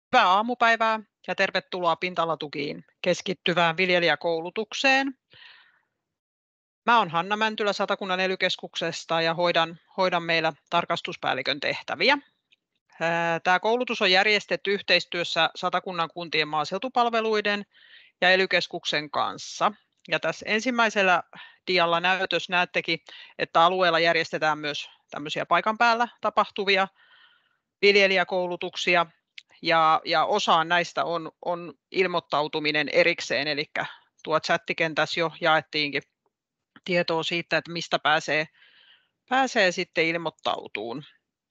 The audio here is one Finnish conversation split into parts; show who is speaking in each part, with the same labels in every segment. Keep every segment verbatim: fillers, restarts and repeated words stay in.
Speaker 1: Hyvää aamupäivää ja tervetuloa Pinta-alatukiin keskittyvään viljelijäkoulutukseen. Mä oon Hanna Mäntylä Satakunnan ely-keskuksesta ja hoidan, hoidan meillä tarkastuspäällikön tehtäviä. Tämä koulutus on järjestetty yhteistyössä Satakunnan kuntien maaseutupalveluiden ja ely-keskuksen kanssa. Ja tässä ensimmäisellä dialla näytös näettekin, että alueella järjestetään myös tämmöisiä paikan päällä tapahtuvia viljelijäkoulutuksia. Ja, ja osaan näistä on, on ilmoittautuminen erikseen, eli tuo chattikentässä jo jaettiinkin tietoa siitä, että mistä pääsee, pääsee sitten ilmoittautumaan.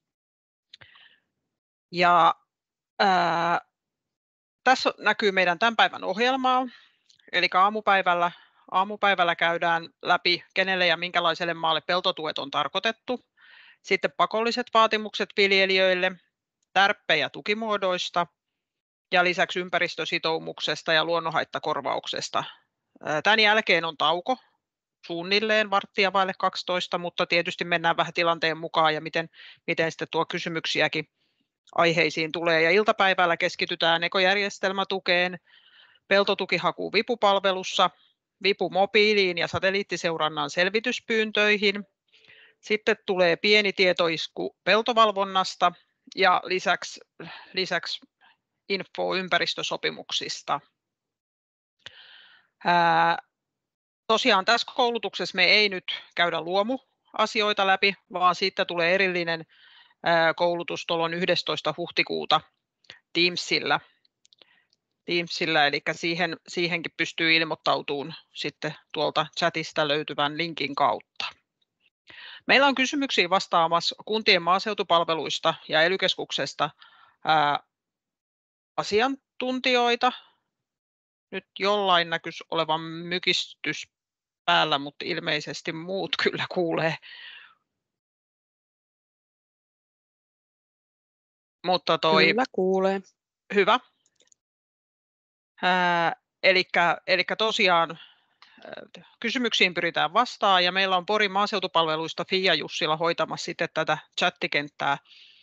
Speaker 1: Ja, ää, tässä näkyy meidän tämän päivän ohjelmaa, eli aamupäivällä, aamupäivällä käydään läpi, kenelle ja minkälaiselle maalle peltotuet on tarkoitettu, sitten pakolliset vaatimukset viljelijöille, tärppejä tukimuodoista, ja lisäksi ympäristösitoumuksesta ja luonnonhaittakorvauksesta. Tämän jälkeen on tauko suunnilleen varttia vaille kaksitoista, mutta tietysti mennään vähän tilanteen mukaan ja miten, miten sitten tuo kysymyksiäkin aiheisiin tulee. Ja iltapäivällä keskitytään ekojärjestelmätukeen, peltotukihakuun vipupalvelussa, vipumobiiliin ja satelliittiseurannan selvityspyyntöihin. Sitten tulee pieni tietoisku peltovalvonnasta ja lisäksi, lisäksi info ympäristösopimuksista. Ää, tosiaan tässä koulutuksessa me ei nyt käydä luomuasioita läpi, vaan siitä tulee erillinen ää, koulutus tuolloin yhdestoista huhtikuuta Teamsillä. Teamsillä, eli siihen, siihenkin pystyy ilmoittautumaan sitten tuolta chatista löytyvän linkin kautta. Meillä on kysymyksiä vastaamassa kuntien maaseutupalveluista ja ely-keskuksesta ää, asiantuntijoita. Nyt jollain näkyisi olevan mykistys päällä, mutta ilmeisesti muut kyllä kuulee. Mutta toi,
Speaker 2: kyllä kuulee.
Speaker 1: Hyvä. Ää, elikkä, elikkä tosiaan ää, kysymyksiin pyritään vastaamaan ja meillä on Porin maaseutupalveluista Fia Jussila hoitamassa sitten tätä chattikenttää.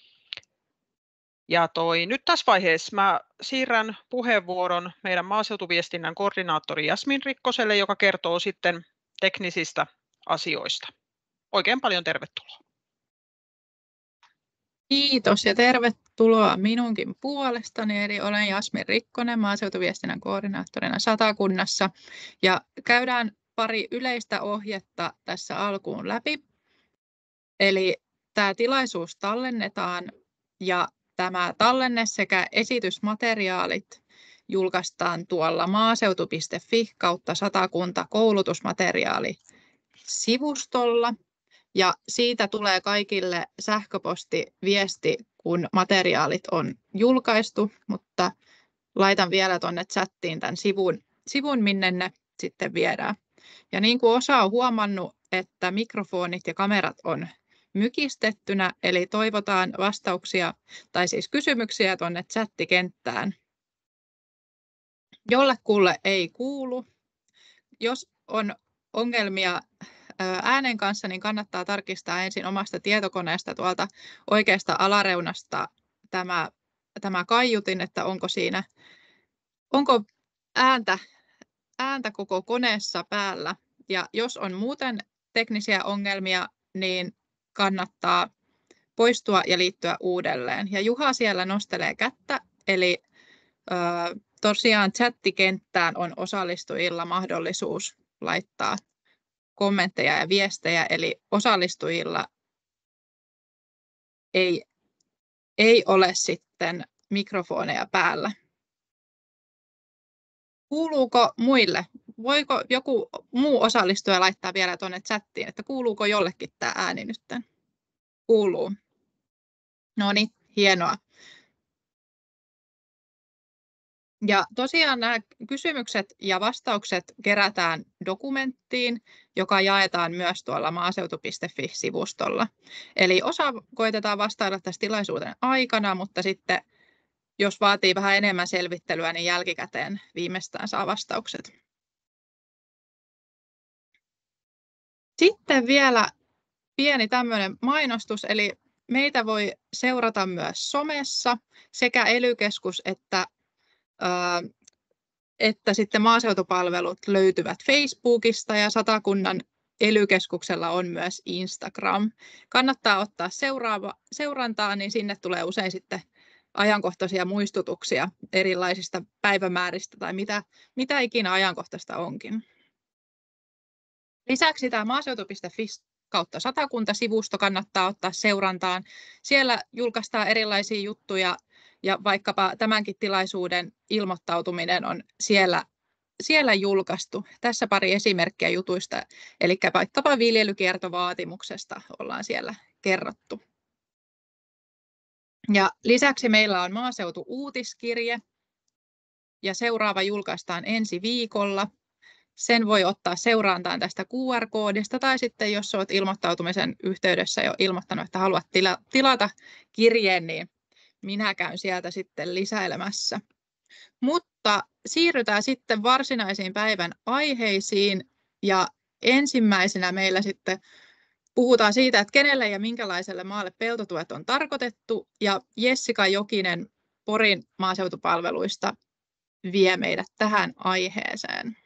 Speaker 1: Ja toi, nyt tässä vaiheessa mä siirrän puheenvuoron meidän maaseutuviestinnän koordinaattori Jasmin Rikkoselle, joka kertoo sitten teknisistä asioista. Oikein paljon tervetuloa.
Speaker 3: Kiitos ja tervetuloa minunkin puolestani. Eli olen Jasmin Rikkonen maaseutuviestinnän koordinaattorina Satakunnassa. Ja käydään pari yleistä ohjetta tässä alkuun läpi. Eli tämä tilaisuus tallennetaan ja tämä tallenne sekä esitysmateriaalit julkaistaan tuolla maaseutu piste fi kautta Satakunta koulutusmateriaali sivustolla. Ja siitä tulee kaikille sähköpostiviesti, kun materiaalit on julkaistu, mutta laitan vielä tuonne chattiin tämän sivun, sivun, minne ne sitten viedään. Ja niin kuin osa on huomannut, että mikrofonit ja kamerat on mykistettynä, eli toivotaan vastauksia tai siis kysymyksiä tuonne chattikenttään. Jollekulle ei kuulu. Jos on ongelmia äänen kanssa, niin kannattaa tarkistaa ensin omasta tietokoneesta tuolta oikeasta alareunasta tämä, tämä kaiutin, että onko siinä onko ääntä, ääntä koko koneessa päällä. Ja jos on muuten teknisiä ongelmia, niin kannattaa poistua ja liittyä uudelleen. Ja Juha siellä nostelee kättä, eli ö, tosiaan chattikenttään on osallistujilla mahdollisuus laittaa kommentteja ja viestejä, eli osallistujilla ei, ei ole sitten mikrofoneja päällä. Kuuluuko muille? Voiko joku muu osallistuja laittaa vielä tuonne chattiin, että kuuluuko jollekin tämä ääni nyt? Kuuluu. No niin, hienoa. Ja tosiaan nämä kysymykset ja vastaukset kerätään dokumenttiin, joka jaetaan myös tuolla maaseutu piste fi-sivustolla. Eli osa koitetaan vastailla tässä tilaisuuden aikana, mutta sitten jos vaatii vähän enemmän selvittelyä, niin jälkikäteen viimeistään saa vastaukset. Sitten vielä pieni tämmöinen mainostus, eli meitä voi seurata myös somessa sekä E L Y-keskus että, ää, että sitten maaseutupalvelut löytyvät Facebookista ja Satakunnan E L Y-keskuksella on myös Instagram. Kannattaa ottaa seuraava, seurantaa, niin sinne tulee usein sitten ajankohtaisia muistutuksia erilaisista päivämääristä tai mitä, mitä ikinä ajankohtaista onkin. Lisäksi tämä maaseutu piste fi kautta Satakunta-sivusto kannattaa ottaa seurantaan. Siellä julkaistaan erilaisia juttuja ja vaikkapa tämänkin tilaisuuden ilmoittautuminen on siellä, siellä julkaistu. Tässä pari esimerkkiä jutuista, eli vaikkapa viljelykiertovaatimuksesta ollaan siellä kerrottu. Ja lisäksi meillä on maaseutu-uutiskirje ja seuraava julkaistaan ensi viikolla. Sen voi ottaa seurantaan tästä Q R-koodista tai sitten jos olet ilmoittautumisen yhteydessä jo ilmoittanut, että haluat tila, tilata kirjeen, niin minä käyn sieltä sitten lisäilemässä. Mutta siirrytään sitten varsinaisiin päivän aiheisiin ja ensimmäisenä meillä sitten puhutaan siitä, että kenelle ja minkälaiselle maalle peltotuet on tarkoitettu ja Jessica Jokinen Porin maaseutupalveluista vie meidät tähän aiheeseen.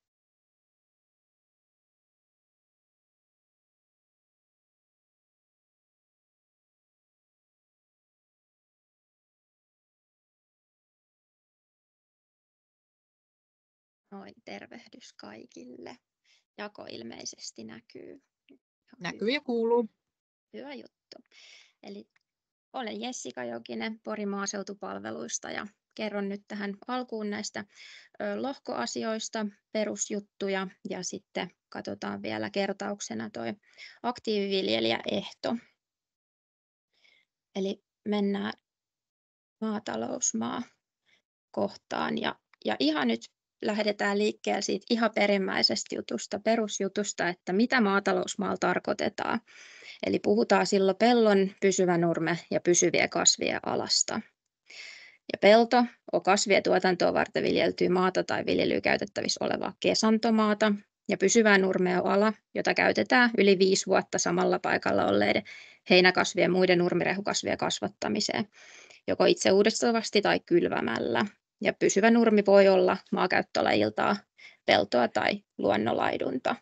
Speaker 2: Noin, tervehdys kaikille. Jako ilmeisesti näkyy.
Speaker 3: Näkyy ja kuuluu.
Speaker 2: Hyvä juttu. Eli olen Jessica Jokinen Porin maaseutupalveluista ja kerron nyt tähän alkuun näistä lohkoasioista, perusjuttuja ja sitten katsotaan vielä kertauksena toi aktiiviviljelijäehto. Eli mennään maatalousmaa kohtaan ja, ja ihan nyt lähdetään liikkeelle siitä ihan perimmäisestä jutusta, perusjutusta, että mitä maatalousmaalla tarkoitetaan. Eli puhutaan silloin pellon, pysyvä nurme ja pysyvien kasvien alasta. Ja pelto on kasvien tuotantoa varten viljeltyä maata tai viljelyyn käytettävissä olevaa kesantomaata. Ja pysyvä nurme on ala, jota käytetään yli viisi vuotta samalla paikalla olleiden heinäkasvien ja muiden nurmirehukasvien kasvattamiseen, joko itse uudistavasti tai kylvämällä. Ja pysyvä nurmi voi olla maakäyttölajiltaan peltoa tai luonnonlaidunta.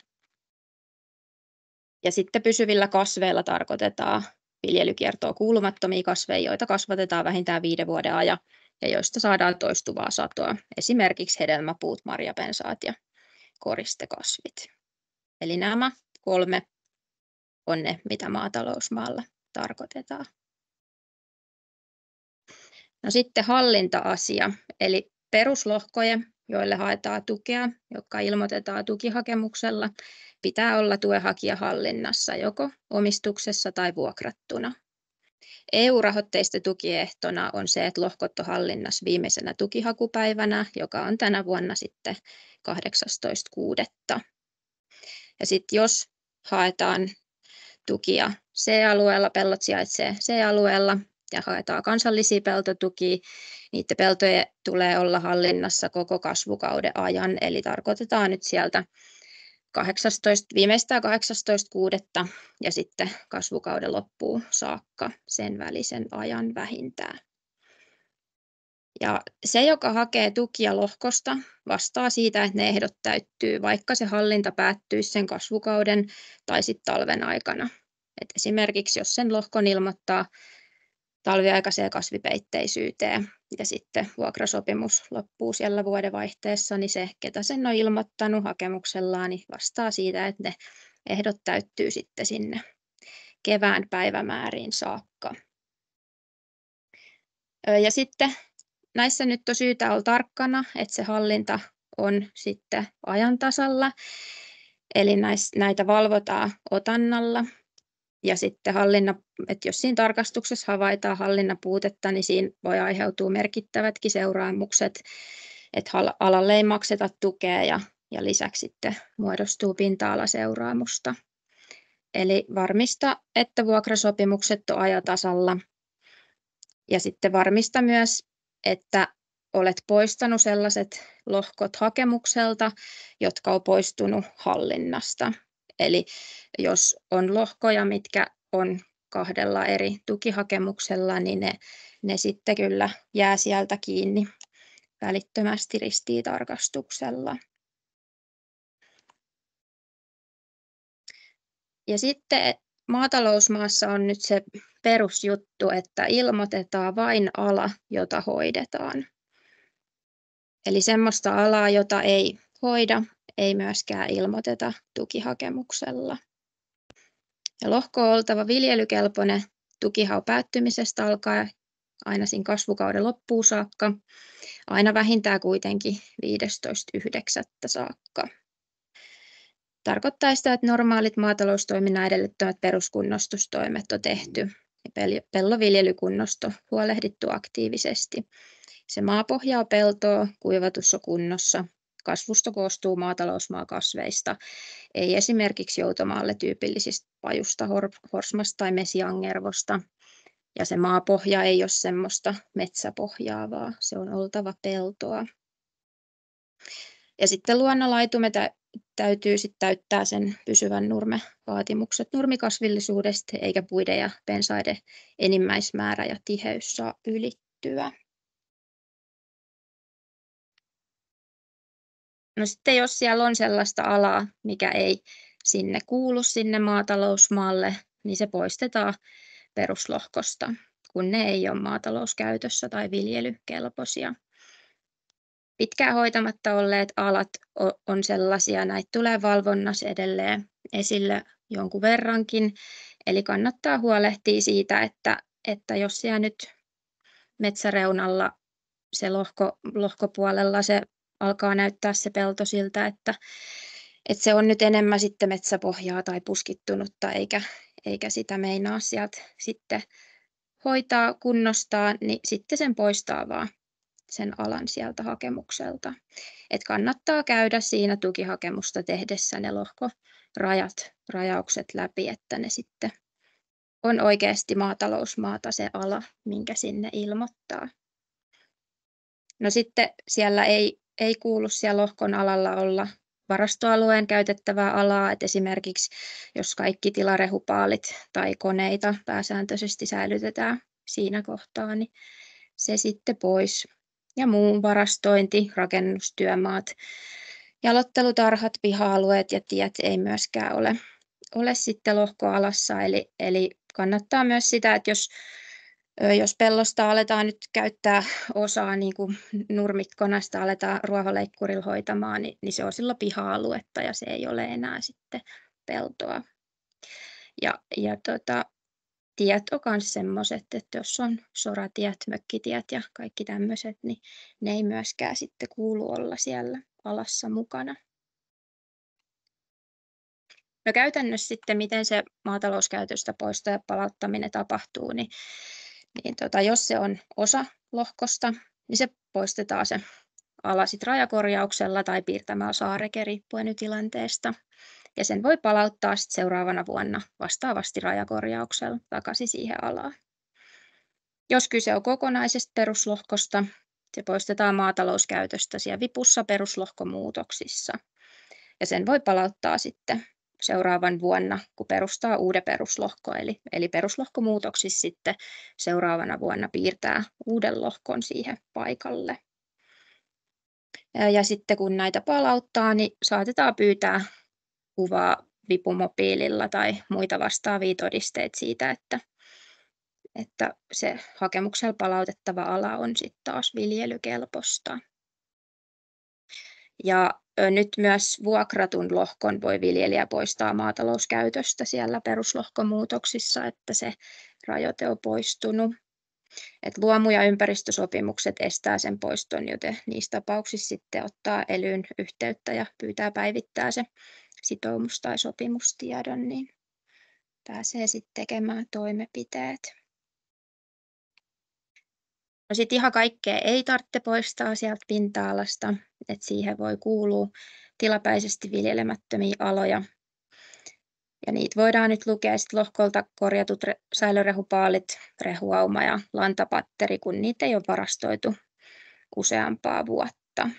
Speaker 2: Ja sitten pysyvillä kasveilla tarkoitetaan viljelykiertoon kuulumattomia kasveja, joita kasvatetaan vähintään viiden vuoden ajan ja joista saadaan toistuvaa satoa, esimerkiksi hedelmäpuut, marjapensaat ja koristekasvit. Eli nämä kolme on ne, mitä maatalousmaalla tarkoitetaan. No sitten hallinta-asia, eli peruslohkojen, joille haetaan tukea, jotka ilmoitetaan tukihakemuksella, pitää olla tuenhakija hallinnassa joko omistuksessa tai vuokrattuna. E U-rahoitteisten tukiehtona on se, että lohkot on hallinnassa viimeisenä tukihakupäivänä, joka on tänä vuonna sitten kahdeksastoista kuudetta. Ja sitten jos haetaan tukia C-alueella, pellot sijaitsee C-alueella ja haetaan kansallisia peltotukia, niiden peltojen tulee olla hallinnassa koko kasvukauden ajan, eli tarkoitetaan nyt sieltä kahdeksastoista, viimeistään kahdeksastoista kuudetta ja sitten kasvukauden loppuun saakka sen välisen ajan vähintään. Ja se, joka hakee tukia lohkosta, vastaa siitä, että ne ehdot täyttyy, vaikka se hallinta päättyisi sen kasvukauden tai sitten talven aikana. Et esimerkiksi jos sen lohkon ilmoittaa talviaikaiseen kasvipeitteisyyteen ja sitten vuokrasopimus loppuu siellä vuodenvaihteessa, niin se, ketä sen on ilmoittanut hakemuksellaan, niin vastaa siitä, että ne ehdot täyttyy sitten sinne kevään päivämääriin saakka. Ja sitten näissä nyt on syytä olla tarkkana, että se hallinta on sitten ajan tasalla, eli näitä valvotaan otannalla. Ja sitten hallinnan, että jos siinä tarkastuksessa havaitaan hallinnan puutetta, niin siinä voi aiheutua merkittävätkin seuraamukset, että alalle ei makseta tukea ja, ja lisäksi sitten muodostuu pinta-alaseuraamusta. Eli varmista, että vuokrasopimukset on ajatasalla ja sitten varmista myös, että olet poistanut sellaiset lohkot hakemukselta, jotka on poistunut hallinnasta. Eli jos on lohkoja, mitkä on kahdella eri tukihakemuksella, niin ne, ne sitten kyllä jää sieltä kiinni välittömästi ristiintarkastuksella. Ja sitten maatalousmaassa on nyt se perusjuttu, että ilmoitetaan vain ala, jota hoidetaan. Eli semmoista alaa, jota ei hoida, ei myöskään ilmoiteta tukihakemuksella. Ja lohko on oltava viljelykelpoinen tukihaun päättymisestä alkaen aina siinä kasvukauden loppuun saakka, aina vähintään kuitenkin viidestoista yhdeksättä saakka. Tarkoittaa sitä, että normaalit maataloustoiminnan edellyttämät peruskunnostustoimet on tehty ja pelloviljelykunnosto huolehdittu aktiivisesti. Se maapohja on peltoa, kuivatus on kunnossa, kasvusto koostuu maatalousmaakasveista, ei esimerkiksi joutomaalle tyypillisistä pajusta, horsmasta tai mesiangervosta. Ja se maapohja ei ole semmoista metsäpohjaa, vaan se on oltava peltoa. Ja sitten luonnonlaitume täytyy sit täyttää sen pysyvän nurmevaatimukset nurmikasvillisuudesta, eikä puiden ja pensaiden enimmäismäärä ja tiheys saa ylittyä. No sitten jos siellä on sellaista alaa, mikä ei sinne kuulu sinne maatalousmaalle, niin se poistetaan peruslohkosta, kun ne ei ole maatalouskäytössä tai viljelykelpoisia. Pitkään hoitamatta olleet alat on sellaisia, näitä tulee valvonnassa edelleen esille jonkun verrankin. Eli kannattaa huolehtia siitä, että, että jos siellä nyt metsäreunalla se lohko, lohkopuolella se alkaa näyttää se pelto siltä, että, että se on nyt enemmän sitten metsäpohjaa tai puskittunutta, eikä, eikä sitä meinaa sieltä sitten hoitaa, kunnostaa, niin sitten sen poistaa vaan sen alan sieltä hakemukselta. Et kannattaa käydä siinä tukihakemusta tehdessä ne lohkorajat, rajaukset läpi, että ne sitten on oikeasti maatalousmaata se ala, minkä sinne ilmoittaa. No sitten siellä ei, ei kuulu siellä lohkon alalla olla varastoalueen käytettävää alaa, että esimerkiksi jos kaikki tilarehupaalit tai koneita pääsääntöisesti säilytetään siinä kohtaa, niin se sitten pois. Ja muu varastointi, rakennustyömaat, jaloittelutarhat, piha-alueet ja tiet ei myöskään ole, ole sitten lohkoalassa. Eli, eli kannattaa myös sitä, että jos, jos pellosta aletaan nyt käyttää osaa niin kuin nurmikkona, sitä aletaan ruohonleikkurilla hoitamaan, niin, niin se on silloin piha-aluetta ja se ei ole enää sitten peltoa. Ja, ja tota, tiet on myös semmoiset, että jos on soratiet, mökkitiet ja kaikki tämmöiset, niin ne ei myöskään sitten kuulu olla siellä alassa mukana. No käytännössä sitten, miten se maatalouskäytöstä poisto ja palauttaminen tapahtuu, niin, niin tota, jos se on osa lohkosta, niin se poistetaan se ala sit rajakorjauksella tai piirtämällä saareke riippuen nyt tilanteesta. Ja sen voi palauttaa sit seuraavana vuonna vastaavasti rajakorjauksella takaisin siihen alaan. Jos kyse on kokonaisesta peruslohkosta, se poistetaan maatalouskäytöstä siellä vipussa peruslohkomuutoksissa. Ja sen voi palauttaa sitten seuraavan vuonna, kun perustaa uuden peruslohko. Eli, eli peruslohkomuutoksissa sitten seuraavana vuonna piirtää uuden lohkon siihen paikalle. Ja, ja sitten kun näitä palauttaa, niin saatetaan pyytää kuvaa vipumobiililla tai muita vastaavia todisteita siitä, että, että se hakemuksella palautettava ala on sitten taas viljelykelpoista. Ja nyt myös vuokratun lohkon voi viljelijä poistaa maatalouskäytöstä siellä peruslohkomuutoksissa, että se rajoite on poistunut. Et luomu- ja ympäristösopimukset estää sen poiston, joten niissä tapauksissa sitten ottaa elyyn yhteyttä ja pyytää päivittää se sitoumus- tai sopimustiedon, niin pääsee sitten tekemään toimenpiteet. No sitten ihan kaikkea ei tarvitse poistaa sieltä pinta-alasta, että siihen voi kuulua tilapäisesti viljelemättömiä aloja. Ja niitä voidaan nyt lukea sit lohkolta korjatut re- säilörehupaalit, rehuauma ja lantapatteri, kun niitä ei ole varastoitu useampaa vuotta.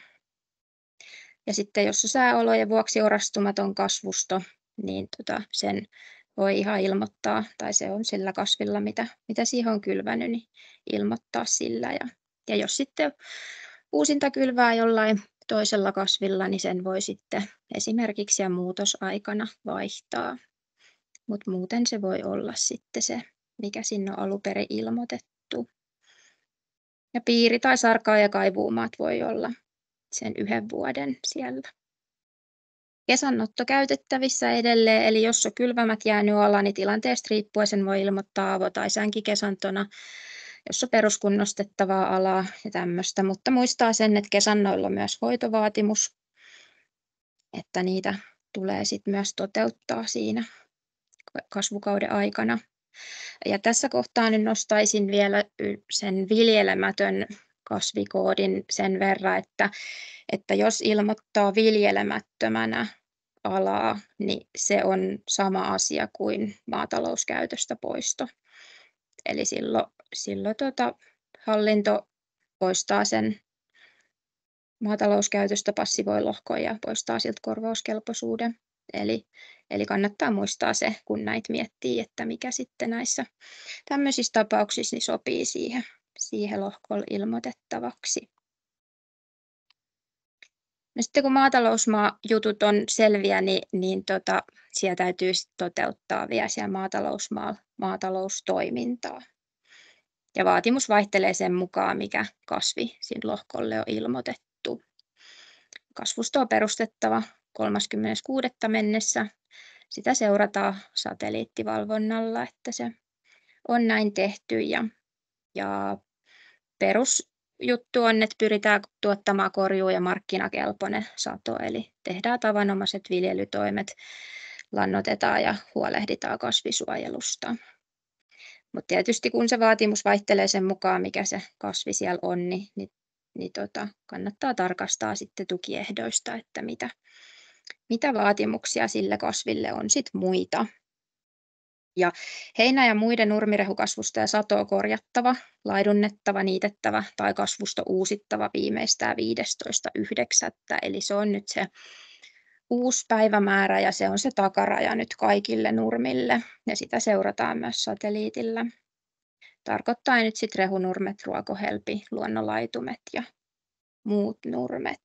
Speaker 2: Ja sitten jos on sääolojen vuoksi orastumaton kasvusto, niin tota sen voi ihan ilmoittaa, tai se on sillä kasvilla, mitä, mitä siihen on kylvänyt, niin ilmoittaa sillä. Ja, ja jos sitten uusinta kylvää jollain toisella kasvilla, niin sen voi sitten esimerkiksi ja muutosaikana vaihtaa. Mutta muuten se voi olla sitten se, mikä sinne on alun perin ilmoitettu. Ja piiri- tai sarkaa- ja kaivuumaat voi olla sen yhden vuoden siellä. Kesannotto käytettävissä edelleen, eli jos on kylvämät jäänyt alla, niin tilanteesta riippuen sen voi ilmoittaa avo- tai sänkikesantona, jos on peruskunnostettavaa alaa ja tämmöistä. Mutta muistaa sen, että kesannoilla on myös hoitovaatimus, että niitä tulee sitten myös toteuttaa siinä kasvukauden aikana. Ja tässä kohtaa nyt nostaisin vielä sen viljelemätön kasvikoodin sen verran, että, että jos ilmoittaa viljelemättömänä alaa, niin se on sama asia kuin maatalouskäytöstä poisto. Eli silloin, silloin tuota, hallinto poistaa sen maatalouskäytöstä passivoi lohkon ja poistaa siltä korvauskelpoisuuden. Eli, eli kannattaa muistaa se, kun näitä miettii, että mikä sitten näissä tämmöisissä tapauksissa niin sopii siihen, siihen lohkolle ilmoitettavaksi. No sitten kun maatalousmaa-jutut on selviä, niin, niin tota, siellä täytyy toteuttaa vielä siellä maatalousmaalla maataloustoimintaa. Ja vaatimus vaihtelee sen mukaan, mikä kasvi siinä lohkolle on ilmoitettu. Kasvusto on perustettava kolmaskymmenes kuudetta mennessä. Sitä seurataan satelliittivalvonnalla, että se on näin tehty. Ja, ja perusjuttu on, että pyritään tuottamaan korjuu- ja markkinakelpoinen sato. Eli tehdään tavanomaiset viljelytoimet, lannoitetaan ja huolehditaan kasvisuojelusta. Mutta tietysti kun se vaatimus vaihtelee sen mukaan, mikä se kasvi siellä on, niin, niin, niin tota, kannattaa tarkastaa sitten tukiehdoista, että mitä, mitä vaatimuksia sille kasville on sit muita. Ja heinä- ja muiden nurmirehukasvusta ja satoa korjattava, laidunnettava, niitettävä tai kasvusto uusittava viimeistään viidestoista yhdeksättä Eli se on nyt se uusi päivämäärä ja se on se takaraja nyt kaikille nurmille ja sitä seurataan myös satelliitilla. Tarkoittaa nyt sitten rehunurmet, ruokohelpi, luonnonlaitumet ja muut nurmet.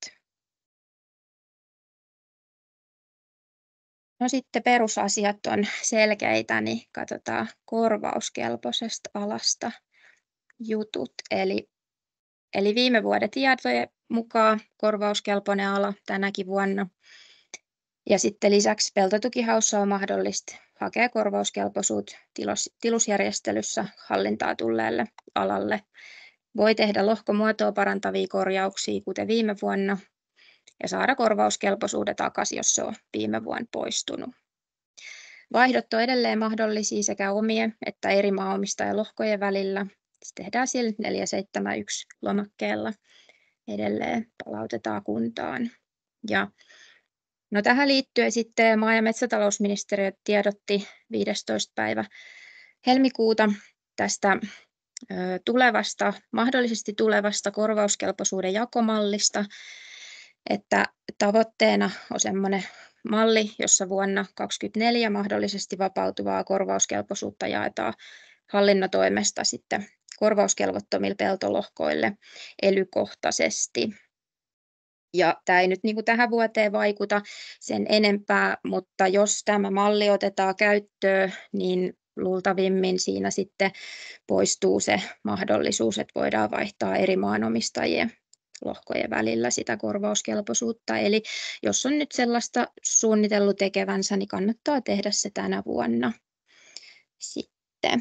Speaker 2: No sitten perusasiat on selkeitä, niin katsotaan korvauskelpoisesta alasta jutut. Eli, eli viime vuoden tietojen mukaan korvauskelpoinen ala tänäkin vuonna. Ja sitten lisäksi peltotukihaussa on mahdollista hakea korvauskelpoisuutta tilos, tilusjärjestelyssä hallintaa tulleelle alalle. Voi tehdä lohkomuotoa parantavia korjauksia, kuten viime vuonna, ja saada korvauskelpoisuuden takaisin, jos se on viime vuonna poistunut. Vaihdot on edelleen mahdollisia sekä omien että eri maanomistajalohkojen välillä. Se tehdään sillä neljä seitsemän yksi lomakkeella. Edelleen palautetaan kuntaan. Ja no tähän liittyen sitten maa- ja metsätalousministeriö tiedotti viidestoista päivä helmikuuta tästä ö, tulevasta, mahdollisesti tulevasta korvauskelpoisuuden jakomallista, että tavoitteena on semmoinen malli, jossa vuonna kaksituhattakaksikymmentäneljä mahdollisesti vapautuvaa korvauskelpoisuutta jaetaan hallinnon toimesta sitten korvauskelvottomille peltolohkoille elykohtaisesti. Ja tämä ei nyt niin kuin tähän vuoteen vaikuta sen enempää, mutta jos tämä malli otetaan käyttöön, niin luultavimmin siinä sitten poistuu se mahdollisuus, että voidaan vaihtaa eri maanomistajien lohkojen välillä sitä korvauskelpoisuutta. Eli jos on nyt sellaista suunnitellut tekevänsä, niin kannattaa tehdä se tänä vuonna sitten.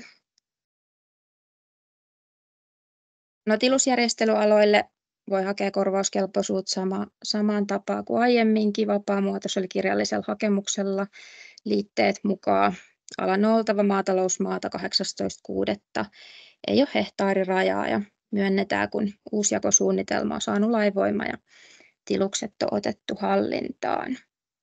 Speaker 2: No tilusjärjestelyaloille voi hakea korvauskelpoisuutta sama, samaan tapaan kuin aiemminkin vapaamuotoisella kirjallisella hakemuksella liitteet mukaan. Alan on oltava maatalousmaata kahdeksastoista kuudetta Ei ole hehtaarirajaa ja myönnetään, kun uusjakosuunnitelma on saanut lainvoima ja tilukset on otettu hallintaan.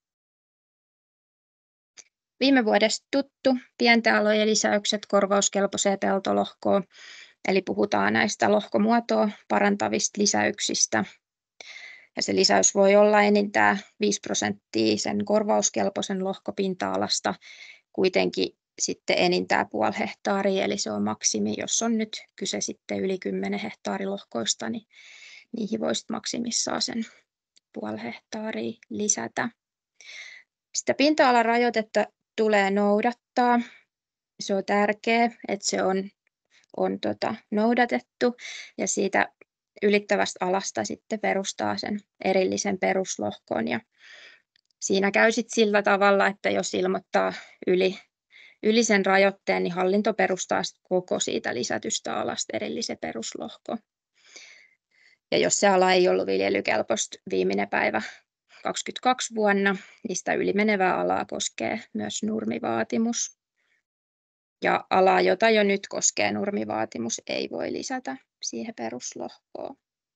Speaker 2: Viime vuodesta tuttu pienten alojen lisäykset korvauskelpoiseen peltolohkoon. Eli puhutaan näistä lohkomuotoa parantavista lisäyksistä. Ja se lisäys voi olla enintään viisi prosenttia sen korvauskelpoisen lohkopinta-alasta. Kuitenkin sitten enintään puoli hehtaaria, eli se on maksimi. Jos on nyt kyse sitten yli kymmenen hehtaaриlohkoista, niin niihin voisit maksimissaan sen puoli hehtaaria lisätä. Sitä pinta-alan rajoitetta tulee noudattaa. Se on tärkeää, että se on, on tota, noudatettu ja siitä ylittävästä alasta sitten perustaa sen erillisen peruslohkon. Ja siinä käy sitten sillä tavalla, että jos ilmoittaa yli, yli sen rajoitteen, niin hallinto perustaa koko siitä lisätystä alasta erillisen peruslohko. Ja jos se ala ei ollut viljelykelpoista viimeinen päivä kaksikymmentäkaksi vuonna, niin sitä ylimenevää alaa koskee myös nurmivaatimus. Ja alaa, jota jo nyt koskee nurmivaatimus, ei voi lisätä siihen peruslohkoon.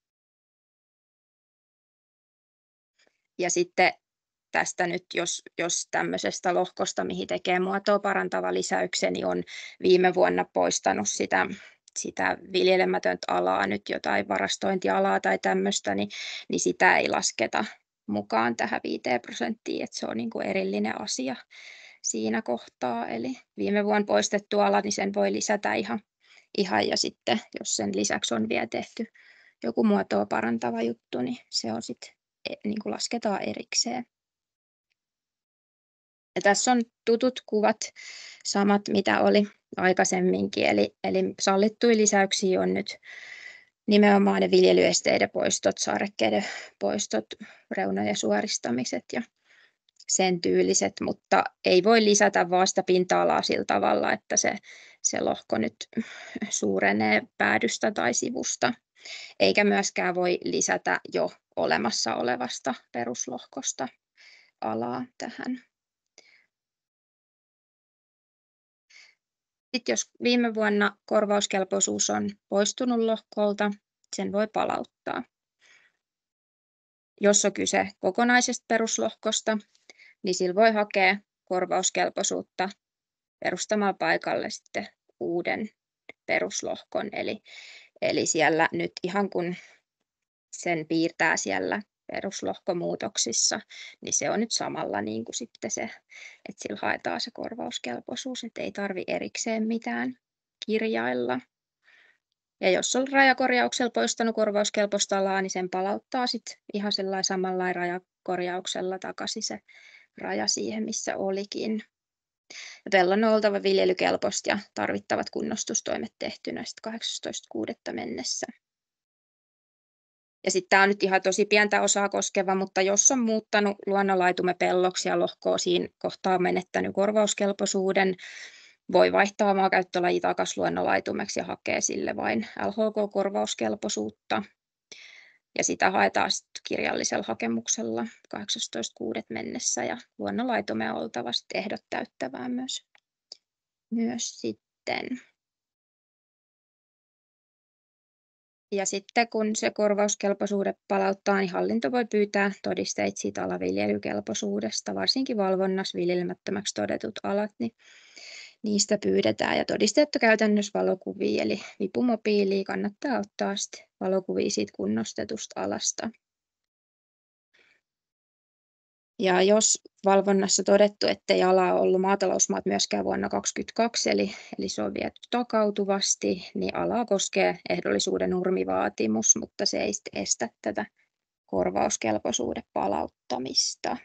Speaker 2: Ja sitten tästä nyt, jos, jos tämmöisestä lohkosta, mihin tekee muotoa parantava lisäyksen, niin on viime vuonna poistanut sitä, sitä viljelemätöntä alaa, nyt jotain varastointialaa tai tämmöistä, niin, niin sitä ei lasketa mukaan tähän viiteen prosenttiin, että se on niin kuin erillinen asia siinä kohtaa. Eli viime vuonna poistettu ala, niin sen voi lisätä ihan, ihan ja sitten jos sen lisäksi on vielä tehty joku muotoa parantava juttu, niin se on sitten niin kuin lasketaan erikseen. Ja tässä on tutut kuvat, samat mitä oli aikaisemminkin, eli, eli sallittuja lisäyksiä on nyt nimenomaan ne viljelyesteiden poistot, saarekkeiden poistot, reunojen suoristamiset ja sen tyyliset, mutta ei voi lisätä vaan sitä pinta-alaa sillä tavalla, että se, se lohko nyt suurenee päädystä tai sivusta, eikä myöskään voi lisätä jo olemassa olevasta peruslohkosta alaa tähän. Sitten jos viime vuonna korvauskelpoisuus on poistunut lohkolta, sen voi palauttaa. Jos on kyse kokonaisesta peruslohkosta, niin sillä voi hakea korvauskelpoisuutta perustamalla paikalle sitten uuden peruslohkon. Eli, eli siellä nyt ihan kun sen piirtää siellä peruslohkomuutoksissa, niin se on nyt samalla niin kuin sitten se, että sillä haetaan se korvauskelpoisuus, että ei tarvitse erikseen mitään kirjailla. Ja jos on rajakorjauksella poistanut korvauskelpoista alaa, niin sen palauttaa sitten ihan sellainen samalla rajakorjauksella takaisin se raja siihen, missä olikin. Ja pellon on oltava viljelykelpoista ja tarvittavat kunnostustoimet tehtynä sitten kahdeksastoista kuudetta mennessä. Ja sitten tämä on nyt ihan tosi pientä osaa koskeva, mutta jos on muuttanut luonnonlaitumepelloksi ja lohkoa siinä kohtaa menettänyt korvauskelpoisuuden, voi vaihtaa maakäyttölaji takaisin luonnonlaitumeksi ja hakea sille vain L H K-korvauskelpoisuutta. Ja sitä haetaan sitten kirjallisella hakemuksella kahdeksastoista kuudetta mennessä ja luonnonlaitume on oltava sitten ehdot täyttävää myös, myös sitten. Ja sitten kun se korvauskelpoisuudet palauttaa, niin hallinto voi pyytää todisteita siitä alaviljelykelpoisuudesta, varsinkin valvonnassa viljelemättömäksi todetut alat, niin niistä pyydetään. Ja todisteet on käytännössä valokuvia, eli vipumobiilia kannattaa ottaa sitten valokuvia siitä kunnostetusta alasta. Ja jos valvonnassa todettu, ettei ala ole ollut maatalousmaat myöskään vuonna kaksituhattakaksikymmentäkaksi, eli, eli se on viety takautuvasti, niin alaa koskee ehdollisuuden nurmivaatimus, mutta se ei sitten estä tätä korvauskelpoisuuden palauttamista.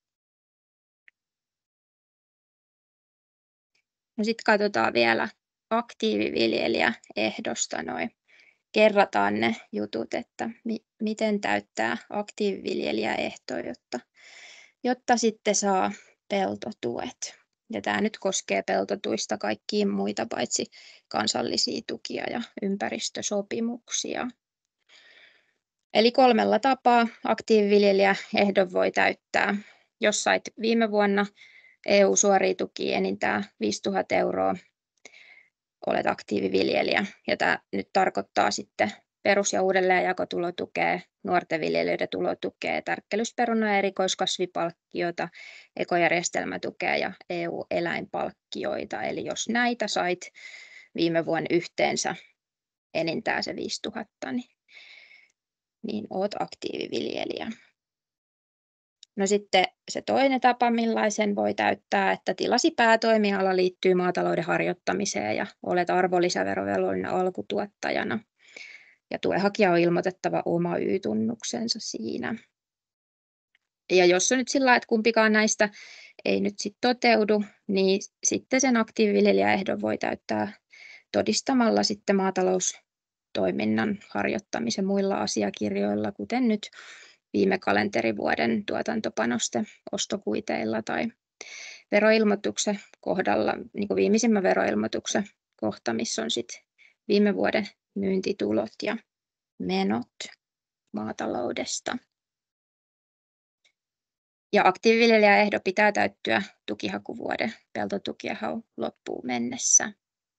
Speaker 2: No sitten katsotaan vielä aktiiviviljelijäehdosta noin. Kerrataan ne jutut, että mi- miten täyttää aktiiviviljelijäehtoja, jotta jotta sitten saa peltotuet. Ja tämä nyt koskee peltotuista kaikkia muita paitsi kansallisia tukia ja ympäristösopimuksia. Eli kolmella tapaa aktiiviviljelijä ehdon voi täyttää. Jos sait viime vuonna E U-suoria tukia enintään viisituhatta euroa, olet aktiiviviljelijä. Ja tämä nyt tarkoittaa sitten perus- ja uudelleenjakotulotukea, nuorten viljelijöiden tulotukea, tärkkelysperuna- ja erikoiskasvipalkkioita, ekojärjestelmätukea ja E U-eläinpalkkioita. Eli jos näitä sait viime vuonna yhteensä enintään se viisituhatta, niin, niin olet aktiiviviljelijä. No sitten se toinen tapa, millaisen voi täyttää, että tilasi päätoimiala liittyy maatalouden harjoittamiseen ja olet arvonlisäverovelvollinen alkutuottajana. Ja tuenhakija on ilmoitettava oma Y-tunnuksensa siinä. Ja jos on nyt sillä lailla, että kumpikaan näistä ei nyt sit toteudu, niin sitten sen aktiiviviljelijäehdon voi täyttää todistamalla sitten maataloustoiminnan harjoittamisen muilla asiakirjoilla, kuten nyt viime kalenterivuoden tuotantopanoste ostokuiteilla tai veroilmoituksen kohdalla, niin kuin viimeisimmän veroilmoituksen kohta, missä on sitten viime vuoden myyntitulot ja menot maataloudesta. Ja aktiiviviljelijäehdon pitää täyttyä tukihakuvuoden peltotukien haun loppuun mennessä.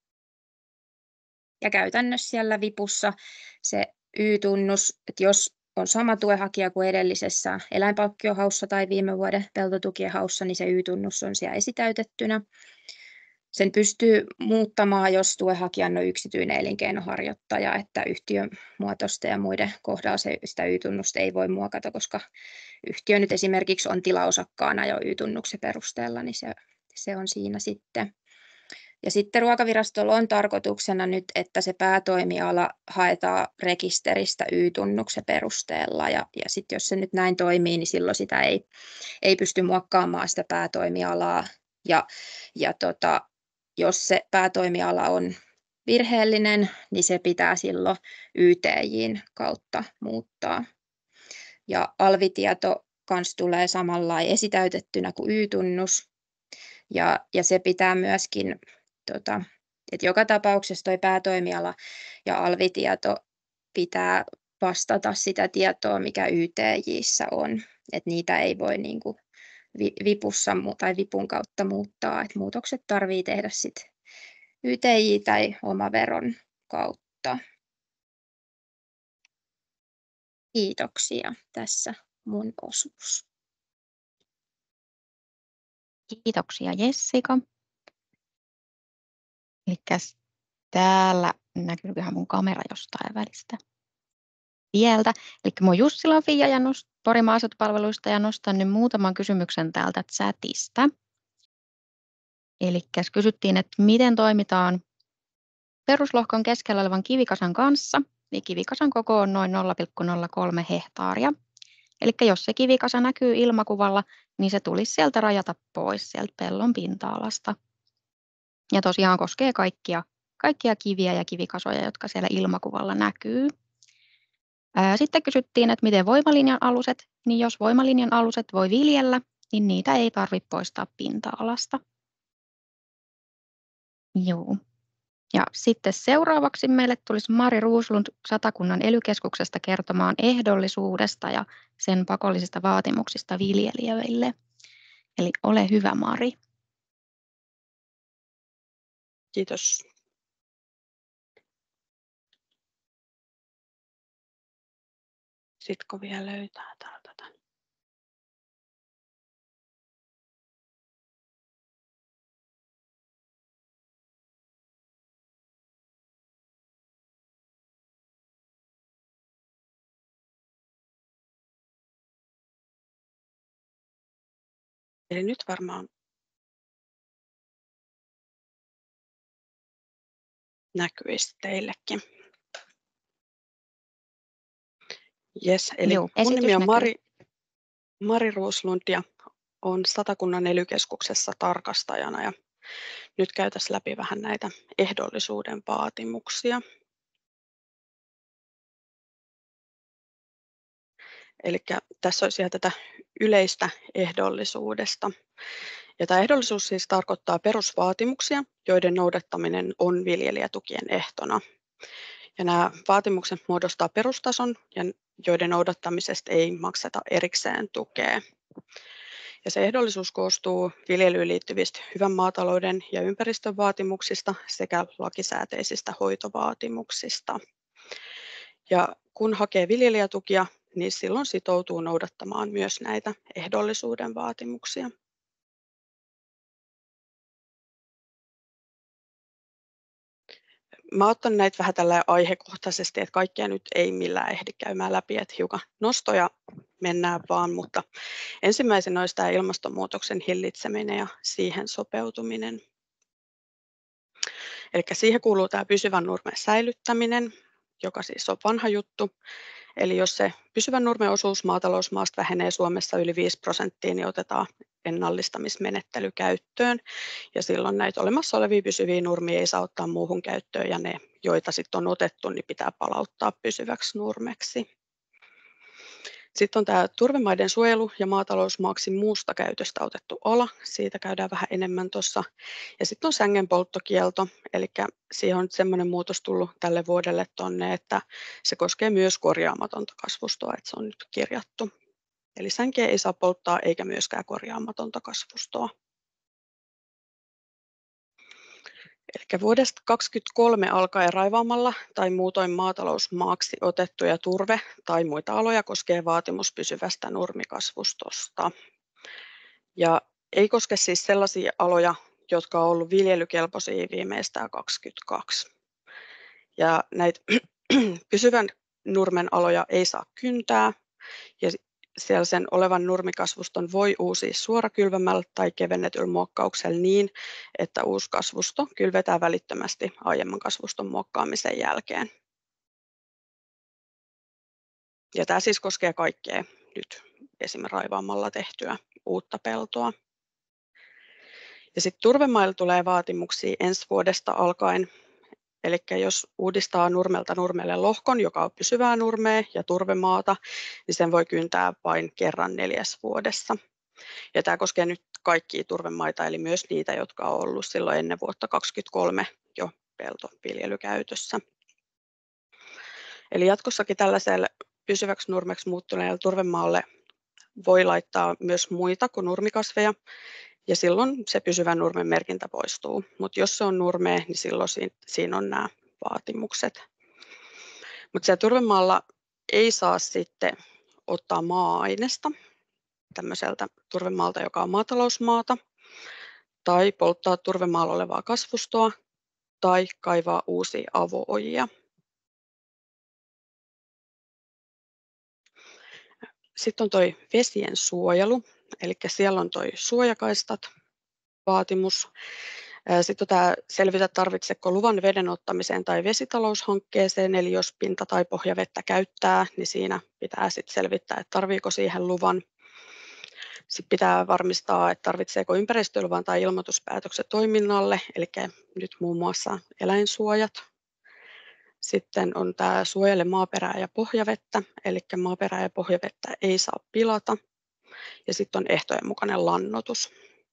Speaker 2: Ja käytännössä siellä vipussa se Y-tunnus, että jos on sama tuenhakija kuin edellisessä eläinpalkkiohaussa tai viime vuoden peltotukien haussa, niin se Y-tunnus on siellä esitäytettynä. Sen pystyy muuttamaan, jos tuenhakijan on yksityinen elinkeinoharjoittaja, että yhtiömuotoisten ja muiden kohdalla se, sitä Y-tunnusta ei voi muokata, koska yhtiö nyt esimerkiksi on tilaosakkaana jo Y-tunnuksen perusteella, niin se, se on siinä sitten. Ja sitten Ruokavirastolla on tarkoituksena nyt, että se päätoimiala haetaan rekisteristä Y-tunnuksen perusteella. Ja, ja sitten jos se nyt näin toimii, niin silloin sitä ei, ei pysty muokkaamaan sitä päätoimialaa. Ja, ja tota, jos se päätoimiala on virheellinen, niin se pitää silloin Y T J:n kautta muuttaa. Ja alvitieto kans tulee samalla esitäytettynä kuin Y-tunnus. Ja, ja se pitää myöskin, tota, että joka tapauksessa toi päätoimiala ja alvitieto pitää vastata sitä tietoa, mikä Y T J:ssä on. Että niitä ei voi niinku vipussa tai vipun kautta muuttaa. Et muutokset tarvii tehdä sitten Y T J tai omaveron kautta. Kiitoksia. Tässä mun osuus.
Speaker 4: Kiitoksia Jessica. Elikkäs täällä näkyyköhän mun kamera jostain välistä vielä. Eli mä oon Jussila Fia ja nost- Porin maaseutupalveluista ja nostan nyt muutaman kysymyksen täältä chatista. Elikkäs kysyttiin, että miten toimitaan peruslohkon keskellä olevan kivikasan kanssa. Eli kivikasan koko on noin nolla pilkku nolla kolme hehtaaria. Eli jos se kivikasa näkyy ilmakuvalla, niin se tulisi sieltä rajata pois sieltä pellon pinta-alasta. Ja tosiaan koskee kaikkia, kaikkia kiviä ja kivikasoja, jotka siellä ilmakuvalla näkyy. Ää, sitten kysyttiin, että miten voimalinjan aluset, niin jos voimalinjan aluset voi viljellä, niin niitä ei tarvitse poistaa pinta-alasta. Joo. Ja sitten seuraavaksi meille tulisi Mari Ruuslund Satakunnan ely-keskuksesta kertomaan ehdollisuudesta ja sen pakollisista vaatimuksista viljelijöille. Eli ole hyvä, Mari.
Speaker 1: Kiitos. Sitten kun vielä löytää täältä tämän. Eli nyt varmaan näkyisi teillekin. Yes, eli
Speaker 4: Joo,
Speaker 1: mun nimi on
Speaker 4: näkyy.
Speaker 1: Mari, Mari Ruuslund ja olen Satakunnan ely-keskuksessa tarkastajana. Ja nyt käytäisiin läpi vähän näitä ehdollisuuden vaatimuksia. Eli tässä olisi ihan tätä yleistä ehdollisuudesta. Ja tämä ehdollisuus siis tarkoittaa perusvaatimuksia, joiden noudattaminen on viljelijätukien ehtona. Ja nämä vaatimukset muodostaa perustason, ja joiden noudattamisesta ei makseta erikseen tukea. Ja se ehdollisuus koostuu viljelyyn liittyvistä hyvän maatalouden ja ympäristön vaatimuksista sekä lakisääteisistä hoitovaatimuksista. Ja kun hakee viljelijätukia, niin silloin sitoutuu noudattamaan myös näitä ehdollisuuden vaatimuksia. Mä otan näitä vähän tällä aihekohtaisesti, että kaikkia nyt ei millään ehdi käymään läpi, että hiukan nostoja
Speaker 5: mennään vaan, mutta ensimmäisenä olisi tämä ilmastonmuutoksen hillitseminen ja siihen sopeutuminen. Eli siihen kuuluu tämä pysyvän nurmen säilyttäminen, joka siis on vanha juttu. Eli jos se pysyvän nurmen osuus maatalousmaasta vähenee Suomessa yli viisi prosenttia, niin otetaan ennallistamismenettely käyttöön. Ja silloin näitä olemassa olevia pysyviä nurmia ei saa ottaa muuhun käyttöön, ja ne, joita sitten on otettu, niin pitää palauttaa pysyväksi nurmeksi. Sitten on tämä turvemaiden suojelu ja maatalousmaaksi muusta käytöstä otettu ala. Siitä käydään vähän enemmän tuossa. Ja sitten on sängen polttokielto, eli siihen on semmoinen muutos tullut tälle vuodelle tonne, että se koskee myös korjaamatonta kasvustoa, että se on nyt kirjattu. Eli sänkeä ei saa polttaa eikä myöskään korjaamatonta kasvustoa. Eli vuodesta kaksituhattakaksikymmentäkolme alkaen raivaamalla tai muutoin maatalousmaaksi otettuja turve- tai muita aloja koskee vaatimus pysyvästä nurmikasvustosta. Ja ei koske siis sellaisia aloja, jotka on ollut viljelykelpoisia viimeistään kaksikymmentäkaksi. Ja näitä pysyvän nurmen aloja ei saa kyntää, ja siellä sen olevan nurmikasvuston voi uusia suorakylvämällä tai kevennetyllä muokkauksella niin, että uusi kasvusto kylvetään välittömästi aiemman kasvuston muokkaamisen jälkeen. Ja tämä siis koskee kaikkea nyt esimerkiksi raivaamalla tehtyä uutta peltoa. Ja sitten turvemailla tulee vaatimuksia ensi vuodesta alkaen. Eli jos uudistaa nurmelta nurmelle lohkon, joka on pysyvää nurmea ja turvemaata, niin sen voi kyntää vain kerran neljäs vuodessa. Ja tämä koskee nyt kaikkia turvemaita, eli myös niitä, jotka on ollut silloin ennen vuotta kaksituhattakaksikymmentäkolme jo peltoviljelykäytössä. Eli jatkossakin tällaiselle pysyväksi nurmeksi muuttuneelle turvemaalle voi laittaa myös muita kuin nurmikasveja, ja silloin se pysyvän nurmen merkintä poistuu. Mutta jos se on nurmea, niin silloin siinä on nämä vaatimukset. Mutta siellä turvemaalla ei saa sitten ottaa maa-ainesta tämmöiseltä turvemaalta, joka on maatalousmaata, tai polttaa turvemaalla olevaa kasvustoa, tai kaivaa uusia avo-ojia. Sitten on toi vesien suojelu, eli siellä on toi suojakaistat vaatimus. Sitten on tämä selvitä, tarvitseeko luvan veden ottamiseen tai vesitaloushankkeeseen, eli jos pinta- tai pohjavettä käyttää, niin siinä pitää sitten selvittää, että tarviiko siihen luvan. Sitten pitää varmistaa, että tarvitseeko ympäristöluvan tai ilmoituspäätökset toiminnalle, eli nyt muun muassa eläinsuojat. Sitten on tämä suojele maaperää ja pohjavettä, eli maaperää ja pohjavettä ei saa pilata. Ja sitten on ehtojen mukainen lannoitus.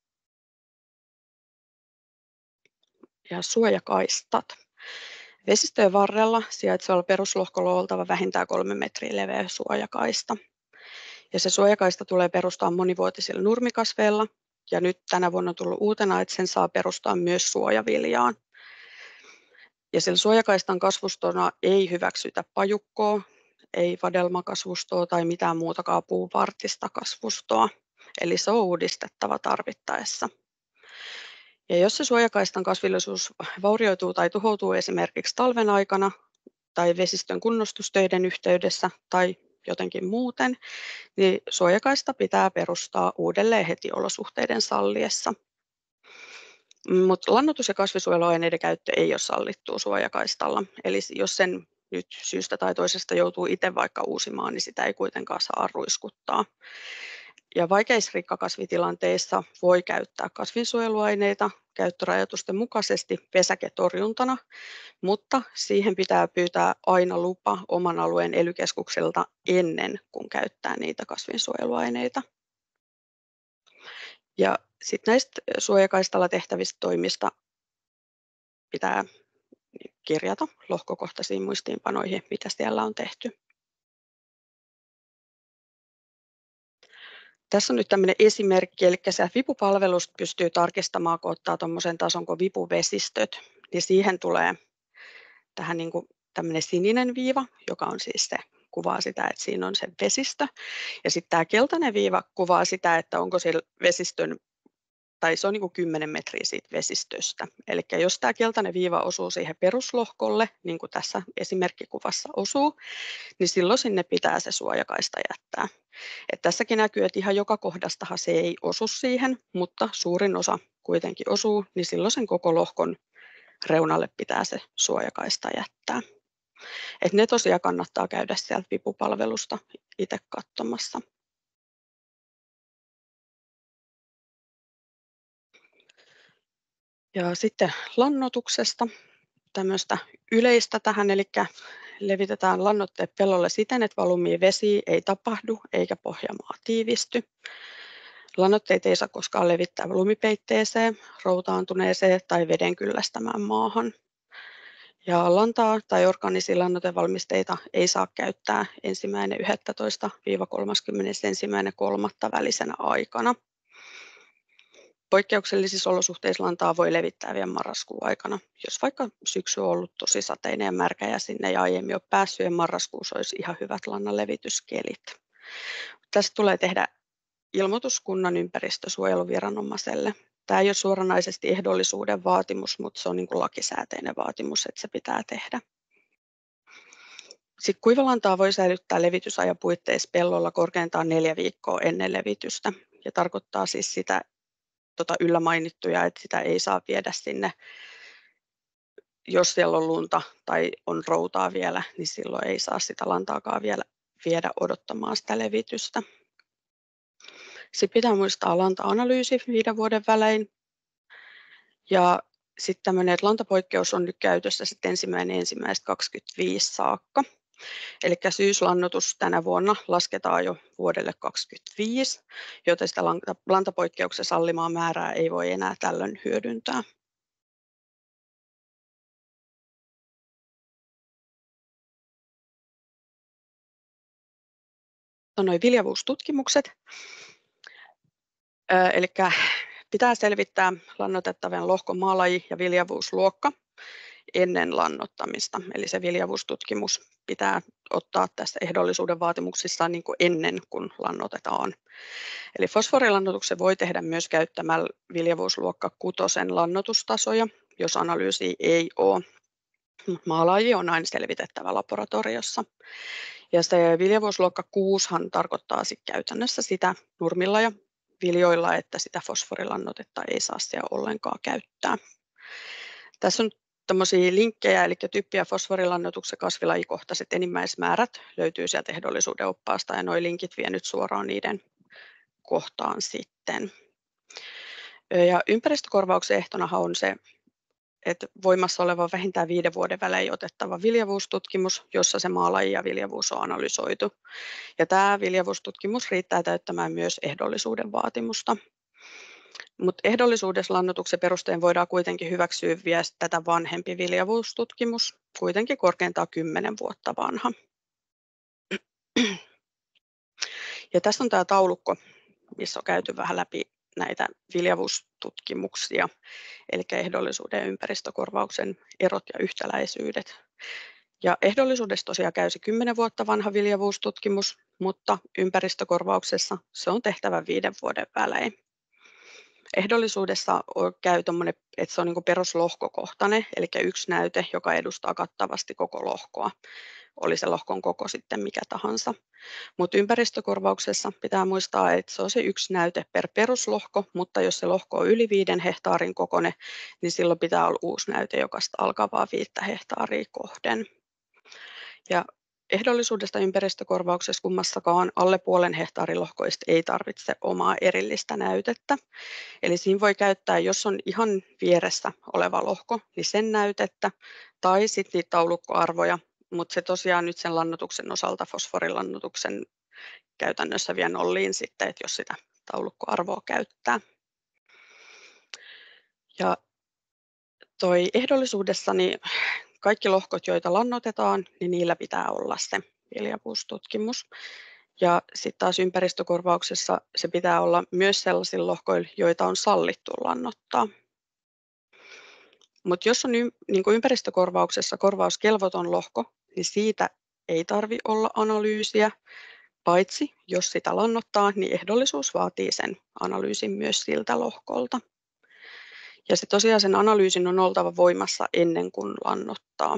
Speaker 5: Ja suojakaistat. Vesistöjen varrella sijaitsevalla peruslohkolla on oltava vähintään kolme metriä leveä suojakaista. Ja se suojakaista tulee perustaa monivuotisilla nurmikasveilla. Ja nyt tänä vuonna on tullut uutena, että sen saa perustaa myös suojaviljaan. Ja sillä suojakaistan kasvustona ei hyväksytä pajukkoa, ei vadelmakasvustoa tai mitään muutakaan puuvartista kasvustoa. Eli se on uudistettava tarvittaessa. Ja jos se suojakaistan kasvillisuus vaurioituu tai tuhoutuu esimerkiksi talven aikana tai vesistön kunnostustöiden yhteydessä tai jotenkin muuten, niin suojakaista pitää perustaa uudelleen heti olosuhteiden salliessa. Mutta lannoitus- ja kasvisuojeluaineiden käyttö ei ole sallittua suojakaistalla. Eli jos sen nyt syystä tai toisesta joutuu itse vaikka uusimaan, niin sitä ei kuitenkaan saa ruiskuttaa. Ja vaikeissa rikkakasvitilanteissa voi käyttää kasvinsuojeluaineita käyttörajoitusten mukaisesti pesäketorjuntana, mutta siihen pitää pyytää aina lupa oman alueen ely-keskukselta ennen kuin käyttää niitä kasvinsuojeluaineita. Ja sitten näistä suojakaistalla tehtävistä toimista pitää kirjata lohkokohtaisiin muistiinpanoihin, mitä siellä on tehty. Tässä on nyt tämmöinen esimerkki, eli se vipupalvelusta pystyy tarkistamaan, kun ottaa tuommoisen tason kuin vipuvesistöt, niin siihen tulee tähän niin kuin tämmöinen sininen viiva, joka on siis se, kuvaa sitä, että siinä on se vesistö. Ja sitten tämä keltainen viiva kuvaa sitä, että onko sillä vesistön tai se on niin kuin kymmenen metriä siitä vesistöstä. Eli jos tämä keltainen viiva osuu siihen peruslohkolle, niin kuin tässä esimerkkikuvassa osuu, niin silloin sinne pitää se suojakaista jättää. Et tässäkin näkyy, että ihan joka kohdastahan se ei osu siihen, mutta suurin osa kuitenkin osuu, niin silloin sen koko lohkon reunalle pitää se suojakaista jättää. Et ne tosiaan kannattaa käydä sieltä vipupalvelusta itse katsomassa. Ja sitten lannoituksesta tämmöistä yleistä tähän, eli levitetään lannoitteet pellolle siten, että valumia vesi ei tapahdu eikä pohjamaa tiivisty. Lannoitteet ei saa koskaan levittää lumipeitteeseen, routaantuneeseen tai veden kyllästämään maahan. Ja lantaa tai orgaanisia lannoitevalmisteita ei saa käyttää ensimmäinen yhdestoista kolmaskymmenesensimmäinen kolmatta välisenä aikana. Poikkeuksellisissa olosuhteissa lantaa voi levittää vielä marraskuun aikana. Jos vaikka syksy on ollut tosi sateinen ja märkä ja sinne ei aiemmin ole päässyt, ja marraskuussa olisi ihan hyvät lannan levityskelit. Tästä tulee tehdä ilmoitus kunnan ympäristösuojeluviranomaiselle. Tämä ei ole suoranaisesti ehdollisuuden vaatimus, mutta se on niin kuin lakisääteinen vaatimus, että se pitää tehdä. Sitten kuivalantaa voi säilyttää levitysajan puitteissa pellolla korkeintaan neljä viikkoa ennen levitystä. Ja tarkoittaa siis sitä tota yllä mainittuja, että sitä ei saa viedä sinne, jos siellä on lunta tai on routaa vielä, niin silloin ei saa sitä lantaakaan vielä viedä odottamaan sitä levitystä. Sitten pitää muistaa lanta-analyysi viiden vuoden välein. Ja sitten tämmöinen, että lantapoikkeus on nyt käytössä sitten ensimmäinen ensimmäistä kaksikymmentäviisi saakka. Eli syyslannoitus tänä vuonna lasketaan jo vuodelle kaksikymmentäviisi, joten sitä lantapoikkeuksen sallimaa määrää ei voi enää tällöin hyödyntää. Noin viljavuustutkimukset. Eli pitää selvittää lannoitettavan lohkon maalaji ja viljavuusluokka ennen lannottamista. Eli se viljavuustutkimus pitää ottaa tässä ehdollisuuden vaatimuksissa niin kuin ennen kuin lannotetaan. Eli fosforilannoituksen voi tehdä myös käyttämällä viljavuusluokka kutosen lannoitustasoja, jos analyysi ei ole. Maalaji on aina selvitettävä laboratoriossa. Ja se viljavuusluokka kuusihan tarkoittaa sit käytännössä sitä nurmilla ja viljoilla, että sitä fosforilannoitetta ei saa siellä ollenkaan käyttää. Tässä on tämmöisiä linkkejä, eli typpi- ja fosforilannoituksen kasvilajikohtaiset enimmäismäärät löytyy sieltä ehdollisuuden oppaasta, ja nuo linkit vie nyt suoraan niiden kohtaan sitten. Ja ympäristökorvauksen ehtonahan on se, että voimassa oleva vähintään viiden vuoden välein otettava viljavuustutkimus, jossa se maalaji ja viljavuus on analysoitu. Ja tämä viljavuustutkimus riittää täyttämään myös ehdollisuuden vaatimusta. Mutta ehdollisuudessa lannoituksen perusteen voidaan kuitenkin hyväksyä vielä tätä vanhempi viljavuustutkimus, kuitenkin korkeintaan kymmenen vuotta vanha. Ja tässä on tämä taulukko, missä on käyty vähän läpi näitä viljavuustutkimuksia, eli ehdollisuuden ja ympäristökorvauksen erot ja yhtäläisyydet. Ja ehdollisuudessa tosiaan käysi kymmenen vuotta vanha viljavuustutkimus, mutta ympäristökorvauksessa se on tehtävä viiden vuoden välein. Ehdollisuudessa käy tommoinen, että se on niin kuin peruslohkokohtainen, eli yksi näyte, joka edustaa kattavasti koko lohkoa. Oli se lohkon koko sitten mikä tahansa. Mutta ympäristökorvauksessa pitää muistaa, että se on se yksi näyte per peruslohko, mutta jos se lohko on yli viiden hehtaarin kokoinen, niin silloin pitää olla uusi näyte, joka alkavaa viittä hehtaaria kohden. Ja ehdollisuudesta ympäristökorvauksessa kummassakaan alle puolen hehtaarin lohkoista ei tarvitse omaa erillistä näytettä. Eli siinä voi käyttää, jos on ihan vieressä oleva lohko, niin sen näytettä tai sitten niitä taulukkoarvoja, mutta se tosiaan nyt sen lannoituksen osalta fosforilannoituksen käytännössä vie nolliin sitten, että jos sitä taulukkoarvoa käyttää. Ja toi ehdollisuudessa, niin kaikki lohkot, joita lannoitetaan, niin niillä pitää olla se viljavuustutkimus. Ja sitten taas ympäristökorvauksessa se pitää olla myös sellaisilla lohkoilla, joita on sallittu lannoittaa. Mutta jos on y- niin kuin ympäristökorvauksessa korvauskelvoton lohko, niin siitä ei tarvitse olla analyysiä, paitsi jos sitä lannoittaa, niin ehdollisuus vaatii sen analyysin myös siltä lohkolta. Ja se tosiaan sen analyysin on oltava voimassa ennen kuin lannoittaa.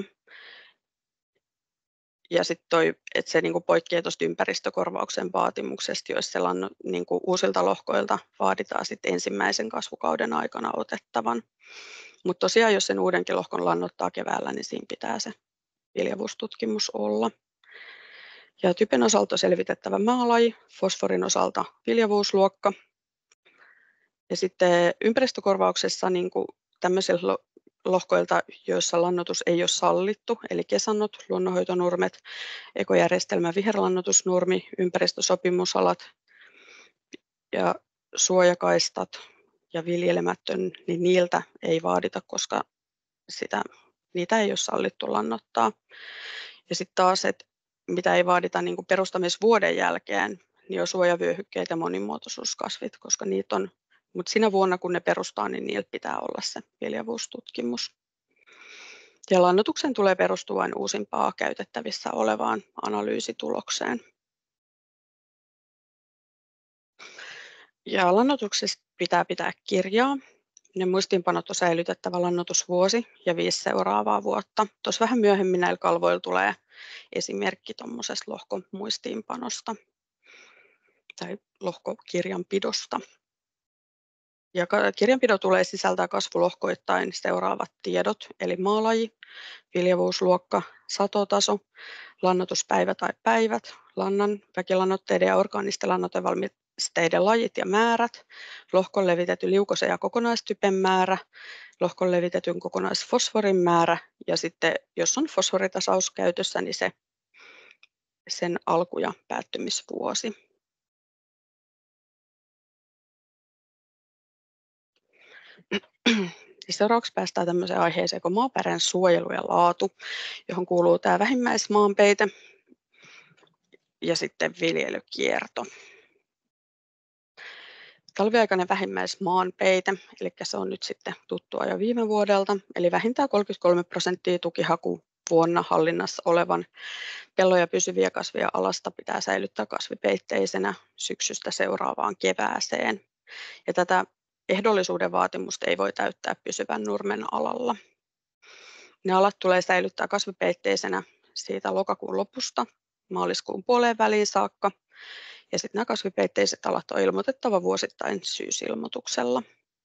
Speaker 5: Ja sitten toi, että se niinku poikkeaa tuosta ympäristökorvauksen vaatimuksesta, jos se lanno, niinku uusilta lohkoilta vaaditaan sit ensimmäisen kasvukauden aikana otettavan. Mutta tosiaan, jos sen uudenkin lohkon lannoittaa keväällä, niin siinä pitää se viljavuustutkimus olla. Ja typen osalta selvitettävä maalaji, fosforin osalta viljavuusluokka. Ja sitten ympäristökorvauksessa niin kuin tämmöisillä lohkoilta, joissa lannoitus ei ole sallittu, eli kesannot, luonnonhoitonurmet, ekojärjestelmä, viherlannoitusnurmi, ympäristösopimusalat ja suojakaistat ja viljelemättön, niin niiltä ei vaadita, koska sitä, niitä ei ole sallittu lannoittaa. Ja sitten taas, että mitä ei vaadita niin kuin perustamisvuoden jälkeen, niin on suojavyöhykkeet ja monimuotoisuuskasvit, koska niitä on, mutta siinä vuonna kun ne perustaa, niin niillä pitää olla se viljavuustutkimus. Ja lannoituksen tulee perustua vain uusimpaa käytettävissä olevaan analyysitulokseen. Ja lannoituksesta pitää pitää kirjaa. Ne muistiinpanot on säilytettävä lannoitusvuosi ja viisi seuraavaa vuotta. Tuossa vähän myöhemmin näillä kalvoilla tulee esimerkki tuommoisesta lohkomuistiinpanosta tai lohkokirjanpidosta. Ja kirjanpito tulee sisältää kasvulohkoittain seuraavat tiedot, eli maalaji, viljavuusluokka, satotaso, lannoituspäivä tai päivät, lannan, väkilannoitteiden ja orgaanisten lannoitevalmisteiden lajit ja määrät, lohkon levitetyn liukosen ja kokonaistypen määrä, lohkon levitetyn kokonaisfosforin määrä ja sitten jos on fosforitasaus käytössä, niin se, sen alku- ja päättymisvuosi. Seuraavaksi päästään tämmöiseen aiheeseen kuin maaperän suojelu ja laatu, johon kuuluu tämä vähimmäismaanpeite ja sitten viljelykierto. Talviaikainen vähimmäismaanpeite, eli se on nyt sitten tuttua jo viime vuodelta, eli vähintään kolmekymmentäkolme prosenttia tukihaku vuonna hallinnassa olevan pellon ja pysyviä kasvia alasta pitää säilyttää kasvipeitteisenä syksystä seuraavaan kevääseen. Ja tätä ehdollisuuden vaatimusta ei voi täyttää pysyvän nurmen alalla. Ne alat tulee säilyttää kasvipeitteisenä siitä lokakuun lopusta maaliskuun puoleen väliin saakka. Ja sitten nämä kasvipeitteiset alat on ilmoitettava vuosittain syysilmoituksella.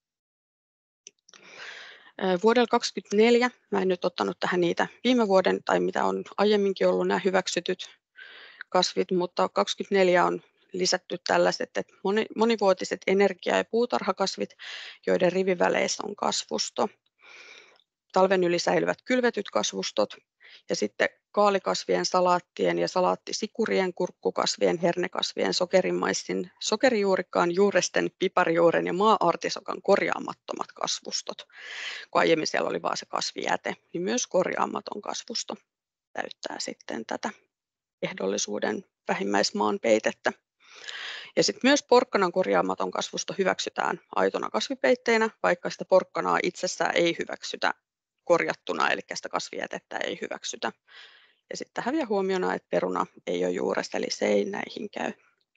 Speaker 5: Vuodella kaksikymmentäneljä, mä en nyt ottanut tähän niitä viime vuoden tai mitä on aiemminkin ollut nämä hyväksytyt kasvit, mutta kaksikymmentäneljä on lisätty tällaiset, että monivuotiset energia- ja puutarhakasvit, joiden riviväleissä on kasvusto. Talven yli säilyvät kylvetyt kasvustot ja sitten kaalikasvien, salaattien ja salaattisikurien, kurkkukasvien, hernekasvien, sokerimaissin, sokerijuurikkaan, juuresten, piparjuuren ja maa-artisokan korjaamattomat kasvustot. Kun aiemmin siellä oli vain se kasvijäte, niin myös korjaamaton kasvusto täyttää sitten tätä ehdollisuuden vähimmäismaanpeitettä. Ja sitten myös porkkanan korjaamaton kasvusto hyväksytään aitona kasvipeitteinä, vaikka sitä porkkanaa itsessään ei hyväksytä korjattuna, eli sitä kasvijätettä ei hyväksytä. Ja sitten tähän vielä huomiona, että peruna ei ole juuresta, eli se ei näihin käy.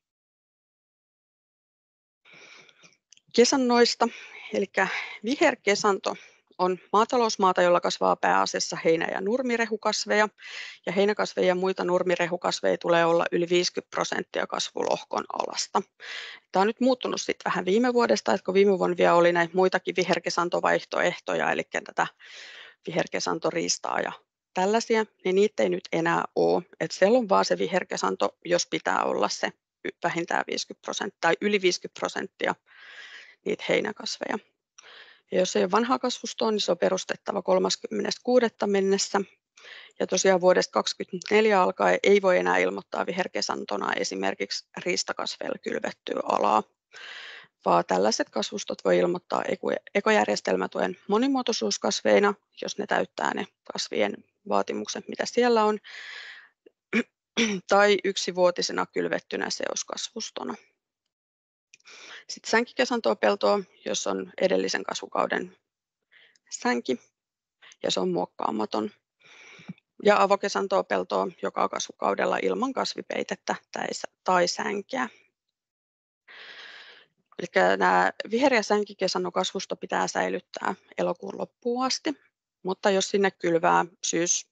Speaker 5: Kesannoista, eli viherkesanto on maatalousmaata, jolla kasvaa pääasiassa heinä- ja nurmirehukasveja. Ja heinäkasveja ja muita nurmirehukasveja tulee olla yli viisikymmentä prosenttia kasvulohkon alasta. Tämä on nyt muuttunut sitten vähän viime vuodesta, että kun viime vuonna vielä oli näitä muitakin viherkesantovaihtoehtoja, eli tätä viherkesantoriistaa ja tällaisia, niin niitä ei nyt enää ole. Että siellä on vaan se viherkesanto, jos pitää olla se vähintään viisikymmentä prosenttia tai yli viisikymmentä prosenttia niitä heinäkasveja. Ja jos ei ole vanhaa kasvustoa, niin se on perustettava kolmaskymmenes kuudetta mennessä. Ja tosiaan vuodesta kaksikymmentäneljä alkaen ei voi enää ilmoittaa viherkesantona esimerkiksi riistakasveilla kylvettyä alaa, vaan tällaiset kasvustot voi ilmoittaa ekojärjestelmätuen monimuotoisuuskasveina, jos ne täyttää ne kasvien vaatimukset, mitä siellä on, tai yksivuotisena kylvettynä seoskasvustona. Sitten sänkikesantoa peltoa, jos on edellisen kasvukauden sänki ja se on muokkaamaton. Ja avokesantoa peltoa joka kasvukaudella ilman kasvipeitettä tai sänkeä. Eli nämä viher- ja sänkikesannokasvusto pitää säilyttää elokuun loppuun asti, mutta jos sinne kylvää syys,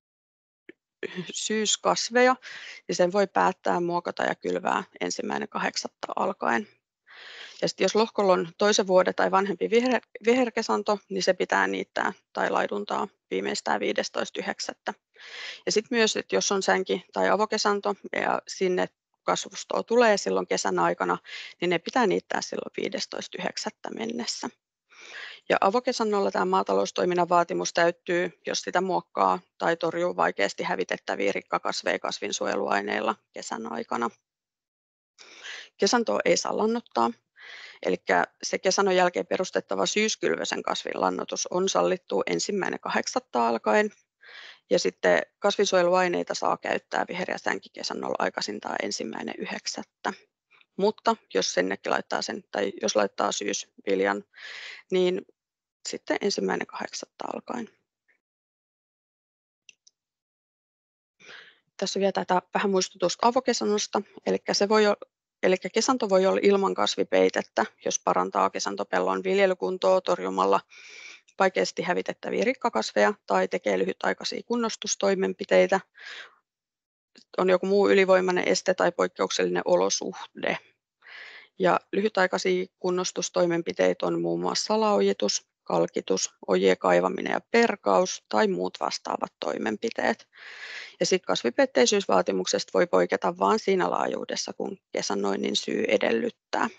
Speaker 5: syyskasveja, niin sen voi päättää muokata ja kylvää ensimmäinen kahdeksatta alkaen. Ja sitten jos lohkolla on toisen vuoden tai vanhempi viher, viherkesanto, niin se pitää niittää tai laiduntaa viimeistään viidestoista yhdeksättä. Ja sitten myös, että jos on sänki- tai avokesanto ja sinne kasvustoa tulee silloin kesän aikana, niin ne pitää niittää silloin viidestoista yhdeksättä mennessä. Ja avokesannolla tämä maataloustoiminnan vaatimus täyttyy, jos sitä muokkaa tai torjuu vaikeasti hävitettäviä rikkakasveja kasvinsuojeluaineilla kesän aikana. Kesantoa ei saa lannottaa, eli se kesannon jälkeen perustettava syyskylvösen kasvin lannoitus on sallittu ensimmäinen kahdeksatta alkaen. Ja sitten kasvinsuojeluaineita saa käyttää viher- ja sänkikesannolla aikaisintaan ensimmäinen yhdeksättä. Mutta jos sinnekin laittaa sen, tai jos laittaa syysviljan, niin sitten ensimmäinen kahdeksatta alkaen. Tässä on vielä tätä vähän muistutusta avokesannosta, eli se voi olla Eli kesanto voi olla ilman kasvipeitettä, jos parantaa kesantopellon viljelykuntoa torjumalla vaikeasti hävitettäviä rikkakasveja tai tekee lyhytaikaisia kunnostustoimenpiteitä, on joku muu ylivoimainen este tai poikkeuksellinen olosuhde. Ja lyhytaikaisia kunnostustoimenpiteitä on muun muassa salaojitus, kalkitus, ojien kaivaminen ja perkaus tai muut vastaavat toimenpiteet. Ja sitten kasvipetteisyysvaatimuksesta voi poiketa vain siinä laajuudessa, kun kesannoinnin syy edellyttää.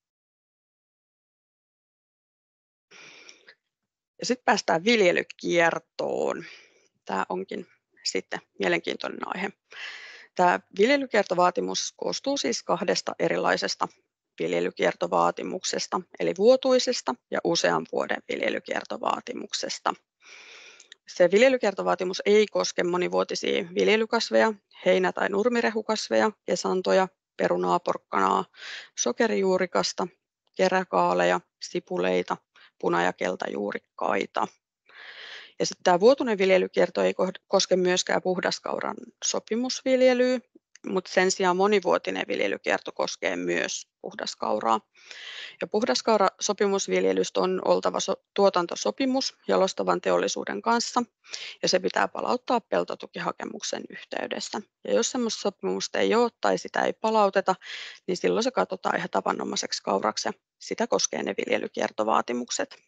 Speaker 5: Ja sitten päästään viljelykiertoon. Tämä onkin sitten mielenkiintoinen aihe. Tämä viljelykiertovaatimus koostuu siis kahdesta erilaisesta viljelykiertovaatimuksesta, eli vuotuisesta ja usean vuoden viljelykiertovaatimuksesta. Se viljelykiertovaatimus ei koske monivuotisia viljelykasveja, heinä- tai nurmirehukasveja, kesantoja, perunaa, porkkanaa, sokerijuurikasta, keräkaaleja, sipuleita, puna- ja keltajuurikkaita. Ja sitten tämä vuotuinen viljelykierto ei koske myöskään puhdaskauran sopimusviljelyä, mutta sen sijaan monivuotinen viljelykierto koskee myös puhdaskauraa. Ja puhdaskaurasopimusviljelystä on oltava so- tuotantosopimus jalostavan teollisuuden kanssa, ja se pitää palauttaa peltotukihakemuksen yhteydessä. Ja jos semmoista sopimusta ei ole tai sitä ei palauteta, niin silloin se katsotaan ihan tavanomaiseksi kauraksi, ja sitä koskee ne viljelykiertovaatimukset.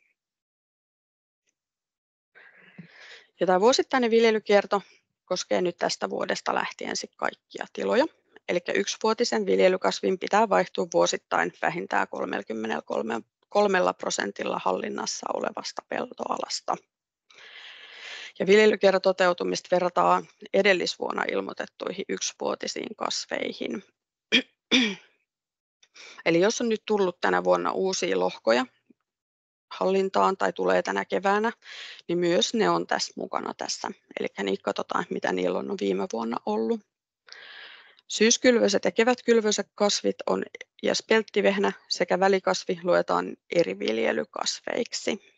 Speaker 5: Ja tämä vuosittainen viljelykierto koskee nyt tästä vuodesta lähtien sit kaikkia tiloja. Eli yksivuotisen viljelykasvin pitää vaihtua vuosittain vähintään kolmekymmentäkolme prosentilla hallinnassa olevasta peltoalasta. Ja viljelykierron toteutumista verrataan edellisvuonna ilmoitettuihin yksivuotisiin kasveihin. Eli jos on nyt tullut tänä vuonna uusia lohkoja hallintaan tai tulee tänä keväänä, niin myös ne on tässä mukana tässä. Eli niitä katsotaan, mitä niillä on viime vuonna ollut. Syyskylvöset ja kevätkylvöset kasvit on ja spelttivehnä sekä välikasvi luetaan eri viljelykasveiksi.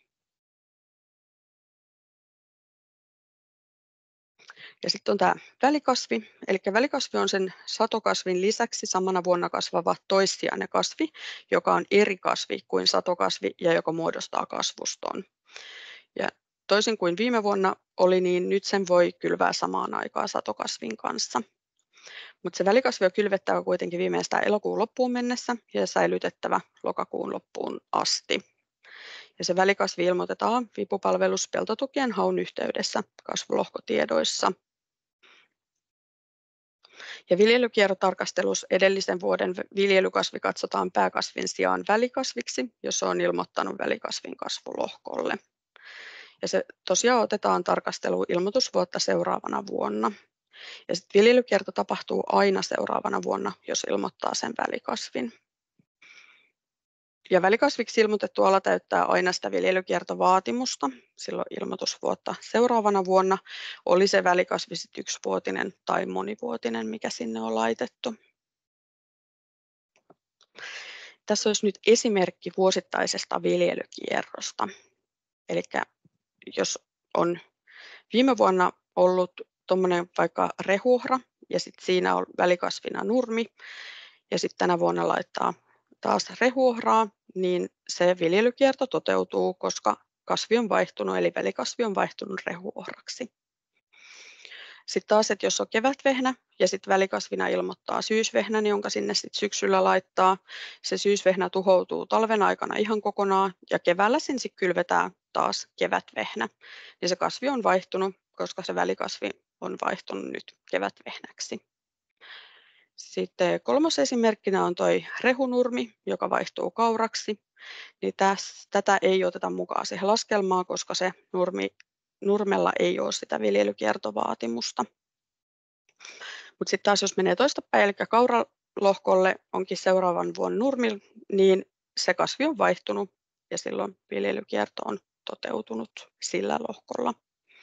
Speaker 5: Ja sitten on tämä välikasvi, eli välikasvi on sen satokasvin lisäksi samana vuonna kasvava toissijainen kasvi, joka on eri kasvi kuin satokasvi ja joka muodostaa kasvuston. Ja toisin kuin viime vuonna oli, niin nyt sen voi kylvää samaan aikaan satokasvin kanssa. Mutta se välikasvi on kylvettävä kuitenkin viimeistään elokuun loppuun mennessä ja säilytettävä lokakuun loppuun asti. Ja se välikasvi ilmoitetaan vipupalvelus peltotukien haun yhteydessä kasvulohkotiedoissa. Ja viljelykiertotarkastelussa edellisen vuoden viljelykasvi katsotaan pääkasvin sijaan välikasviksi, jos on ilmoittanut välikasvin kasvulohkolle. Ja se tosiaan otetaan tarkasteluun ilmoitusvuotta seuraavana vuonna. Ja sitten viljelykierto tapahtuu aina seuraavana vuonna, jos ilmoittaa sen välikasvin. Ja välikasviksi ilmoitettu ala täyttää aina sitä viljelykiertovaatimusta silloin ilmoitusvuotta seuraavana vuonna, oli se välikasvi sitten yksivuotinen tai monivuotinen, mikä sinne on laitettu. Tässä olisi nyt esimerkki vuosittaisesta viljelykierrosta. Eli jos on viime vuonna ollut tuommoinen vaikka rehuohra ja sitten siinä on välikasvina nurmi ja sitten tänä vuonna laittaa taas rehuohraa, niin se viljelykierto toteutuu, koska kasvi on vaihtunut, eli välikasvi on vaihtunut rehuohraksi. Sitten taas, että jos on kevätvehnä ja sitten välikasvina ilmoittaa syysvehnän, jonka sinne sitten syksyllä laittaa, se syysvehnä tuhoutuu talven aikana ihan kokonaan ja keväällä sen sitten kylvetään taas kevätvehnä. Niin se kasvi on vaihtunut, koska se välikasvi on vaihtunut nyt kevätvehnäksi. Sitten kolmas esimerkkinä on toi rehunurmi, joka vaihtuu kauraksi. Niin täs, tätä ei oteta mukaan siihen laskelmaan, koska se nurmi, nurmella ei ole sitä viljelykiertovaatimusta. Mutta sitten taas jos menee toistapäin, eli kauralohkolle onkin seuraavan vuoden nurmi, niin se kasvi on vaihtunut ja silloin viljelykierto on toteutunut sillä lohkolla.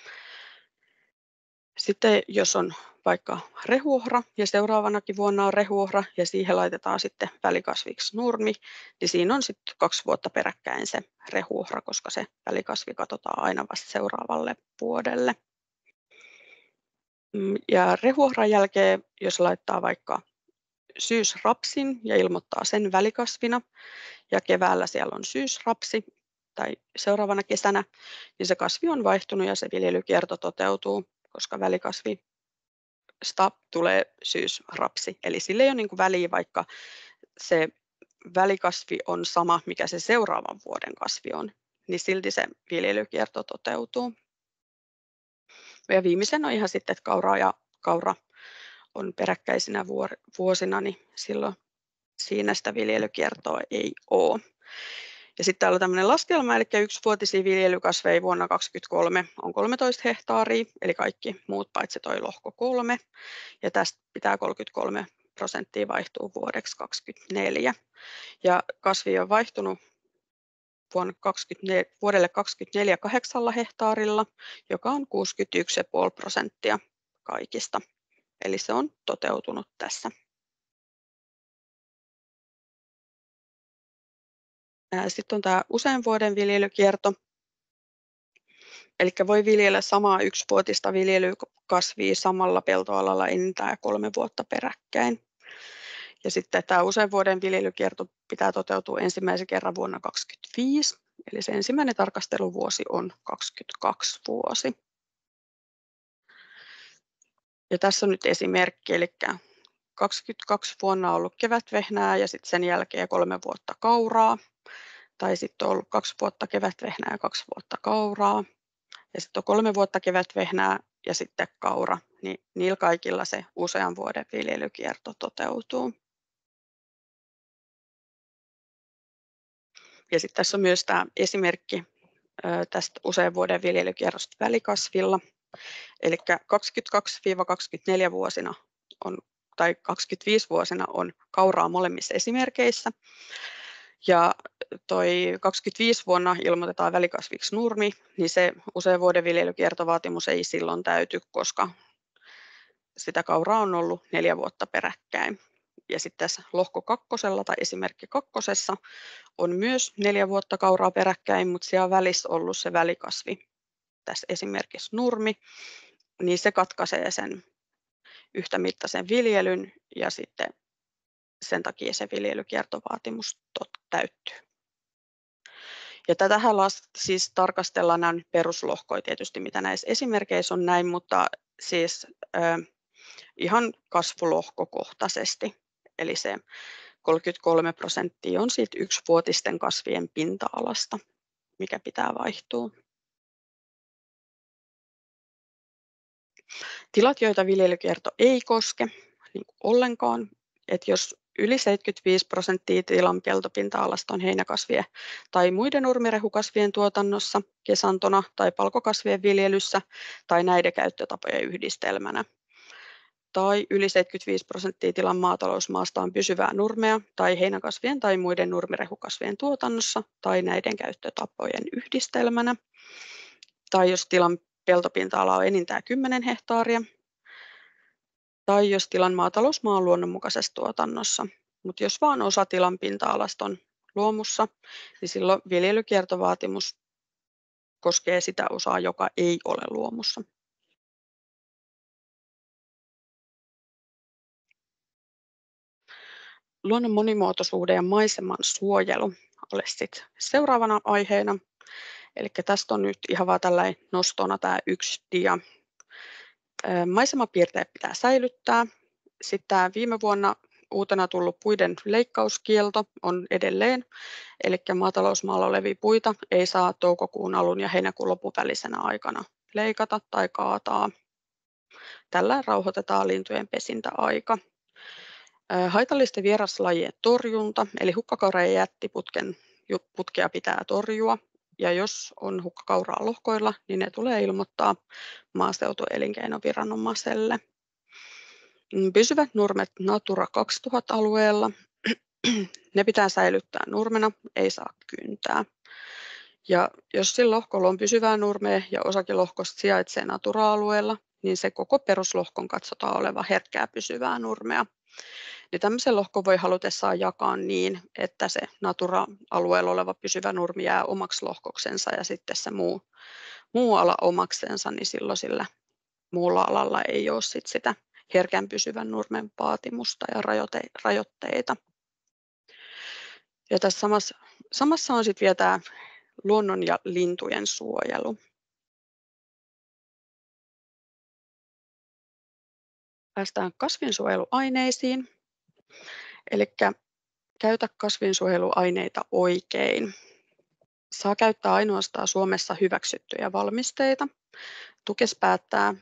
Speaker 5: Sitten jos on vaikka rehuohra ja seuraavanakin vuonna on rehuohra ja siihen laitetaan sitten välikasviksi nurmi, niin siinä on sitten kaksi vuotta peräkkäin se rehuohra, koska se välikasvi katsotaan aina vasta seuraavalle vuodelle. Ja rehuohran jälkeen, jos laittaa vaikka syysrapsin ja ilmoittaa sen välikasvina ja keväällä siellä on syysrapsi tai seuraavana kesänä, niin se kasvi on vaihtunut ja se viljelykierto toteutuu, koska välikasvi tulee syysrapsi. Eli sillä ei ole niin kuin väliä, vaikka se välikasvi on sama, mikä se seuraavan vuoden kasvi on, niin silti se viljelykierto toteutuu. Ja viimeisen on ihan sitten, että kaura ja kaura on peräkkäisinä vuosina, niin silloin siinä sitä viljelykiertoa ei ole. Ja sitten täällä on tämmöinen laskelma, eli yksivuotisia viljelykasveja vuonna kaksituhattakaksikymmentäkolme on kolmetoista hehtaaria, eli kaikki muut paitsi toi lohko kolme. Ja tästä pitää kolmekymmentäkolme prosenttia vaihtuu vuodeksi kaksikymmentäneljä. Ja kasvi on vaihtunut vuonna kaksikymmentäneljä, vuodelle kaksikymmentäneljä kahdeksalla hehtaarilla, joka on kuusikymmentäyksi pilkku viisi prosenttia kaikista. Eli se on toteutunut tässä. Sitten on tämä usean vuoden viljelykierto. Eli voi viljellä samaa yksivuotista viljelykasvia samalla peltoalalla enintään kolme vuotta peräkkäin. Ja sitten tämä usean vuoden viljelykierto pitää toteutua ensimmäisen kerran vuonna kaksituhattakaksikymmentäviisi. Eli se ensimmäinen tarkasteluvuosi on kaksikymmentäkaksi vuosi. Ja tässä on nyt esimerkki, eli kaksikymmentäkaksi vuonna on ollut kevätvehnää ja sitten sen jälkeen kolme vuotta kauraa. Tai sitten on ollut kaksi vuotta kevätvehnää ja kaksi vuotta kauraa. Ja sitten on kolme vuotta kevätvehnää ja sitten kaura. Niin niillä kaikilla se usean vuoden viljelykierto toteutuu. Ja sitten tässä on myös tämä esimerkki tästä usean vuoden viljelykierrosta välikasvilla. Eli kaksikymmentäkaksi kaksikymmentäneljä vuosina on, tai kaksikymmentäviisi vuosina on kauraa molemmissa esimerkeissä. Ja toi kaksikymmentäviisi vuonna ilmoitetaan välikasviksi nurmi, niin se usean vuoden viljelykiertovaatimus ei silloin täyty, koska sitä kauraa on ollut neljä vuotta peräkkäin. Ja sitten tässä lohko kakkosella tai esimerkki kakkosessa on myös neljä vuotta kauraa peräkkäin, mutta siellä on välissä ollut se välikasvi, tässä esimerkiksi nurmi, niin se katkaisee sen yhtämittaisen viljelyn ja sitten sen takia se viljelykiertovaatimus täyttyy. Ja tätähän siis tarkastellaan, nämä peruslohkoja tietysti, mitä näissä esimerkkeissä on näin, mutta siis äh, ihan kasvulohkokohtaisesti. Eli se kolmekymmentäkolme prosenttia on siitä yksivuotisten kasvien pinta-alasta, mikä pitää vaihtua. Tilat, joita viljelykierto ei koske niin kuin ollenkaan, että jos yli seitsemänkymmentäviisi prosenttia tilan peltopinta-alasta on heinäkasvien tai muiden nurmirehukasvien tuotannossa, kesantona tai palkokasvien viljelyssä tai näiden käyttötapojen yhdistelmänä. Tai yli seitsemänkymmentäviisi prosenttia tilan maatalousmaasta on pysyvää nurmea tai heinäkasvien tai muiden nurmirehukasvien tuotannossa tai näiden käyttötapojen yhdistelmänä. Tai jos tilan peltopinta-ala on enintään kymmenen hehtaaria. Tai jos tilan maatalousmaa on luonnonmukaisessa tuotannossa. Mutta jos vain osa tilan pinta-alasta on luomussa, niin silloin viljelykiertovaatimus koskee sitä osaa, joka ei ole luomussa. luonnon monimuotoisuuden ja maiseman suojelu olisi sit seuraavana aiheena. Eli tästä on nyt ihan vaan tällainen nostona tämä yksi dia. Maisemapiirteet pitää säilyttää. Sitten tämä viime vuonna uutena tullut puiden leikkauskielto on edelleen. Eli maatalousmaalla olevia puita ei saa toukokuun alun ja heinäkuun lopun välisenä aikana leikata tai kaataa. Tällä rauhoitetaan lintujen pesintäaika. Haitallisten vieraslajien torjunta, eli hukkakaura- ja jättiputken putkea pitää torjua. Ja jos on hukkakauraa lohkoilla, niin ne tulee ilmoittaa maaseutuelinkeinoviranomaiselle. Pysyvät nurmet Natura kaksituhatta-alueella. Ne pitää säilyttää nurmena, ei saa kyntää. Ja jos sillä lohkolla on pysyvää nurmea ja osakin lohkosta sijaitsee Natura-alueella, niin se koko peruslohkon katsotaan olevan herkkää pysyvää nurmea. Niin tämmöisen lohkon voi halutessaan jakaa niin, että se Natura-alueella oleva pysyvä nurmi jää omaksi lohkoksensa ja sitten se muu, muu ala omaksensa, niin silloin sillä muulla alalla ei ole sit sitä herkän pysyvän nurmen vaatimusta ja rajoitteita. Ja tässä samassa, samassa on sitten vielä tämä luonnon ja lintujen suojelu. Päästään kasvinsuojeluaineisiin. Eli käytä kasvinsuojeluaineita oikein. Saa käyttää ainoastaan Suomessa hyväksyttyjä valmisteita. Tukes päättää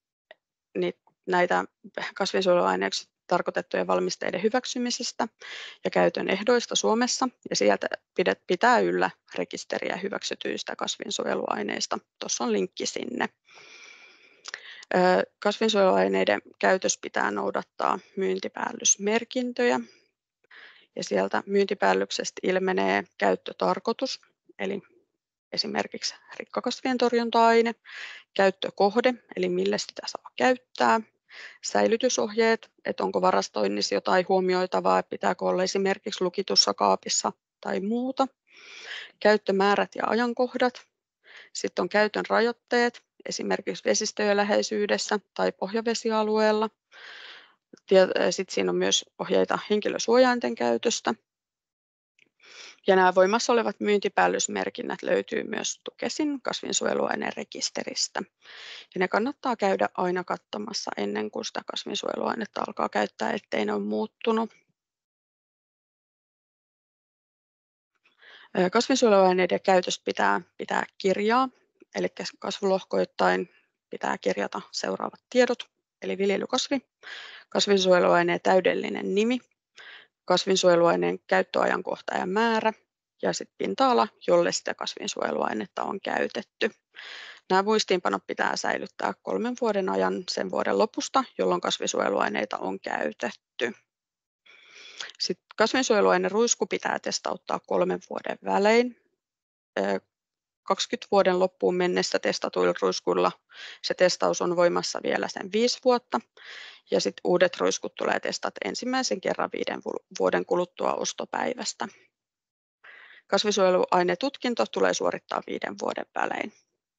Speaker 5: näitä kasvinsuojeluaineiksi tarkoitettujen valmisteiden hyväksymisestä ja käytön ehdoista Suomessa, ja sieltä pitää yllä rekisteriä hyväksytyistä kasvinsuojeluaineista. Tuossa on linkki sinne. Kasvinsuojeluaineiden käytös pitää noudattaa myyntipäällysmerkintöjä, ja sieltä myyntipäällyksestä ilmenee käyttötarkoitus, eli esimerkiksi rikkakasvien torjunta-aine, käyttökohde, eli millä sitä saa käyttää, säilytysohjeet, että onko varastoinnissa jotain huomioitavaa, pitääkö olla esimerkiksi lukitussa kaapissa tai muuta, käyttömäärät ja ajankohdat, sitten on käytön rajoitteet, esimerkiksi vesistöjen läheisyydessä tai pohjavesialueella, sitten siinä on myös ohjeita henkilösuojainten käytöstä. Ja nämä voimassa olevat myyntipäällysmerkinnät löytyy myös Tukesin kasvinsuojeluaineen rekisteristä. Ja ne kannattaa käydä aina katsomassa ennen kuin sitä kasvinsuojeluainetta alkaa käyttää, ettei ne ole muuttunut. Kasvinsuojeluaineiden käytöstä pitää pitää kirjaa, eli kasvulohkoittain pitää kirjata seuraavat tiedot, eli viljelykasvi, kasvinsuojeluaineen täydellinen nimi, kasvinsuojeluaineen käyttöajankohta ja määrä ja sitten pinta-ala, jolle sitä kasvinsuojeluainetta on käytetty. Nämä muistiinpanot pitää säilyttää kolmen vuoden ajan sen vuoden lopusta, jolloin kasvinsuojeluaineita on käytetty. Sitten kasvinsuojeluaineruisku pitää testauttaa kolmen vuoden välein. kaksikymmentä vuoden loppuun mennessä testatuilla ruiskuilla se testaus on voimassa vielä sen viisi vuotta. Ja sitten uudet ruiskut tulee testata ensimmäisen kerran viiden vuoden kuluttua ostopäivästä. Kasvinsuojeluainetutkinto tulee suorittaa viiden vuoden välein.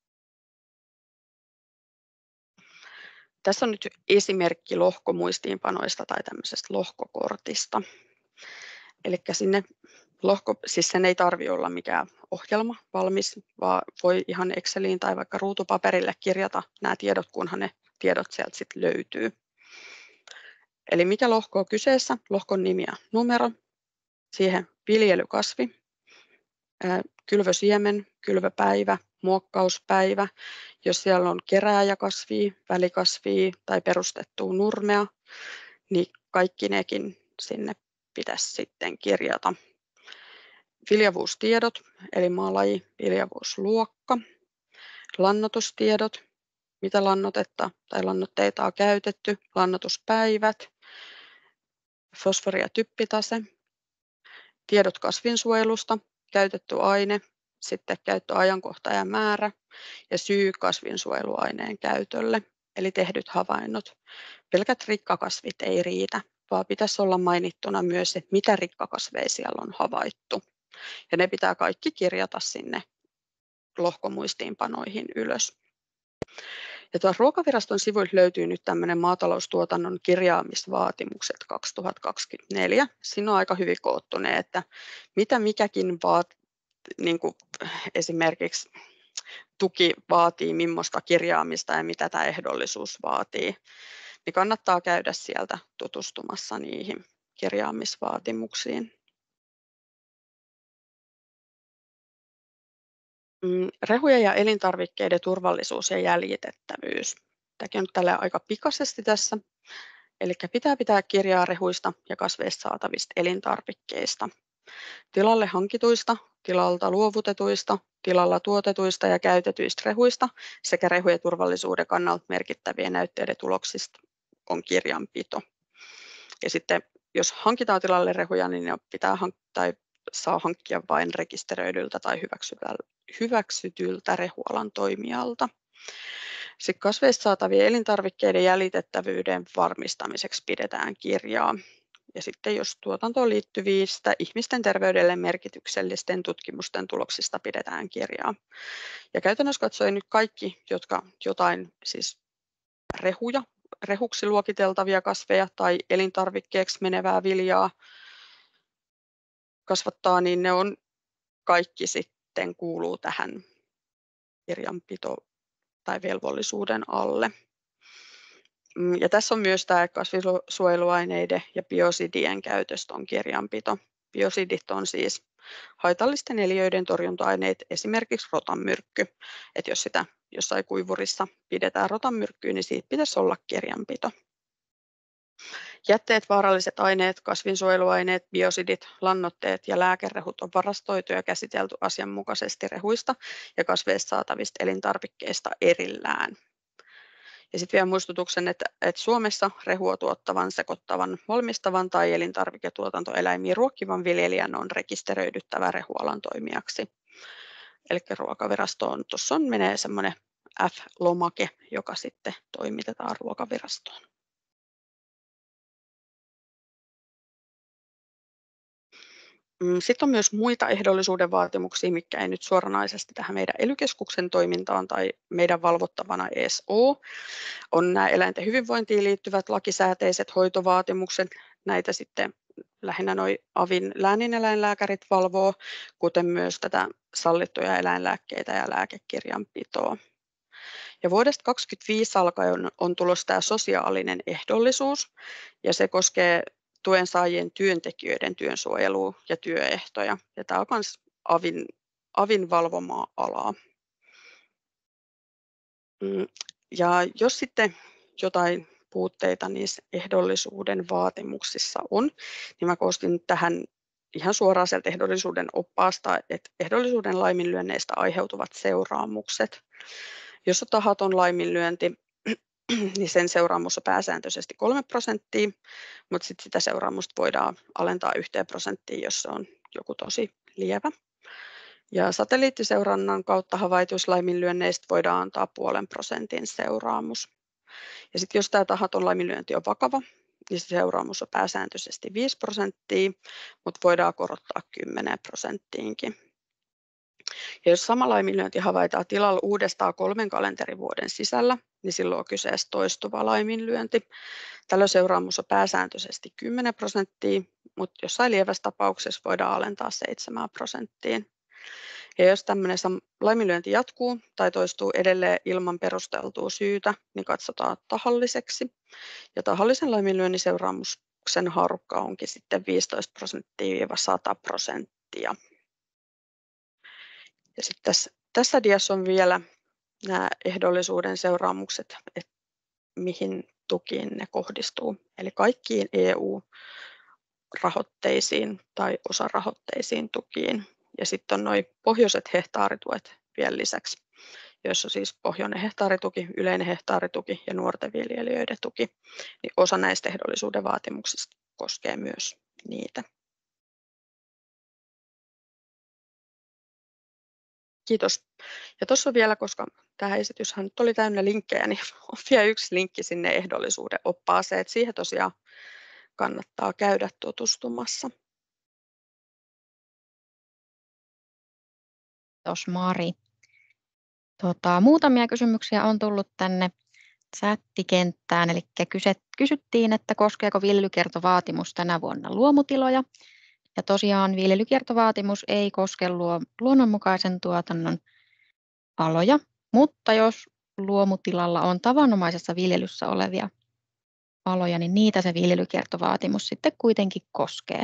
Speaker 5: Tässä on nyt esimerkki lohkomuistiinpanoista tai tämmöisestä lohkokortista. Eli sinne lohko, siis sen ei tarvitse olla mikään ohjelma valmis, vaan voi ihan Exceliin tai vaikka ruutupaperille kirjata nämä tiedot, kunhan ne tiedot sieltä sitten löytyy. Eli mikä lohko on kyseessä, lohkon nimi ja numero, siihen viljelykasvi, kylvösiemen, kylvöpäivä, muokkauspäivä, jos siellä on kerääjäkasvia, välikasvia tai perustettua nurmea, niin kaikki nekin sinne pitäisi sitten kirjata. Viljavuustiedot, eli maalaji, viljavuusluokka, lannoitustiedot, mitä lannoitetta tai lannoitteita on käytetty, lannoituspäivät, fosfori- ja typpitase, tiedot kasvinsuojelusta, käytetty aine, sitten käyttöajankohta ja määrä ja syy kasvinsuojeluaineen käytölle, eli tehdyt havainnot. Pelkät rikkakasvit ei riitä, vaan pitäisi olla mainittuna myös, että mitä rikkakasveja siellä on havaittu. Ja ne pitää kaikki kirjata sinne lohkomuistiinpanoihin ylös. Ja tuossa Ruokaviraston sivuilta löytyy nyt tämmöinen maataloustuotannon kirjaamisvaatimukset kaksituhattakaksikymmentäneljä. Siinä on aika hyvin koottu ne, että mitä mikäkin vaat, niin kuin esimerkiksi tuki vaatii, millaista kirjaamista ja mitä tämä ehdollisuus vaatii, niin kannattaa käydä sieltä tutustumassa niihin kirjaamisvaatimuksiin. Rehujen ja elintarvikkeiden turvallisuus ja jäljitettävyys. Tämäkin on tällä aika pikaisesti tässä. Eli pitää pitää kirjaa rehuista ja kasveista saatavista elintarvikkeista. Tilalle hankituista, tilalta luovutetuista, tilalla tuotetuista ja käytetyistä rehuista sekä rehujen turvallisuuden kannalta merkittävien näytteiden tuloksista on kirjanpito. Ja sitten jos hankitaan tilalle rehuja, niin ne pitää hank- tai saa hankkia vain rekisteröidyltä tai hyväksytyltä rehualan toimijalta. Sitten kasveista saatavien elintarvikkeiden jäljitettävyyden varmistamiseksi pidetään kirjaa. Ja sitten jos tuotantoon liittyvistä ihmisten terveydelle merkityksellisten tutkimusten tuloksista pidetään kirjaa. Ja käytännössä katsoen nyt kaikki, jotka jotain siis rehuja, rehuksi luokiteltavia kasveja tai elintarvikkeeksi menevää viljaa kasvattaa, niin ne on kaikki sitten kuuluu tähän kirjanpito- tai velvollisuuden alle. Ja tässä on myös tämä kasvinsuojeluaineiden ja biosidien käytöstä on kirjanpito. Biosidit on siis haitallisten eliöiden torjunta-aineet, esimerkiksi rotanmyrkky. Että jos sitä jossain kuivurissa pidetään rotanmyrkkyä, niin siitä pitäisi olla kirjanpito. Jätteet, vaaralliset aineet, kasvinsuojeluaineet, biosidit, lannoitteet ja lääkerehut on varastoitu ja käsitelty asianmukaisesti rehuista ja kasveista saatavista elintarvikkeista erillään. Ja sitten vielä muistutuksen, että, että Suomessa rehua tuottavan, sekoittavan, valmistavan tai elintarviketuotantoeläimiä ruokkivan viljelijän on rekisteröidyttävä rehualan toimijaksi. Eli Ruokavirastoon, tuossa on menee semmoinen F-lomake, joka sitten toimitetaan Ruokavirastoon. Sitten on myös muita ehdollisuuden vaatimuksia, mitkä ei nyt suoranaisesti tähän meidän ely-keskuksen toimintaan tai meidän valvottavana edes ole. On nämä eläinten hyvinvointiin liittyvät lakisääteiset hoitovaatimukset. Näitä sitten lähinnä noi avin läänineläinlääkärit valvoo, kuten myös tätä sallittuja eläinlääkkeitä ja lääkekirjanpitoa. Ja vuodesta kaksituhattakaksikymmentäviisi alkaen on tulossa tämä sosiaalinen ehdollisuus, ja se koskee tuen saajien työntekijöiden työnsuojelua ja työehtoja. Ja tämä on myös avin, avin valvomaa alaa. Ja jos sitten jotain puutteita niissä ehdollisuuden vaatimuksissa on, niin mä koostin tähän ihan suoraan sieltä ehdollisuuden oppaasta, että ehdollisuuden laiminlyönneistä aiheutuvat seuraamukset. Jos on tahaton laiminlyönti, niin sen seuraamus on pääsääntöisesti kolme prosenttia, mutta sitten sitä seuraamusta voidaan alentaa yhteen prosenttiin, jos se on joku tosi lievä. Ja satelliittiseurannan kautta havaituista laiminlyönneistä voidaan antaa puolen prosentin seuraamus. Ja sitten jos tämä tahaton laiminlyönti on vakava, niin se seuraamus on pääsääntöisesti viisi prosenttia, mutta voidaan korottaa kymmenen prosenttiinkin. Ja jos sama laiminlyönti havaitaan tilalla uudestaan kolmen kalenterivuoden sisällä, niin silloin on kyseessä toistuva laiminlyönti. Tällöin seuraamus on pääsääntöisesti kymmenen prosenttia, mutta jossain lievässä tapauksessa voidaan alentaa seitsemän prosenttiin. Ja jos tämmöinen laiminlyönti jatkuu tai toistuu edelleen ilman perusteltua syytä, niin katsotaan tahalliseksi. Ja tahallisen laiminlyönnin seuraamuksen haarukka onkin sitten viisitoista prosenttia sata prosenttia. Ja sitten tässä, tässä diassa on vielä nämä ehdollisuuden seuraamukset, että mihin tukiin ne kohdistuu. Eli kaikkiin E U-rahoitteisiin tai osarahoitteisiin tukiin. Ja sitten on nuo pohjoiset hehtaarituet vielä lisäksi, joissa on siis pohjoinen hehtaarituki, yleinen hehtaarituki ja nuorten viljelijöiden tuki. Niin osa näistä ehdollisuuden vaatimuksista koskee myös niitä. Kiitos. Ja tuossa on vielä, koska tämä esityshän nyt oli täynnä linkkejä, niin on vielä yksi linkki sinne ehdollisuuden oppaaseen, että siihen tosiaan kannattaa käydä tutustumassa.
Speaker 4: Kiitos Mari. Tota, muutamia kysymyksiä on tullut tänne chattikenttään, eli kysyttiin, että koskeeko viljelykiertovaatimus tänä vuonna luomutiloja. Ja tosiaan viljelykiertovaatimus ei koske luo, luonnonmukaisen tuotannon aloja, mutta jos luomutilalla on tavanomaisessa viljelyssä olevia aloja, niin niitä se viljelykiertovaatimus sitten kuitenkin koskee.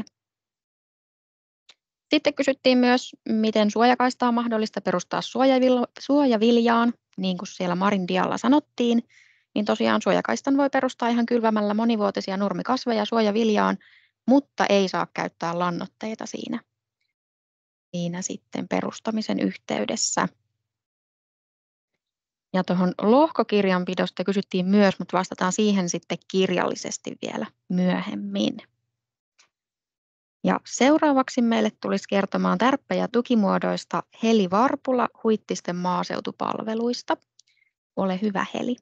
Speaker 4: Sitten kysyttiin myös, miten suojakaistaa on mahdollista perustaa suojaviljaan, niin kuin siellä Marin dialla sanottiin, niin tosiaan suojakaistan voi perustaa ihan kylvämällä monivuotisia nurmikasveja suojaviljaan, mutta ei saa käyttää lannoitteita siinä, siinä sitten perustamisen yhteydessä. Ja tuohon lohkokirjanpidosta kysyttiin myös, mutta vastataan siihen sitten kirjallisesti vielä myöhemmin. Ja seuraavaksi meille tulisi kertomaan tärppä- ja tukimuodoista Heli Varpula Huittisten maaseutupalveluista. Ole hyvä, Heli.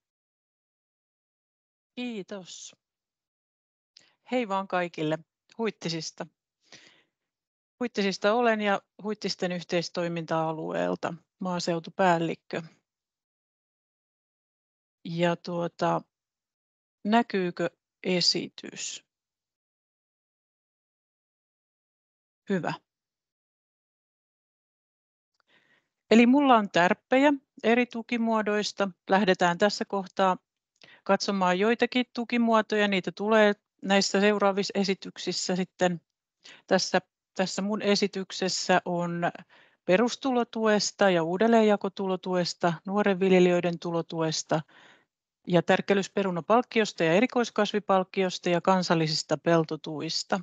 Speaker 6: Kiitos. Hei vaan kaikille Huittisista. Huittisista olen ja Huittisten yhteistoiminta-alueelta maaseutupäällikkö. Ja tuota, näkyykö esitys? Hyvä. Eli mulla on tärppejä eri tukimuodoista. Lähdetään tässä kohtaa katsomaan joitakin tukimuotoja. Niitä tulee näissä seuraavissa esityksissä sitten. Tässä, tässä mun esityksessä on perustulotuesta ja uudelleenjakotulotuesta, nuoren viljelijöiden tulotuesta ja tärkkelysperunapalkkiosta ja erikoiskasvipalkkiosta ja kansallisista peltotuista.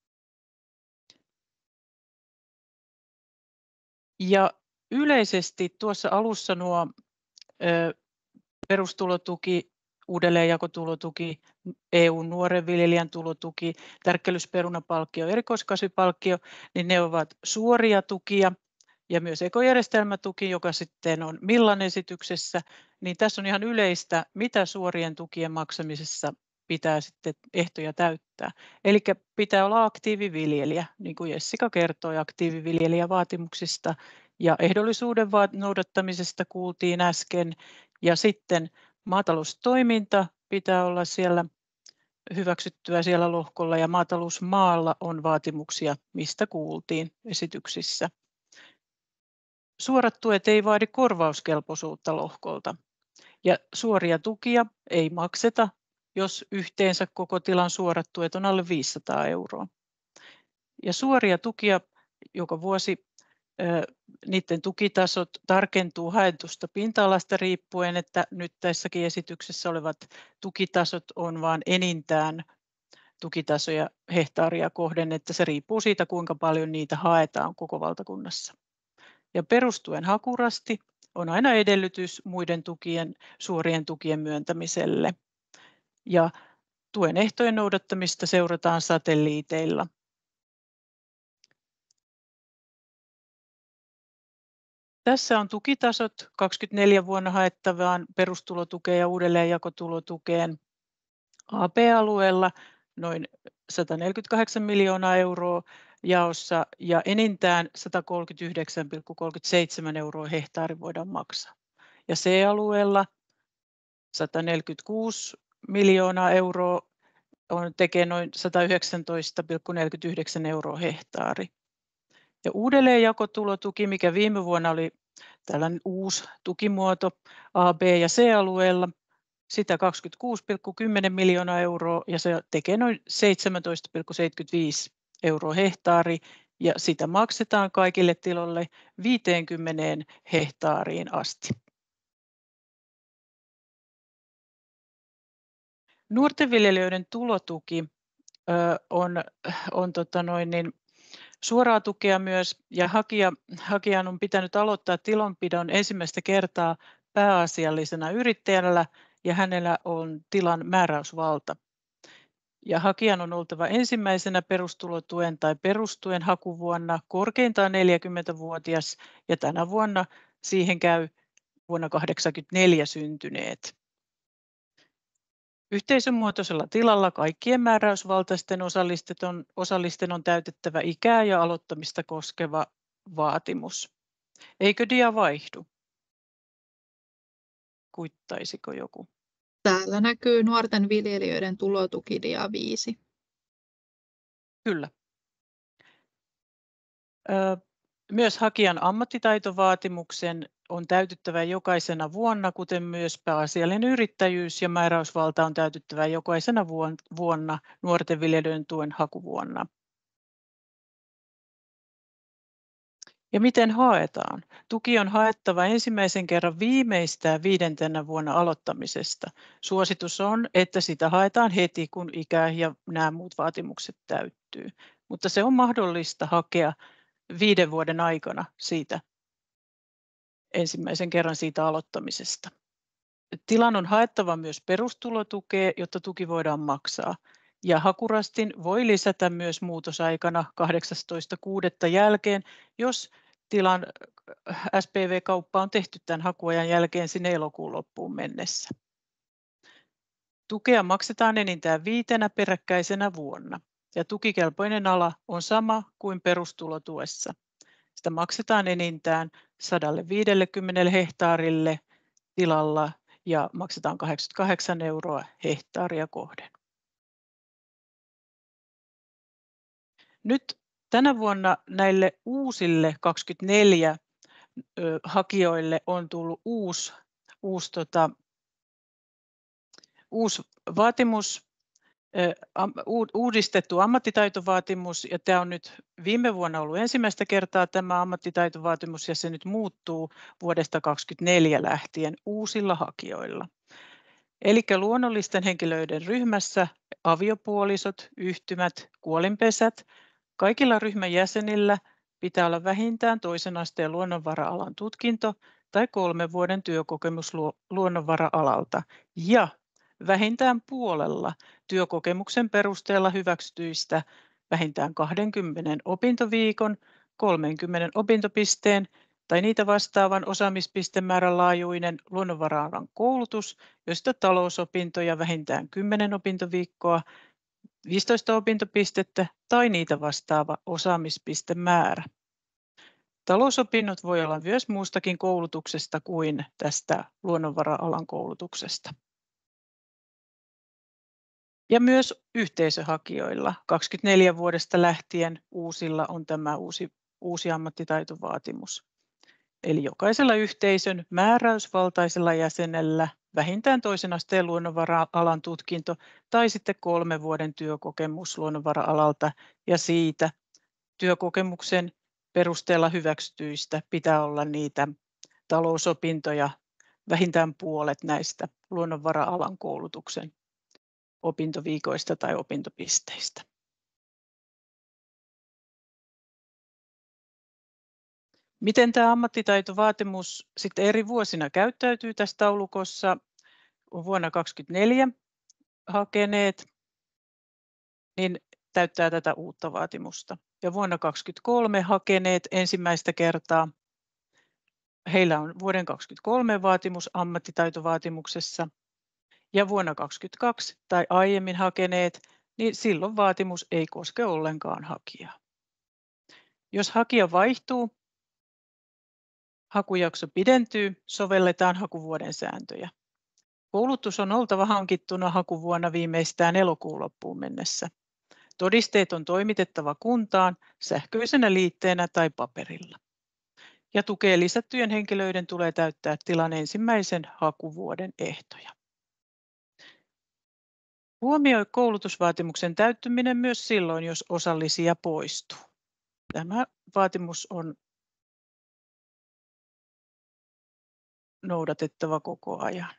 Speaker 6: Ja yleisesti tuossa alussa nuo ö, perustulotuki, uudelleenjakotulotuki, E U nuoren viljelijän tulotuki, tärkkelysperunapalkkio, erikoiskasvipalkkio, niin ne ovat suoria tukia ja myös ekojärjestelmätuki, joka sitten on Millan esityksessä, niin tässä on ihan yleistä, mitä suorien tukien maksamisessa pitää sitten ehtoja täyttää. Eli pitää olla aktiiviviljelijä, niin kuin Jessica kertoi aktiiviviljelijävaatimuksista ja ehdollisuuden noudattamisesta kuultiin äsken. Ja sitten maataloustoiminta pitää olla siellä hyväksyttyä siellä lohkolla ja maatalousmaalla on vaatimuksia, mistä kuultiin esityksissä. Suorat tuet ei vaadi korvauskelpoisuutta lohkolta ja suoria tukia ei makseta, jos yhteensä koko tilan suorat tuet on alle viisisataa euroa. Ja suoria tukia joka vuosi niiden tukitasot tarkentuu haetusta pinta-alasta riippuen, että nyt tässäkin esityksessä olevat tukitasot on vain enintään tukitasoja hehtaaria kohden, että se riippuu siitä, kuinka paljon niitä haetaan koko valtakunnassa. Ja perustuen hakurasti on aina edellytys muiden tukien, suorien tukien myöntämiselle. Ja tuen ehtojen noudattamista seurataan satelliiteilla. Tässä on tukitasot kaksikymmentäneljä vuonna haettavaan perustulotukeen ja uudelleenjakotulotukeen A B-alueella noin sata neljäkymmentäkahdeksan miljoonaa euroa jaossa ja enintään sata kolmekymmentäyhdeksän pilkku kolmekymmentäseitsemän euroa hehtaari voidaan maksaa. Ja C-alueella sata neljäkymmentäkuusi miljoonaa euroa on, tekee noin sata yhdeksäntoista pilkku neljäkymmentäyhdeksän euroa hehtaari. Ja uudelleenjakotulotuki, mikä viime vuonna oli tällainen uusi tukimuoto A, B ja C-alueella, sitä kaksikymmentäkuusi pilkku kymmenen miljoonaa euroa ja se tekee noin seitsemäntoista pilkku seitsemänkymmentäviisi euroa hehtaari ja sitä maksetaan kaikille tiloille viiteenkymmeneen hehtaariin asti. Nuorten viljelijöiden tulotuki ö, on, on tota noin niin, suoraa tukea myös ja hakija, hakijan on pitänyt aloittaa tilanpidon ensimmäistä kertaa pääasiallisena yrittäjällä ja hänellä on tilan määräysvalta. Ja hakijan on oltava ensimmäisenä perustulotuen tai perustuen hakuvuonna korkeintaan neljäkymmentävuotias ja tänä vuonna siihen käy vuonna kahdeksankymmentäneljä syntyneet. Yhteisön muotoisella tilalla kaikkien määräysvaltaisten osallisten on, osallisten on täytettävä ikää ja aloittamista koskeva vaatimus. Eikö dia vaihdu? kuittaisiko joku?
Speaker 3: Täällä näkyy nuorten viljelijöiden tulotukidia viisi.
Speaker 6: Kyllä. Ö, myös hakijan ammattitaitovaatimuksen on täytyttävä jokaisena vuonna, kuten myös pääasiallinen yrittäjyys ja määräysvalta on täytyttävä jokaisena vuonna nuorten viljelijöiden tuen hakuvuonna. Ja miten haetaan? Tuki on haettava ensimmäisen kerran viimeistään viidentenä vuonna aloittamisesta. Suositus on, että sitä haetaan heti, kun ikä ja nämä muut vaatimukset täyttyy. Mutta se on mahdollista hakea viiden vuoden aikana siitä ensimmäisen kerran siitä aloittamisesta. Tilan on haettava myös perustulotukea, jotta tuki voidaan maksaa. Ja hakurastin voi lisätä myös muutosaikana kahdeksastoista kuudetta jälkeen, jos tilan S P V-kauppa on tehty tämän hakuajan jälkeen sinne elokuun loppuun mennessä. Tukea maksetaan enintään viitenä peräkkäisenä vuonna ja tukikelpoinen ala on sama kuin perustulotuessa. Sitä maksetaan enintään sata viisikymmentä hehtaarille tilalla ja maksetaan kahdeksankymmentäkahdeksan euroa hehtaaria kohden. Nyt tänä vuonna näille uusille kaksikymmentäneljä ö, hakijoille on tullut uusi, uusi, tota, uusi vaatimus, ö, am, uudistettu ammattitaitovaatimus, ja tämä on nyt viime vuonna ollut ensimmäistä kertaa tämä ammattitaitovaatimus, ja se nyt muuttuu vuodesta kaksikymmentäneljä lähtien uusilla hakijoilla. Eli luonnollisten henkilöiden ryhmässä aviopuolisot, yhtymät, kuolinpesät, kaikilla ryhmän jäsenillä pitää olla vähintään toisen asteen luonnonvara-alan tutkinto tai kolmen vuoden työkokemus luonnonvara-alalta ja vähintään puolella työkokemuksen perusteella hyväksytyistä vähintään kaksikymmentä opintoviikon, kolmekymmentä opintopisteen tai niitä vastaavan osaamispistemäärän laajuinen luonnonvara-alan koulutus, josta talousopintoja vähintään kymmenen opintoviikkoa, viisitoista opintopistettä tai niitä vastaava osaamispistemäärä. Talousopinnot voi olla myös muustakin koulutuksesta kuin tästä luonnonvara-alan koulutuksesta. Ja myös yhteisöhakijoilla kaksikymmentäneljä vuodesta lähtien uusilla on tämä uusi, uusi ammattitaitovaatimus. Eli jokaisella yhteisön määräysvaltaisella jäsenellä vähintään toisen asteen luonnonvara-alan tutkinto tai sitten kolmen vuoden työkokemus luonnonvara-alalta ja siitä työkokemuksen perusteella hyväksytyistä pitää olla niitä talousopintoja vähintään puolet näistä luonnonvara-alan koulutuksen opintoviikoista tai opintopisteistä. Miten tämä ammattitaitovaatimus sitten eri vuosina käyttäytyy tässä taulukossa? Vuonna kaksikymmentäneljä hakeneet niin täyttää tätä uutta vaatimusta. Ja vuonna kaksikymmentäkolme hakeneet ensimmäistä kertaa. Heillä on vuoden kaksikymmentäkolme vaatimus ammattitaitovaatimuksessa. Ja vuonna kaksikymmentäkaksi tai aiemmin hakeneet, niin silloin vaatimus ei koske ollenkaan hakijaa. Jos hakija vaihtuu, hakujakso pidentyy, sovelletaan hakuvuoden sääntöjä. Koulutus on oltava hankittuna hakuvuonna viimeistään elokuun loppuun mennessä. Todisteet on toimitettava kuntaan sähköisenä liitteenä tai paperilla. Ja tukeen lisättyjen henkilöiden tulee täyttää tilan ensimmäisen hakuvuoden ehtoja. Huomioi koulutusvaatimuksen täyttyminen myös silloin, jos osallisia poistuu. Tämä vaatimus on noudatettava koko ajan.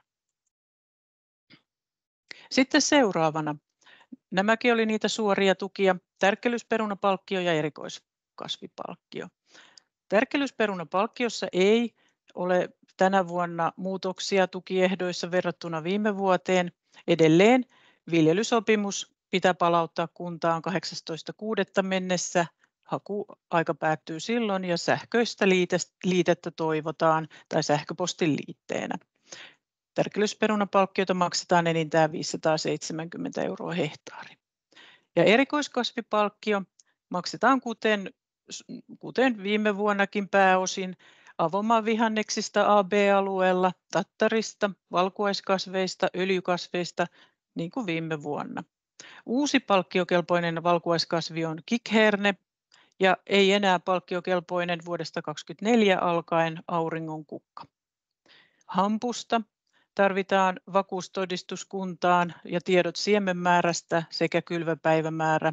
Speaker 6: Sitten seuraavana. Nämäkin oli niitä suoria tukia, tärkkelysperunapalkkio ja erikoiskasvipalkkio. Tärkkelysperunapalkkiossa ei ole tänä vuonna muutoksia tukiehdoissa verrattuna viime vuoteen. Edelleen viljelysopimus pitää palauttaa kuntaan kahdeksastoista kuudetta mennessä. Hakuaika päättyy silloin ja sähköistä liitettä toivotaan tai sähköpostin liitteenä. Tärkkelysperunapalkkiota maksetaan enintään viisisataaseitsemänkymmentä euroa hehtaari. Ja erikoiskasvipalkkio maksetaan kuten, kuten viime vuonnakin pääosin avomaan vihanneksista A B-alueella, tattarista, valkuaiskasveista, öljykasveista, niin kuin viime vuonna. Uusi palkkiokelpoinen valkuaiskasvi on kikherne ja ei enää palkkiokelpoinen vuodesta kaksikymmentäneljä alkaen auringonkukka. Hampusta tarvitaan vakuustodistuskuntaan ja tiedot siemenmäärästä sekä kylvöpäivämäärä.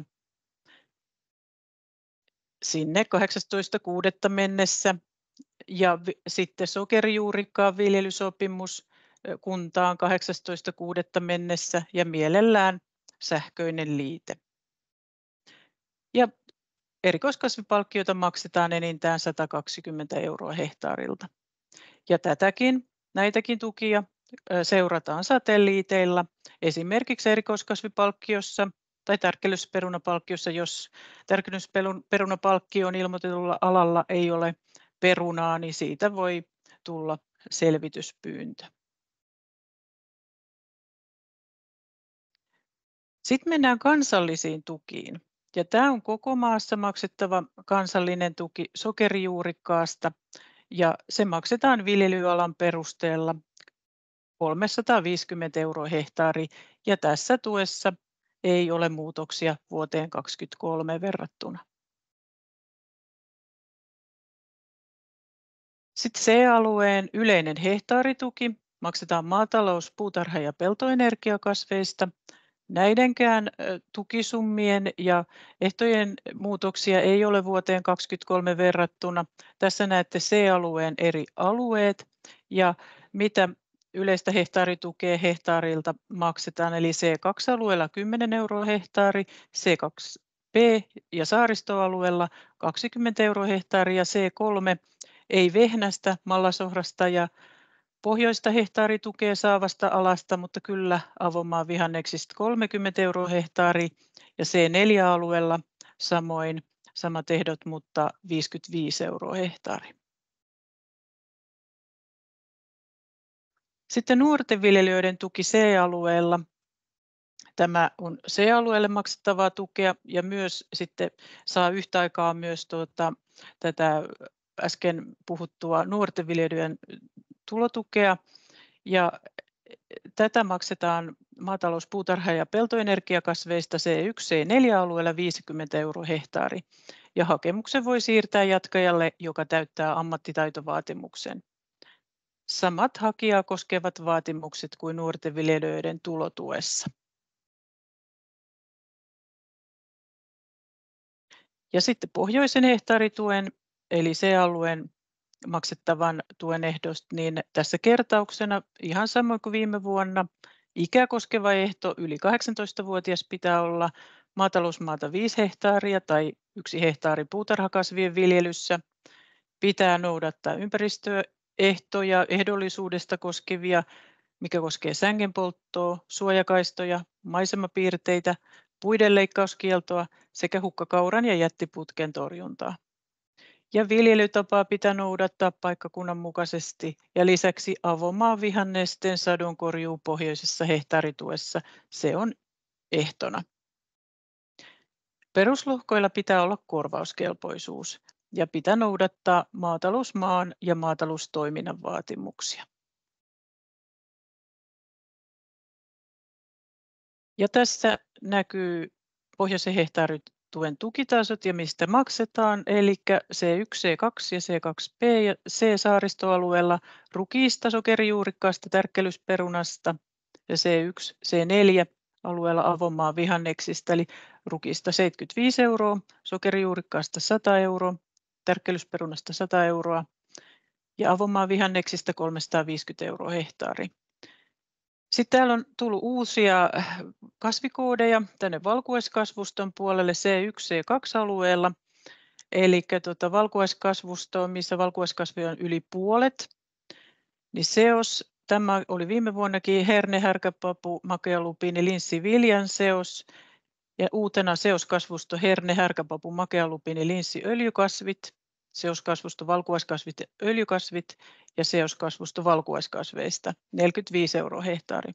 Speaker 6: Sinne kahdeksastoista kuudetta mennessä ja sitten sokerijuurikkaan viljelysopimus kuntaan kahdeksastoista kuudetta mennessä ja mielellään sähköinen liite. Ja erikoiskasvipalkkiota maksetaan enintään sata kaksikymmentä euroa hehtaarilta. Ja tätäkin, näitäkin tukia seurataan satelliiteilla, esimerkiksi erikoiskasvipalkkiossa tai tärkkelysperunapalkkiossa, jos tärkkelysperunapalkkioon ilmoitetulla alalla ei ole perunaa, niin siitä voi tulla selvityspyyntö. Sitten mennään kansallisiin tukiin. Ja tämä on koko maassa maksettava kansallinen tuki sokerijuurikkaasta ja se maksetaan viljelyalan perusteella kolmesataaviisikymmentä euroa hehtaari ja tässä tuessa ei ole muutoksia vuoteen kaksikymmentäkolme verrattuna. Sitten C-alueen yleinen hehtaarituki maksetaan maatalous-, puutarha- ja peltoenergiakasveista. Näidenkään tukisummien ja ehtojen muutoksia ei ole vuoteen kaksikymmentäkolme verrattuna. Tässä näette C-alueen eri alueet ja mitä yleistä hehtaaritukea hehtaarilta maksetaan. Eli C kaksi-alueella kymmenen euroa hehtaari, C kaksi B ja saaristoalueella kaksikymmentä euroa hehtaari ja C kolme ei vehnästä, mallasohrasta ja pohjoista hehtaaritukea saavasta alasta, mutta kyllä avomaan vihanneksista kolmekymmentä euroa hehtaari ja C neljä-alueella samoin samat ehdot, mutta viisikymmentäviisi euroa hehtaari. Sitten nuorten viljelijöiden tuki C-alueella. Tämä on C-alueelle maksettavaa tukea ja myös sitten saa yhtä aikaa myös tuota, tätä äsken puhuttua nuorten viljelijöiden tulotukea ja tätä maksetaan maatalous-, puutarha- ja peltoenergiakasveista C yksi C neljä alueella viisikymmentä euroa hehtaari ja hakemuksen voi siirtää jatkajalle, joka täyttää ammattitaitovaatimuksen. Samat hakijaa koskevat vaatimukset kuin nuorten viljelijöiden tulotuessa. Ja sitten pohjoisen hehtaarituen eli C-alueen maksettavan tuen ehdosta, niin tässä kertauksena ihan samoin kuin viime vuonna ikä koskeva ehto yli kahdeksantoistavuotias pitää olla maatalousmaata viisi hehtaaria tai yksi hehtaari puutarhakasvien viljelyssä. Pitää noudattaa ympäristöehtoja ehdollisuudesta koskevia, mikä koskee sängenpolttoa, suojakaistoja, maisemapiirteitä, puiden leikkauskieltoa sekä hukkakauran ja jättiputken torjuntaa. Ja viljelytapaa pitää noudattaa paikkakunnan mukaisesti ja lisäksi avomaan vihannesten sadonkorjuu pohjoisessa hehtaarituessa, se on ehtona. Peruslohkoilla pitää olla korvauskelpoisuus ja pitää noudattaa maatalousmaan ja maataloustoiminnan vaatimuksia. Ja tässä näkyy pohjoisen hehtaarituen tukitasot ja mistä maksetaan, eli C yksi, C kaksi ja C kaksi B ja C saaristoalueella rukiista, sokerijuurikkaasta, tärkkelysperunasta ja C yksi, C neljä alueella avomaan vihanneksista, eli rukista seitsemänkymmentäviisi euroa, sokerijuurikkaasta sata euroa, tärkkelysperunasta sata euroa ja avomaan vihanneksista kolmesataaviisikymmentä euroa hehtaari. Sitten täällä on tullut uusia kasvikoodeja tänne valkuaiskasvuston puolelle C yksi, C kaksi alueella. Eli tuota, valkuaiskasvusto, missä valkuaiskasvi on yli puolet, niin seos, tämä oli viime vuonnakin herne, härkäpapu, makealupiini, linssi, viljan seos. Ja uutena seoskasvusto herne, härkäpapu, makealupiini, linssi, öljykasvit. Seoskasvusto valkuaiskasvit ja öljykasvit ja seoskasvusto valkuaiskasveista neljäkymmentäviisi euroa hehtaari.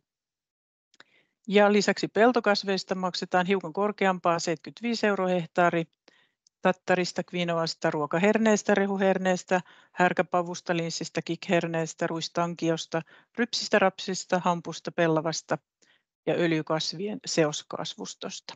Speaker 6: Ja lisäksi peltokasveista maksetaan hiukan korkeampaa seitsemänkymmentäviisi euroa hehtaari tattarista, kvinoasta, ruokaherneestä, rehuherneestä, härkäpavusta, linssistä, kikherneestä, ruistankiosta, rypsistä, rapsista, hampusta, pellavasta ja öljykasvien seoskasvustosta.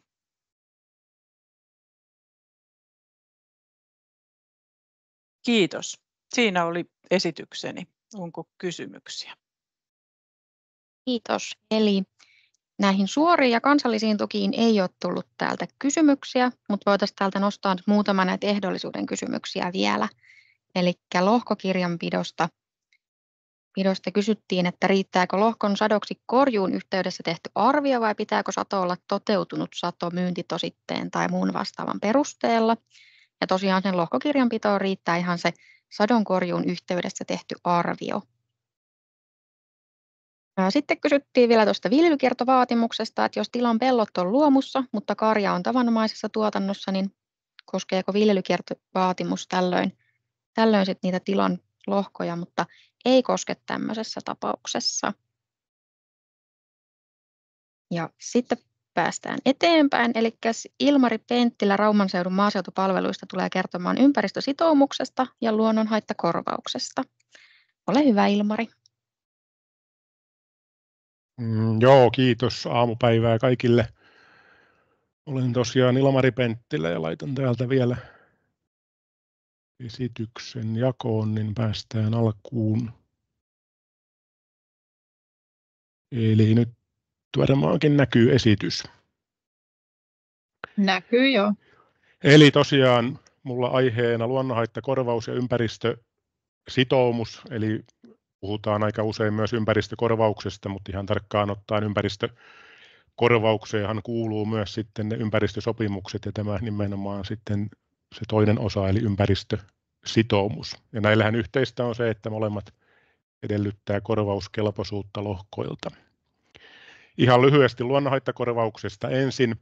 Speaker 6: Kiitos. Siinä oli esitykseni. Onko kysymyksiä?
Speaker 4: Kiitos. Eli näihin suoriin ja kansallisiin tukiin ei ole tullut täältä kysymyksiä, mutta voitaisiin täältä nostaa nyt muutama näitä ehdollisuuden kysymyksiä vielä. Eli lohkokirjanpidosta pidosta kysyttiin, että riittääkö lohkon sadoksi korjuun yhteydessä tehty arvio vai pitääkö sato olla toteutunut sato myyntitositteen tai muun vastaavan perusteella. Ja tosiaan sen lohkokirjanpitoon riittää ihan se sadon korjuun yhteydessä tehty arvio. Sitten kysyttiin vielä tuosta viljelykiertovaatimuksesta, että jos tilan pellot on luomussa, mutta karja on tavanomaisessa tuotannossa, niin koskeeko viljelykiertovaatimus tällöin, tällöin sit niitä tilan lohkoja, mutta ei koske tämmöisessä tapauksessa. Ja sitten päästään eteenpäin, eli Ilmari Penttilä Rauman seudun maaseutupalveluista tulee kertomaan ympäristösitoumuksesta ja luonnonhaittakorvauksesta. Ole hyvä, Ilmari.
Speaker 7: Mm, joo, kiitos. Aamupäivää kaikille. Olen tosiaan Ilmari Penttilä ja laitan täältä vielä esityksen jakoon, niin päästään alkuun. Eli nyt varmaankin näkyy esitys.
Speaker 3: Näkyy jo.
Speaker 7: Eli tosiaan mulla aiheena luonnonhaittakorvaus ja ympäristösitoumus, eli puhutaan aika usein myös ympäristökorvauksesta, mutta ihan tarkkaan ottaen ympäristökorvaukseenhan kuuluu myös sitten ne ympäristösopimukset ja tämä nimenomaan sitten se toinen osa eli ympäristösitoumus. Ja näillähän yhteistä on se, että molemmat edellyttää korvauskelpoisuutta lohkoilta. Ihan lyhyesti luonnonhaittakorvauksesta ensin.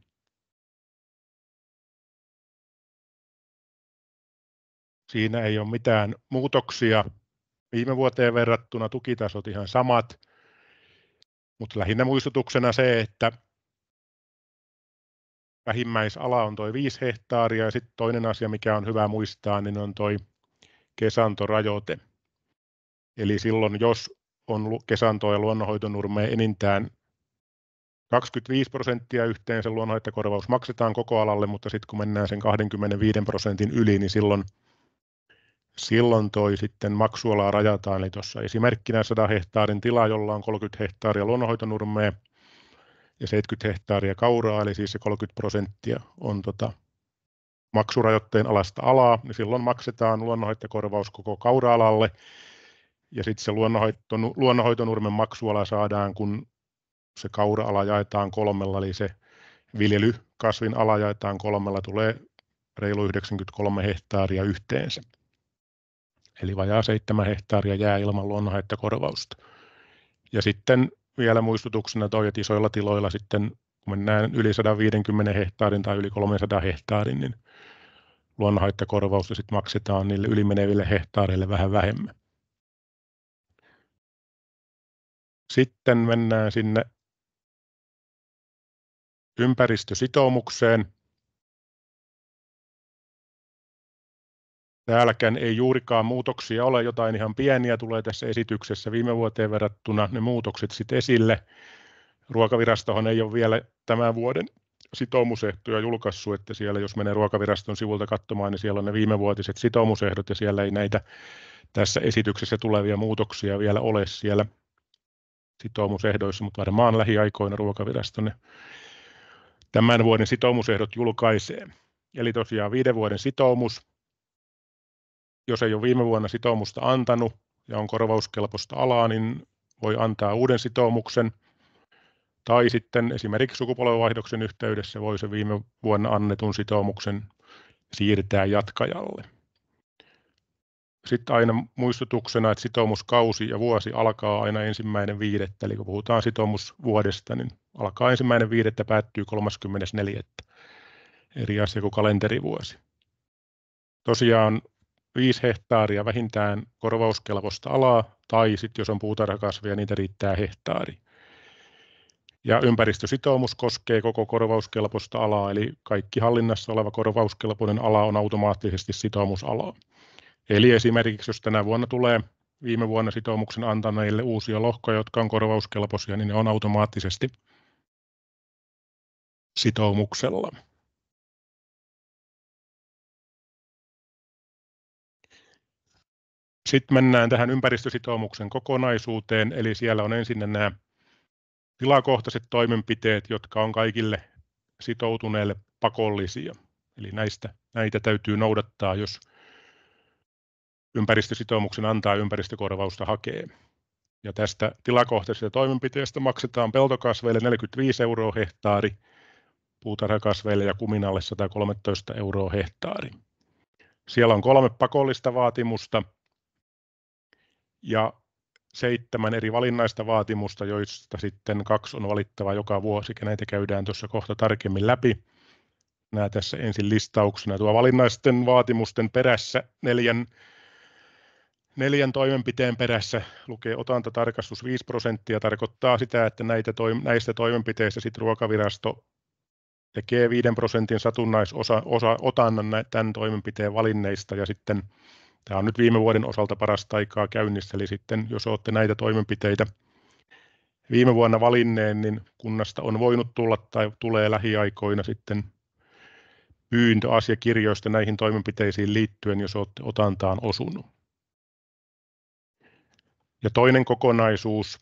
Speaker 7: Siinä ei ole mitään muutoksia. Viime vuoteen verrattuna tukitasot ihan samat, mutta lähinnä muistutuksena se, että vähimmäisala on tuo viisi hehtaaria ja sitten toinen asia, mikä on hyvä muistaa, niin on tuo kesantorajoite. Eli silloin, jos on kesantoa ja luonnonhoitonurmea enintään kaksikymmentäviisi prosenttia yhteensä luonnonhaittakorvaus maksetaan koko alalle, mutta sitten kun mennään sen kaksikymmentäviisi prosentin yli, niin silloin Silloin toi sitten maksualaa rajataan, eli tuossa esimerkkinä sata hehtaarin tila, jolla on kolmekymmentä hehtaaria luonnonhoitonurmea ja seitsemänkymmentä hehtaaria kauraa, eli siis se kolmekymmentä prosenttia on tota maksurajoitteen alasta alaa, niin silloin maksetaan luonnonhaittakorvaus koko kaura-alalle, ja sitten se luonnonhoitonurmen maksuala saadaan, kun se kaura-ala jaetaan kolmella, eli se viljelykasvin ala jaetaan kolmella, tulee reilu yhdeksänkymmentäkolme hehtaaria yhteensä. Eli vajaa seitsemän hehtaaria jää ilman luonnonhaittakorvausta. Ja sitten vielä muistutuksena toi, että isoilla tiloilla sitten, kun mennään yli sata viisikymmentä hehtaarin tai yli kolmesataa hehtaarin, niin luonnonhaittakorvausta sitten maksetaan niille ylimeneville hehtaareille vähän vähemmän. Sitten mennään sinne ympäristösitoumukseen. Täälläkään ei juurikaan muutoksia ole, jotain ihan pieniä tulee tässä esityksessä viime vuoteen verrattuna ne muutokset sitten esille. Ruokavirastohan ei ole vielä tämän vuoden sitoumusehtoja julkaissut, että siellä jos menee Ruokaviraston sivulta katsomaan, niin siellä on ne viimevuotiset sitoumusehdot ja siellä ei näitä tässä esityksessä tulevia muutoksia vielä ole siellä sitoumusehdoissa, mutta varmaan lähiaikoina Ruokavirasto ne tämän vuoden sitoumusehdot julkaisee. Eli tosiaan viiden vuoden sitoumus. Jos ei ole viime vuonna sitoumusta antanut ja on korvauskelpoista alaa, niin voi antaa uuden sitoumuksen. Tai sitten esimerkiksi sukupolvenvaihdoksen yhteydessä voi se viime vuonna annetun sitoumuksen siirtää jatkajalle. Sitten aina muistutuksena, että sitoumuskausi ja vuosi alkaa aina ensimmäinen viidettä, eli kun puhutaan sitoumusvuodesta, niin alkaa ensimmäinen viidettä, päättyy kolmaskymmenes neljättä. Eri asia kuin kalenterivuosi. Tosiaan viisi hehtaaria vähintään korvauskelpoista alaa, tai sitten jos on puutarhakasveja, niitä riittää hehtaari. Ja ympäristösitoumus koskee koko korvauskelpoista alaa, eli kaikki hallinnassa oleva korvauskelpoinen ala on automaattisesti sitoumusalaa. Eli esimerkiksi jos tänä vuonna tulee viime vuonna sitoumuksen antaneille uusia lohkoja, jotka on korvauskelpoisia, niin ne on automaattisesti sitoumuksella. Sitten mennään tähän ympäristösitoumuksen kokonaisuuteen, eli siellä on ensin nämä tilakohtaiset toimenpiteet, jotka on kaikille sitoutuneille pakollisia. Eli näistä, näitä täytyy noudattaa, jos ympäristösitoumuksen antaa ympäristökorvausta hakee. Ja tästä tilakohtaisesta toimenpiteestä maksetaan peltokasveille neljäkymmentäviisi euroa hehtaari, puutarhakasveille ja kuminalle sata kolmetoista euroa hehtaari. Siellä on kolme pakollista vaatimusta ja seitsemän eri valinnaista vaatimusta, joista sitten kaksi on valittava joka vuosi, ja näitä käydään tuossa kohta tarkemmin läpi. Nämä tässä ensin listauksena. Tuo valinnaisten vaatimusten perässä neljän, neljän toimenpiteen perässä lukee otantatarkastus viisi prosenttia, tarkoittaa sitä, että näitä toim- näistä toimenpiteistä sitten Ruokavirasto tekee viiden prosentin satunnaisosa osa, otannan tämän toimenpiteen valinneista, ja sitten tämä on nyt viime vuoden osalta parasta aikaa käynnissä, eli sitten jos olette näitä toimenpiteitä viime vuonna valinneen, niin kunnasta on voinut tulla tai tulee lähiaikoina sitten pyyntö asiakirjoista näihin toimenpiteisiin liittyen, jos olette otantaan osunut. Ja toinen kokonaisuus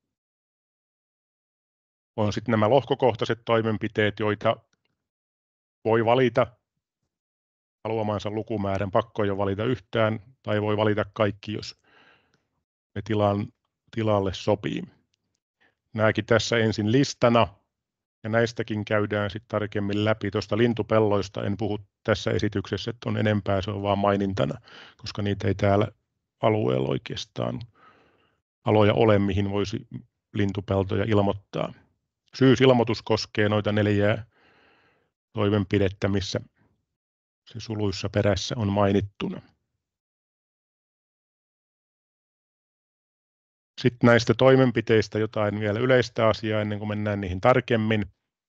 Speaker 7: on sitten nämä lohkokohtaiset toimenpiteet, joita voi valita haluamansa lukumäärän, pakko jo valita yhtään tai voi valita kaikki, jos ne tilan, tilalle sopii. Nämäkin tässä ensin listana ja näistäkin käydään sitten tarkemmin läpi. Tuosta lintupelloista en puhu tässä esityksessä, että on enempää, se on vaan mainintana, koska niitä ei täällä alueella oikeastaan aloja ole, mihin voisi lintupeltoja ilmoittaa. Syysilmoitus koskee noita neljää toimenpidettä, missä se suluissa perässä on mainittuna. Sitten näistä toimenpiteistä jotain vielä yleistä asiaa ennen kuin mennään niihin tarkemmin.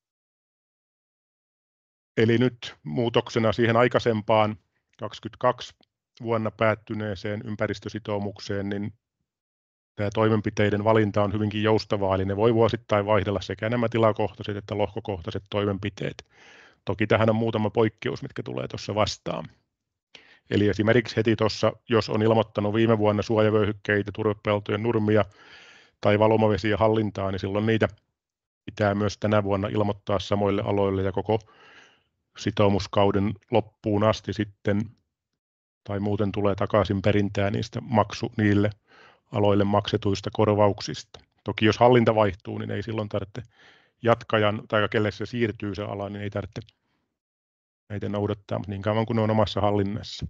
Speaker 7: Eli nyt muutoksena siihen aikaisempaan kaksikymmentäkaksi vuonna päättyneeseen ympäristösitoumukseen, niin tämä toimenpiteiden valinta on hyvinkin joustavaa, eli ne voi vuosittain vaihdella sekä nämä tilakohtaiset että lohkokohtaiset toimenpiteet. Toki tähän on muutama poikkeus, mitkä tulee tuossa vastaan. Eli esimerkiksi heti tuossa, jos on ilmoittanut viime vuonna suojavyöhykkeitä, turvepeltojen nurmia tai valumavesiä hallintaa, niin silloin niitä pitää myös tänä vuonna ilmoittaa samoille aloille ja koko sitoumuskauden loppuun asti sitten, tai muuten tulee takaisin perintää niistä maksu niille aloille maksetuista korvauksista. Toki jos hallinta vaihtuu, niin ei silloin tarvitse jatkajan, tai kelle se siirtyy se ala, niin ei tarvitse näitä noudattaa, mutta niin kauan kuin ne on omassa hallinnassa.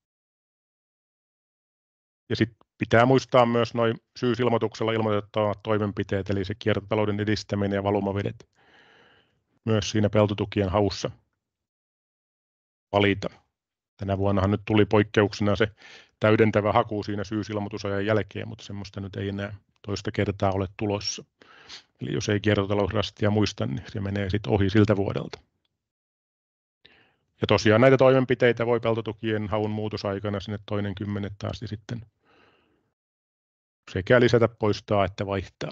Speaker 7: Ja sitten pitää muistaa myös noin syysilmoituksella ilmoitettavat toimenpiteet, eli se kiertotalouden edistäminen ja valumavedet myös siinä peltotukien haussa valita. Tänä vuonnahan nyt tuli poikkeuksena se täydentävä haku siinä syysilmoitusajan jälkeen, mutta semmoista nyt ei enää toista kertaa ole tulossa. Eli jos ei kiertotalousrastia muista, niin se menee sitten ohi siltä vuodelta. Ja tosiaan näitä toimenpiteitä voi peltotukien haun muutosaikana sinne toinen kymmenettä asti sitten sekä lisätä, poistaa että vaihtaa.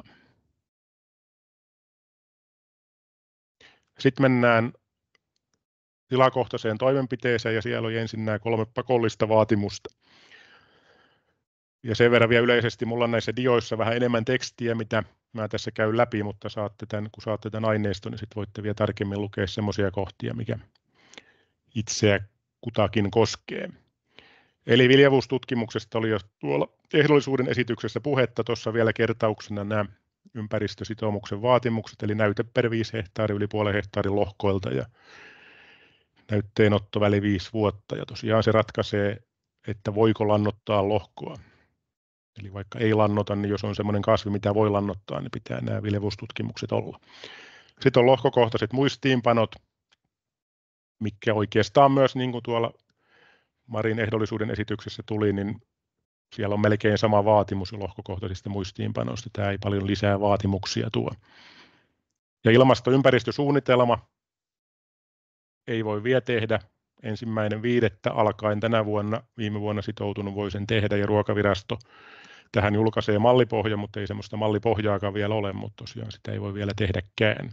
Speaker 7: Sitten mennään tilakohtaiseen toimenpiteeseen ja siellä oli ensin nämä kolme pakollista vaatimusta. Ja sen verran vielä yleisesti, minulla on näissä dioissa vähän enemmän tekstiä, mitä mä tässä käyn läpi, mutta saatte tämän, kun saatte tämän aineiston, niin sitten voitte vielä tarkemmin lukea semmoisia kohtia, mikä itseä kutakin koskee. Eli viljavuustutkimuksesta oli jo tuolla ehdollisuuden esityksessä puhetta, tuossa vielä kertauksena nämä ympäristösitoumuksen vaatimukset, eli näyte per viisi hehtaari yli puolen hehtaarin lohkoilta ja näytteenottoväli viisi vuotta. Ja tosiaan se ratkaisee, että voiko lannottaa lohkoa. Eli vaikka ei lannota, niin jos on semmoinen kasvi, mitä voi lannottaa, niin pitää nämä viljavuustutkimukset olla. Sitten on lohkokohtaiset muistiinpanot, mikä oikeastaan myös niin kuin tuolla Marin ehdollisuuden esityksessä tuli, niin siellä on melkein sama vaatimus lohkokohtaisista muistiinpanoista. Tämä ei paljon lisää vaatimuksia tuo. Ja ilmastoympäristösuunnitelma ei voi vielä tehdä. Ensimmäinen viidettä alkaen tänä vuonna, viime vuonna sitoutunut voi sen tehdä, ja Ruokavirasto tähän julkaisee mallipohja, mutta ei semmoista mallipohjaakaan vielä ole, mutta tosiaan sitä ei voi vielä tehdäkään.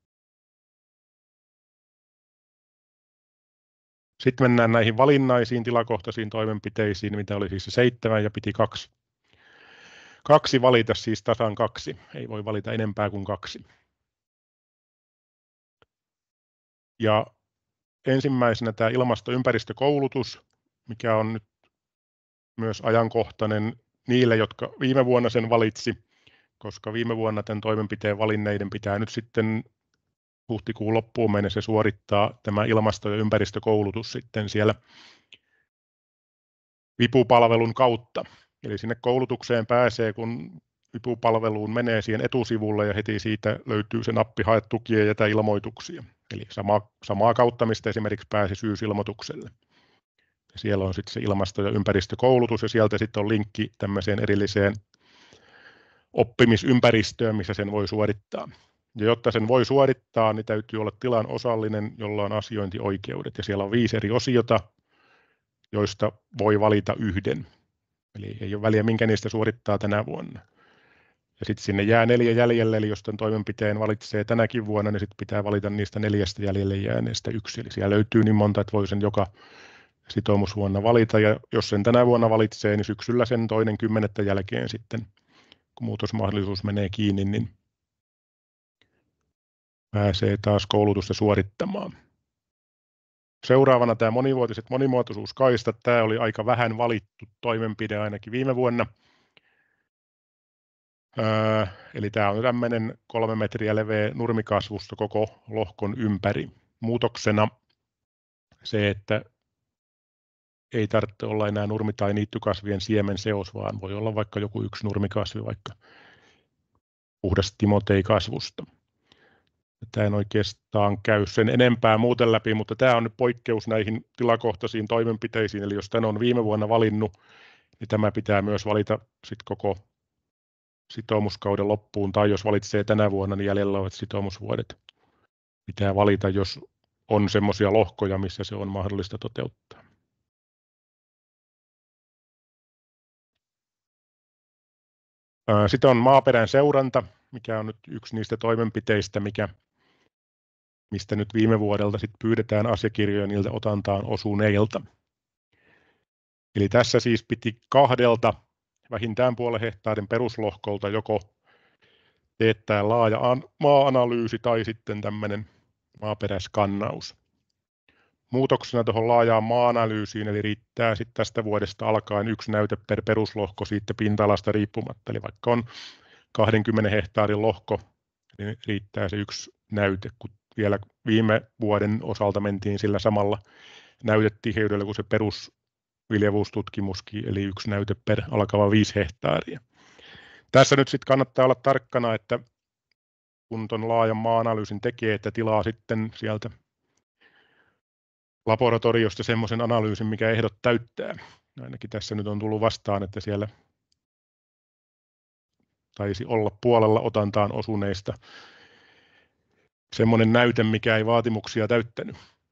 Speaker 7: Sitten mennään näihin valinnaisiin tilakohtaisiin toimenpiteisiin, mitä oli siis seitsemän ja piti kaksi, kaksi valita, siis tasan kaksi. Ei voi valita enempää kuin kaksi. Ja ensimmäisenä tämä ilmastoympäristökoulutus, mikä on nyt myös ajankohtainen niille, jotka viime vuonna sen valitsi, koska viime vuonna tämän toimenpiteen valinneiden pitää nyt sitten huhtikuun loppuun mennessä suorittaa tämä ilmasto- ja ympäristökoulutus sitten siellä vipupalvelun kautta. Eli sinne koulutukseen pääsee, kun vipupalveluun menee siihen etusivulle ja heti siitä löytyy se nappi hae tukia ja jätä ilmoituksia. Eli sama, samaa kautta, mistä esimerkiksi pääsi syysilmoitukselle. Ja siellä on sitten se ilmasto- ja ympäristökoulutus ja sieltä sitten on linkki tämmöiseen erilliseen oppimisympäristöön, missä sen voi suorittaa. Ja jotta sen voi suorittaa, niin täytyy olla tilan osallinen, jolla on asiointioikeudet. Ja siellä on viisi eri osiota, joista voi valita yhden. Eli ei ole väliä, minkä niistä suorittaa tänä vuonna. Ja sitten sinne jää neljä jäljelle, eli jos tämän toimenpiteen valitsee tänäkin vuonna, niin sitten pitää valita niistä neljästä jäljelle jääneestä yksi. Eli siellä löytyy niin monta, että voi sen joka sitoumusvuonna valita. Ja jos sen tänä vuonna valitsee, niin syksyllä sen toinen kymmenettä jälkeen sitten, kun muutosmahdollisuus menee kiinni, niin pääsee taas koulutusta suorittamaan. Seuraavana tämä monivuotiset monimuotoisuuskaistat. Tämä oli aika vähän valittu toimenpide ainakin viime vuonna. Öö, eli tämä on tämmöinen kolme metriä leveä nurmikasvusto koko lohkon ympäri. Muutoksena se, että ei tarvitse olla enää nurmi- tai niittykasvien siemenseos, vaan voi olla vaikka joku yksi nurmikasvi, vaikka puhdas timoteikasvusta. Tämä en oikeastaan käy sen enempää muuten läpi, mutta tämä on nyt poikkeus näihin tilakohtaisiin toimenpiteisiin. Eli jos tämän on viime vuonna valinnut, niin tämä pitää myös valita sit koko sitoumuskauden loppuun. Tai jos valitsee tänä vuonna, niin jäljellä olevat sitoumusvuodet pitää valita, jos on semmoisia lohkoja, missä se on mahdollista toteuttaa. Sitten on maaperän seuranta, mikä on nyt yksi niistä toimenpiteistä, mikä, mistä nyt viime vuodelta sit pyydetään asiakirjoja niiltä otantaan osuneilta. Eli tässä siis piti kahdelta vähintään puolen hehtaarin peruslohkolta joko teettää laaja maa-analyysi tai sitten tämmöinen maaperäskannaus. Muutoksena tuohon laajaan maa-analyysiin, eli riittää sitten tästä vuodesta alkaen yksi näyte per peruslohko siitä pinta-alasta riippumatta. Eli vaikka on kaksikymmentä hehtaarin lohko, niin riittää se yksi näyte, kun vielä viime vuoden osalta mentiin sillä samalla näytetiheydellä kuin se perusviljavuustutkimuskin, eli yksi näyte per alkava viisi hehtaaria. Tässä nyt sitten kannattaa olla tarkkana, että kun tuon laajan maa-analyysin tekee, että tilaa sitten sieltä laboratoriosta semmoisen analyysin, mikä ehdot täyttää. Ainakin tässä nyt on tullut vastaan, että siellä taisi olla puolella otantaan osuneista semmoinen näyte, mikä ei vaatimuksia täyttänyt.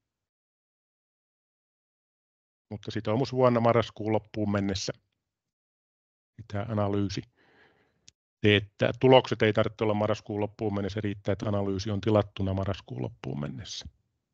Speaker 7: Mutta sitoumusvuonna marraskuun loppuun mennessä pitää analyysi teettää. Tulokset ei tarvitse olla marraskuun loppuun mennessä, riittää, että analyysi on tilattuna marraskuun loppuun mennessä.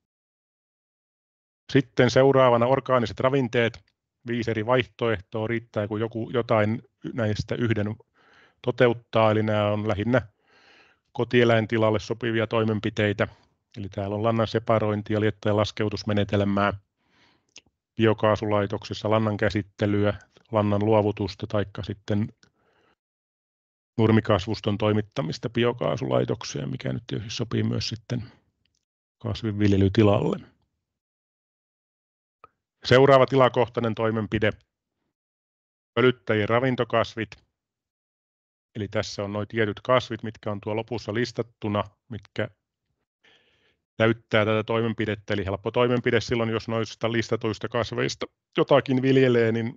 Speaker 7: Sitten seuraavana orgaaniset ravinteet, viisi eri vaihtoehtoa, riittää kun joku, jotain näistä yhden toteuttaa, eli nämä on lähinnä kotieläintilalle sopivia toimenpiteitä, eli täällä on lannan separointia, lietteen laskeutusmenetelmää, biokaasulaitoksessa lannan käsittelyä, lannan luovutusta tai sitten nurmikasvuston toimittamista biokaasulaitokseen, mikä nyt tietysti sopii myös sitten kasvinviljelytilalle. Seuraava tilakohtainen toimenpide, pölyttäjien ravintokasvit. Eli tässä on nuo tietyt kasvit, mitkä on tuo lopussa listattuna, mitkä täyttää tätä toimenpidettä. Eli helppo toimenpide silloin, jos noista listatuista kasveista jotakin viljelee, niin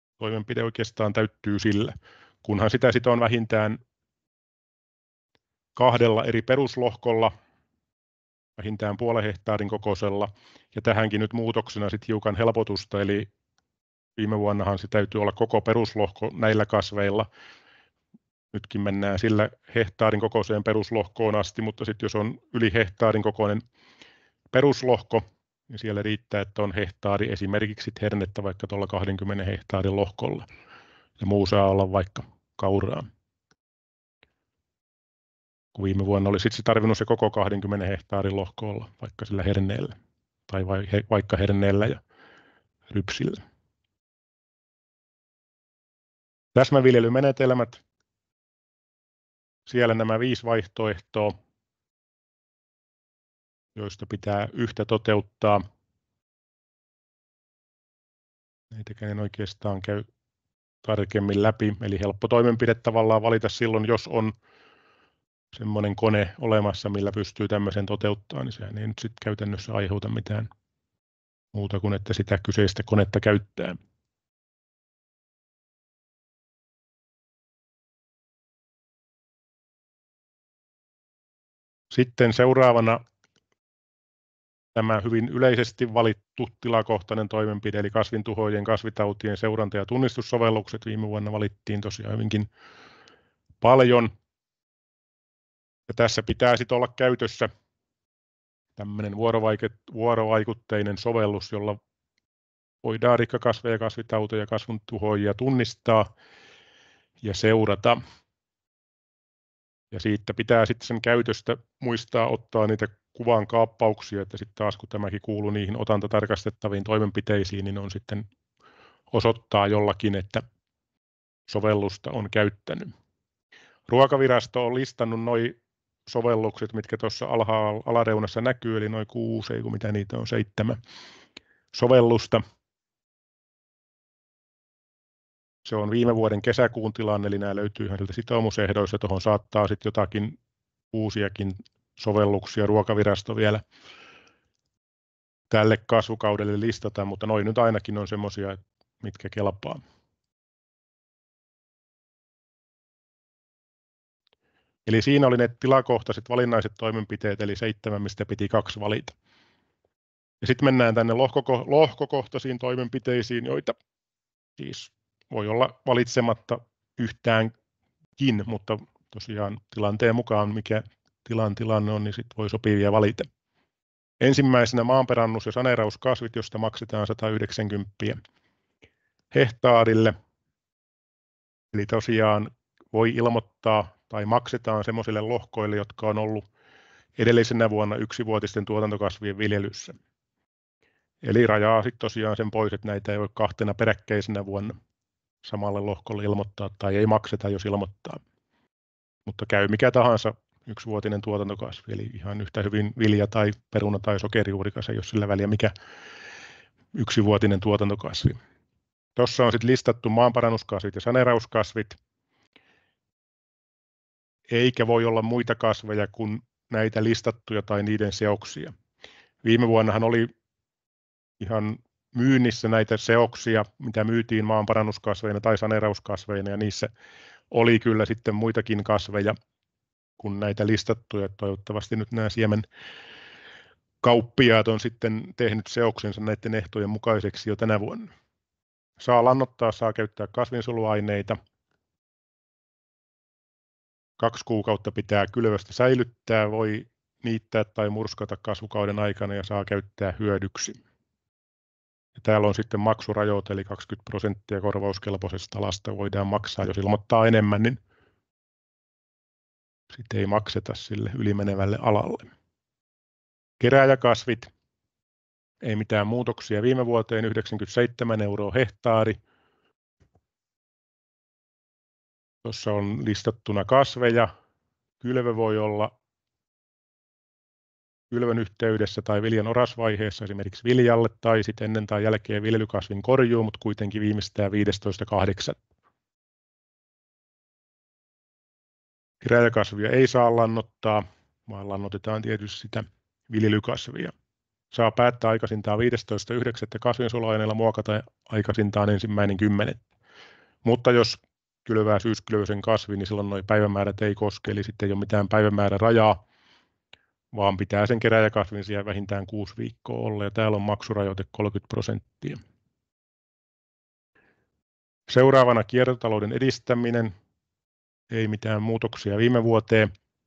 Speaker 7: toimenpide oikeastaan täyttyy sillä, kunhan sitä sitten on vähintään kahdella eri peruslohkolla, vähintään puolen hehtaarin kokoisella, ja tähänkin nyt muutoksena sitten hiukan helpotusta, eli viime vuonnahan se täytyy olla koko peruslohko näillä kasveilla. Nytkin mennään sillä hehtaarin kokoiseen peruslohkoon asti, mutta sitten jos on yli hehtaarin kokoinen peruslohko, niin siellä riittää, että on hehtaari esimerkiksi hernettä vaikka tuolla kaksikymmentä hehtaarin lohkolla, ja muu saa olla vaikka kauraa. Kun viime vuonna oli sitten tarvinnut se koko kaksikymmentä hehtaarin lohko olla vaikka sillä herneellä, tai vaikka herneellä ja rypsillä. Täsmäviljelymenetelmät. Siellä nämä viisi vaihtoehtoa, joista pitää yhtä toteuttaa. Näitäkään en oikeastaan käy tarkemmin läpi, eli helppo toimenpide tavallaan valita silloin, jos on semmoinen kone olemassa, millä pystyy tämmöisen toteuttamaan, niin sehän ei nyt sitten käytännössä aiheuta mitään muuta kuin, että sitä kyseistä konetta käyttää. Sitten seuraavana tämä hyvin yleisesti valittu tilakohtainen toimenpide, eli kasvintuhoajien, kasvitautien seuranta- ja tunnistussovellukset. Viime vuonna valittiin tosiaan hyvinkin paljon. Ja tässä pitää sitten olla käytössä tämmöinen vuorovaikutteinen sovellus, jolla voidaan rikkakasveja, kasvitauteja ja kasvintuhoajia tunnistaa ja seurata. Ja siitä pitää sitten sen käytöstä muistaa ottaa niitä kuvan kaappauksia, että sitten taas kun tämäkin kuuluu niihin otantatarkastettaviin toimenpiteisiin, niin on sitten osoittaa jollakin, että sovellusta on käyttänyt. Ruokavirasto on listannut nuo sovellukset, mitkä tuossa alhaalla alareunassa näkyy, eli noin kuusi, ei kun mitä niitä on, seitsemän sovellusta. Se on viime vuoden kesäkuun tilanne, eli nämä löytyy ihan sieltä sitoumusehdoista. Tuohon saattaa sitten jotakin uusiakin sovelluksia Ruokavirasto vielä tälle kasvukaudelle listata, mutta noin nyt ainakin on semmoisia, mitkä kelpaa. Eli siinä oli ne tilakohtaiset valinnaiset toimenpiteet, eli seitsemän, mistä piti kaksi valita. Ja sitten mennään tänne lohkoko- lohkokohtaisiin toimenpiteisiin, joita siis voi olla valitsematta yhtäänkin, mutta tosiaan tilanteen mukaan, mikä tilan tilanne on, niin sitten voi sopivia valita. Ensimmäisenä maanparannus- ja saneerauskasvit, josta maksetaan sata yhdeksänkymmentä hehtaarille. Eli tosiaan voi ilmoittaa tai maksetaan semmoisille lohkoille, jotka on ollut edellisenä vuonna yksivuotisten tuotantokasvien viljelyssä. Eli rajaa sitten tosiaan sen pois, että näitä ei voi kahtena peräkkäisenä vuonna samalle lohkolle ilmoittaa tai ei makseta, jos ilmoittaa. Mutta käy mikä tahansa yksivuotinen tuotantokasvi, eli ihan yhtä hyvin vilja tai peruna tai sokerijuurikas, ei ole sillä väliä mikä yksivuotinen tuotantokasvi. Tuossa on sitten listattu maanparannuskasvit ja saneerauskasvit, eikä voi olla muita kasveja kuin näitä listattuja tai niiden seoksia. Viime vuonnahan oli ihan myynnissä näitä seoksia, mitä myytiin maanparannuskasveina tai saneerauskasveina, ja niissä oli kyllä sitten muitakin kasveja kuin näitä listattuja. Toivottavasti nyt nämä siemen kauppiaat on sitten tehnyt seoksensa näiden ehtojen mukaiseksi jo tänä vuonna. Saa lannoittaa, saa käyttää kasvinsoluaineita. Kaksi kuukautta pitää kylvästä säilyttää, voi niittää tai murskata kasvukauden aikana ja saa käyttää hyödyksi. Ja täällä on sitten maksurajoite, eli kaksikymmentä prosenttia korvauskelpoisesta alasta voidaan maksaa. Jos ilmoittaa enemmän, niin sitten ei makseta sille ylimenevälle alalle. Kerääjäkasvit, ei mitään muutoksia viime vuoteen, yhdeksänkymmentäseitsemän euroa hehtaari. Tuossa on listattuna kasveja. Kylvö voi olla kylvön yhteydessä tai viljan orasvaiheessa esimerkiksi viljalle tai sitten ennen tai jälkeen viljelykasvin korjuu, mutta kuitenkin viimeistään viidestoista kahdeksatta Kerääjäkasvia ei saa lannoittaa, vaan lannoitetaan tietysti sitä viljelykasvia. Saa päättää aikaisintaan viidestoista yhdeksättä kasvinsoluaineella muokata aikaisintaan ensimmäinen kymmenettä Mutta jos kylvää syyskylvöisen kasvin, niin silloin nuo päivämäärät ei koske, eli sitten ei ole mitään päivämäärärajaa, vaan pitää sen kerääjäkasvin siellä vähintään kuusi viikkoa olla, ja täällä on maksurajoite kolmekymmentä prosenttia. Seuraavana kiertotalouden edistäminen, ei mitään muutoksia viime vuoteen.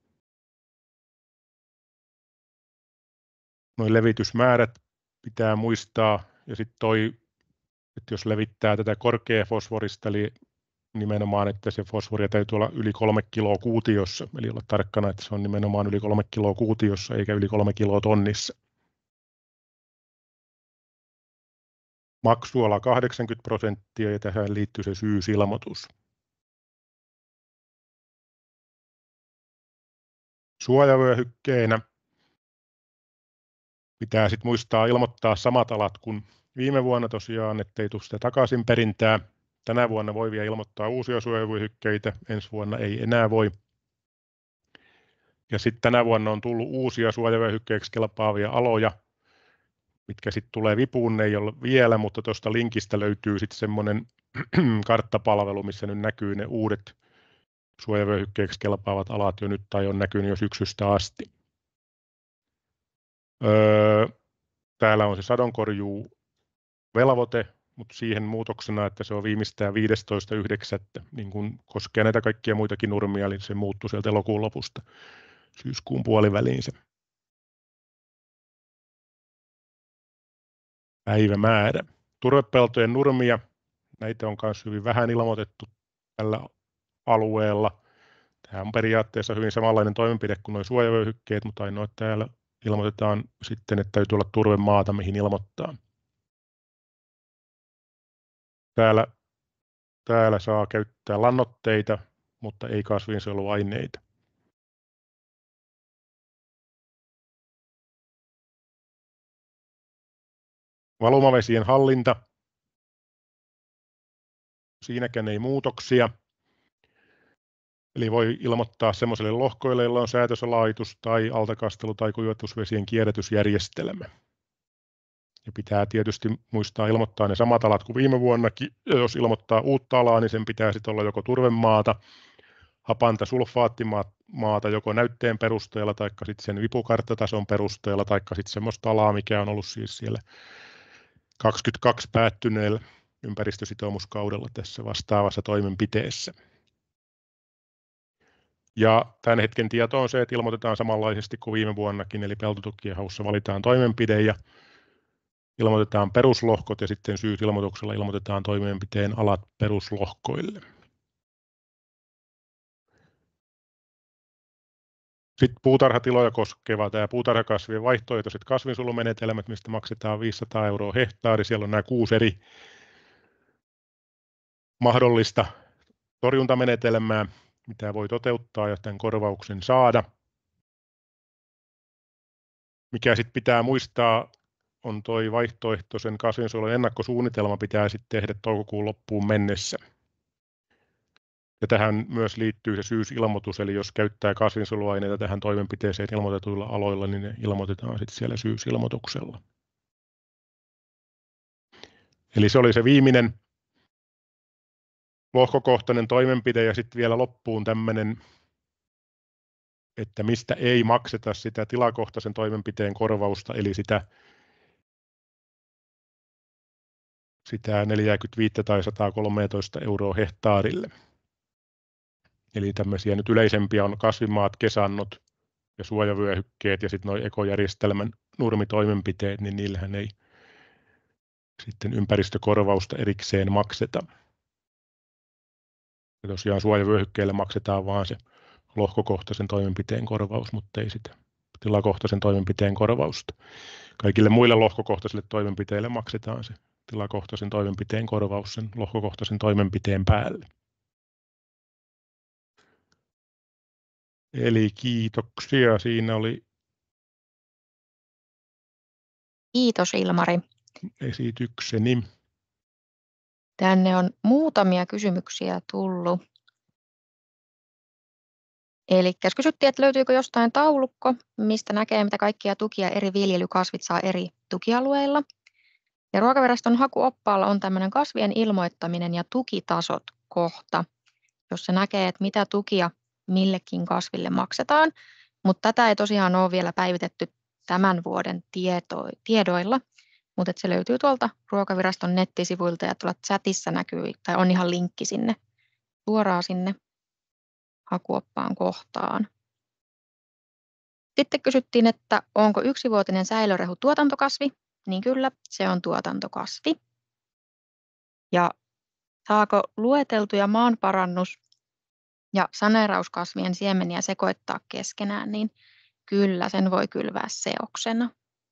Speaker 7: Noin levitysmäärät pitää muistaa, ja sitten toi, että jos levittää tätä korkeafosforista, eli nimenomaan, että se fosforia täytyy olla yli kolme kiloa kuutiossa, eli olla tarkkana, että se on nimenomaan yli kolme kiloa kuutiossa, eikä yli kolme kiloa tonnissa. Maksuala kahdeksankymmentä prosenttia, ja tähän liittyy se syysilmoitus. Suojavyöhykkeenä pitää sitten muistaa ilmoittaa samat alat kuin viime vuonna tosiaan, ettei tule sitä takaisin perintää. Tänä vuonna voi vielä ilmoittaa uusia suojavyöhykkeitä, ensi vuonna ei enää voi. Ja sitten tänä vuonna on tullut uusia suojavyöhykkeeksi kelpaavia aloja, mitkä sitten tulee vipuun, ne ei ole vielä, mutta tuosta linkistä löytyy sitten semmoinen karttapalvelu, missä nyt näkyy ne uudet suojavyöhykkeeksi kelpaavat alat jo nyt tai on näkynyt jo syksystä asti. Öö, täällä on se sadonkorjuuvelvoite, mutta siihen muutoksena, että se on viimeistään viidestoista yhdeksättä niin kun koskee näitä kaikkia muitakin nurmia, eli se muuttui sieltä elokuun lopusta syyskuun puoliväliin se päivämäärä. Turvepeltojen nurmia, näitä on myös hyvin vähän ilmoitettu tällä alueella. Tämä on periaatteessa hyvin samanlainen toimenpide kuin nuo suojavyöhykkeet, mutta ainoa, että täällä ilmoitetaan sitten, että täytyy olla turvemaata, mihin ilmoittaa. Täällä, täällä saa käyttää lannoitteita, mutta ei kasvinsuojeluaineita. Valumavesien hallinta. Siinäkään ei muutoksia. Eli voi ilmoittaa semmoiselle lohkoille, joilla on säätösalaitus tai altakastelu- tai kuivatusvesien kierrätysjärjestelmä. Ja pitää tietysti muistaa ilmoittaa ne samat alat kuin viime vuonnakin. Ja jos ilmoittaa uutta alaa, niin sen pitää sitten olla joko turvemaata, hapanta sulfaattimaata joko näytteen perusteella tai sitten sen vipukarttatason perusteella tai sitten semmoista alaa, mikä on ollut siis siellä kaksikymmentäkaksi päättyneellä ympäristösitoumuskaudella tässä vastaavassa toimenpiteessä. Ja tämän hetken tieto on se, että ilmoitetaan samanlaisesti kuin viime vuonnakin, eli peltotukien haussa valitaan toimenpide ja ilmoitetaan peruslohkot ja sitten syysilmoituksella ilmoitetaan toimenpiteen alat peruslohkoille. Sitten puutarhatiloja koskeva tämä puutarhakasvien vaihtoehtoiset kasvinsuojelumenetelmät, mistä maksetaan viisisataa euroa hehtaari. Siellä on nämä kuusi eri mahdollista torjuntamenetelmää, mitä voi toteuttaa ja tämän korvauksen saada. Mikä sitten pitää muistaa, on tuo vaihtoehtoisen kasvinsuojelun ennakkosuunnitelma pitää sitten tehdä toukokuun loppuun mennessä. Ja tähän myös liittyy se syysilmoitus, eli jos käyttää kasvinsuojeluaineita tähän toimenpiteeseen ilmoitetuilla aloilla, niin ne ilmoitetaan sitten siellä syysilmoituksella. Eli se oli se viimeinen lohkokohtainen toimenpide ja sitten vielä loppuun tämmöinen, että mistä ei makseta sitä tilakohtaisen toimenpiteen korvausta, eli sitä, sitä neljäkymmentäviisi tai sata kolmetoista euroa hehtaarille. Eli tämmöisiä nyt yleisempiä on kasvimaat, kesannot ja suojavyöhykkeet ja sitten nuo ekojärjestelmän nurmitoimenpiteet, niin niillähän ei sitten ympäristökorvausta erikseen makseta. Ja tosiaan suojavyöhykkeelle maksetaan vaan se lohkokohtaisen toimenpiteen korvaus, mutta ei sitä tilakohtaisen toimenpiteen korvausta. Kaikille muille lohkokohtaisille toimenpiteille maksetaan se tilakohtaisen toimenpiteen korvaus sen lohkokohtaisen toimenpiteen päälle. Eli kiitoksia. Siinä oli
Speaker 4: Kiitos Ilmari.
Speaker 7: esitykseni.
Speaker 4: Tänne on muutamia kysymyksiä tullut. Eli kysyttiin, että löytyykö jostain taulukko, mistä näkee, mitä kaikkia tukia eri viljelykasvit saa eri tukialueilla. Ja Ruokaviraston hakuoppaalla on tämmöinen kasvien ilmoittaminen ja tukitasot kohta. jos se näkee, että mitä tukia millekin kasville maksetaan, mutta tätä ei tosiaan ole vielä päivitetty tämän vuoden tieto, tiedoilla, mutta se löytyy tuolta Ruokaviraston nettisivuilta ja tuolla chatissa näkyy, tai on ihan linkki sinne suoraan sinne hakuoppaan kohtaan. Sitten kysyttiin, että onko yksivuotinen säilörehu tuotantokasvi, niin kyllä se on tuotantokasvi. Ja saako lueteltuja maanparannus- ja saneerauskasvien siemeniä sekoittaa keskenään, niin kyllä sen voi kylvää seoksena.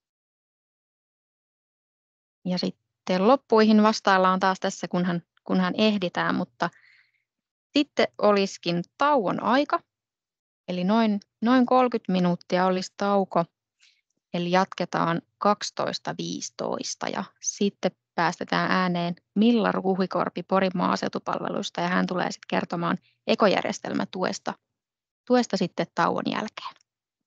Speaker 4: Ja sitten loppuihin vastaillaan taas tässä, kunhan, kunhan ehditään, mutta sitten olisikin tauon aika. Eli noin, noin kolmekymmentä minuuttia olisi tauko, eli jatketaan kaksitoista viisitoista ja sitten päästetään ääneen Milla Ruuhikorpi Porin maaseutupalveluista ja hän tulee sitten kertomaan ekojärjestelmätuesta tuesta sitten tauon jälkeen.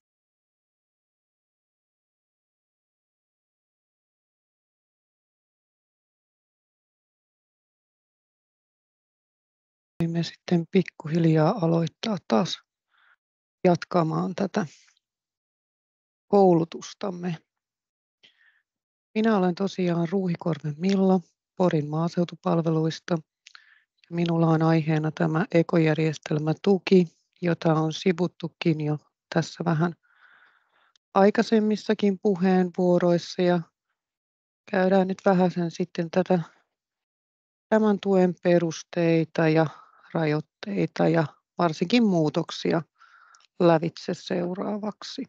Speaker 8: Me sitten pikkuhiljaa aloittaa taas jatkamaan tätä koulutustamme. Minä olen tosiaan Ruuhikorven Milla Porin maaseutupalveluista. Minulla on aiheena tämä ekojärjestelmätuki, jota on sivuttukin jo tässä vähän aikaisemmissakin puheenvuoroissa ja käydään nyt vähän sen sitten tätä tämän tuen perusteita ja rajoitteita ja varsinkin muutoksia lävitse seuraavaksi.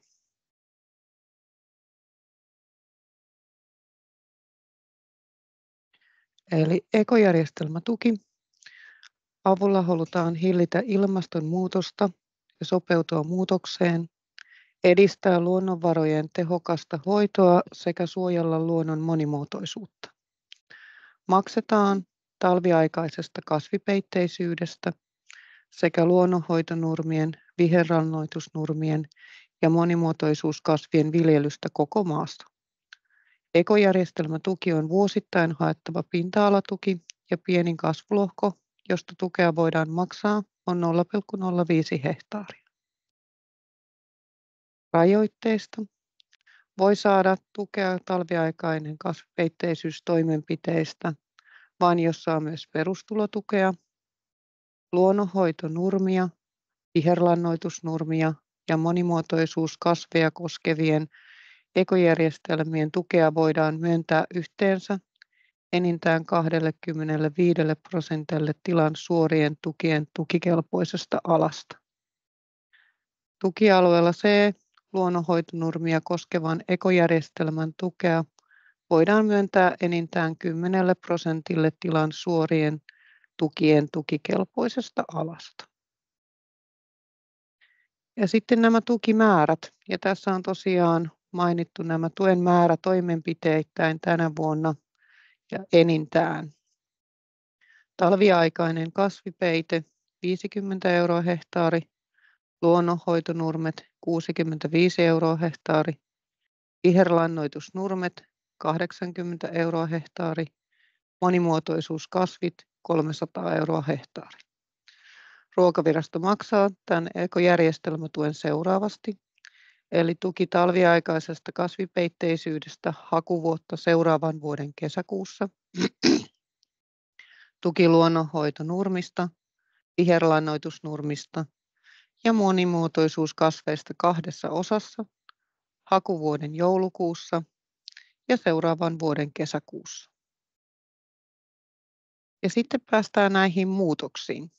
Speaker 8: Eli ekojärjestelmätuki. Avulla halutaan hillitä ilmastonmuutosta ja sopeutua muutokseen, edistää luonnonvarojen tehokasta hoitoa sekä suojella luonnon monimuotoisuutta. Maksetaan talviaikaisesta kasvipeitteisyydestä sekä luonnonhoitonurmien, viherrannoitusnurmien ja monimuotoisuuskasvien viljelystä koko maassa. Ekojärjestelmätuki on vuosittain haettava pinta-alatuki ja pienin kasvulohko, josta tukea voidaan maksaa, on nolla pilkku nolla viisi hehtaaria. Rajoitteista voi saada tukea talviaikainen kasvipeitteisyys-toimenpiteistä, vaan jos saa myös perustulotukea, luonnonhoitonurmia, viherlannoitusnurmia ja monimuotoisuuskasveja koskevien ekojärjestelmien tukea voidaan myöntää yhteensä enintään kaksikymmentäviisi prosentille tilan suorien tukien tukikelpoisesta alasta. Tukialueella C luonnonhoitonurmia koskevan ekojärjestelmän tukea voidaan myöntää enintään kymmenelle prosentille tilan suorien tukien tukikelpoisesta alasta. Ja sitten nämä tukimäärät. Ja tässä on tosiaan mainittu nämä tuen määrä toimenpiteittäin tänä vuonna ja enintään. Talviaikainen kasvipeite viisikymmentä euroa hehtaari, luonnonhoitonurmet kuusikymmentäviisi euroa hehtaari, viherlannoitusnurmet kahdeksankymmentä euroa hehtaari, monimuotoisuuskasvit kolmesataa euroa hehtaari. Ruokavirasto maksaa tämän ekojärjestelmätuen seuraavasti, eli tuki talviaikaisesta kasvipeitteisyydestä hakuvuotta seuraavan vuoden kesäkuussa, tuki luonnonhoitonurmista, viherlannoitusnurmista ja monimuotoisuuskasveista kahdessa osassa hakuvuoden joulukuussa ja seuraavan vuoden kesäkuussa. Ja sitten päästään näihin muutoksiin.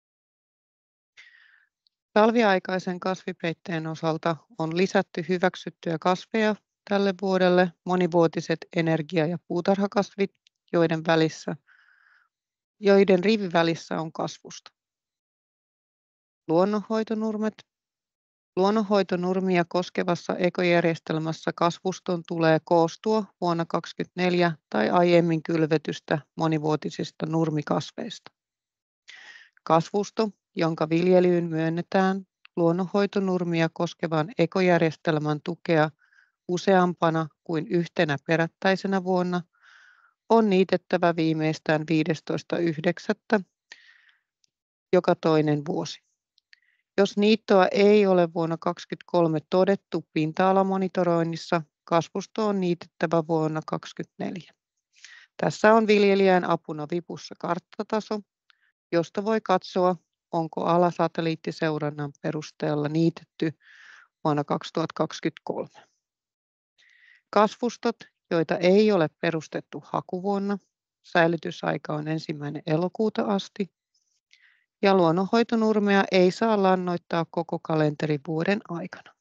Speaker 8: Talviaikaisen kasvipeitteen osalta on lisätty hyväksyttyjä kasveja tälle vuodelle monivuotiset energia- ja puutarhakasvit, joiden, välissä, joiden rivivälissä on kasvusta. Luonnonhoitonurmet. Luonnonhoitonurmia koskevassa ekojärjestelmässä kasvuston tulee koostua vuonna kaksituhattakaksikymmentäneljä tai aiemmin kylvetystä monivuotisista nurmikasveista. Kasvusto, jonka viljelyyn myönnetään luonnonhoitonurmia koskevan ekojärjestelmän tukea useampana kuin yhtenä perättäisenä vuonna, on niitettävä viimeistään viidestoista yhdeksättä joka toinen vuosi. Jos niittoa ei ole vuonna kaksituhattakaksikymmentäkolme todettu pinta-alamonitoroinnissa, kasvusto on niitettävä vuonna kaksituhattakaksikymmentäneljä. Tässä on viljelijän apuna vipussa karttataso, josta voi katsoa, onko ala satelliittiseurannan perusteella niitetty vuonna kaksituhattakaksikymmentäkolme. Kasvustot, joita ei ole perustettu hakuvuonna, säilytysaika on ensimmäinen elokuuta asti, ja luonnonhoitonurmea ei saa lannoittaa koko kalenterivuoden aikana.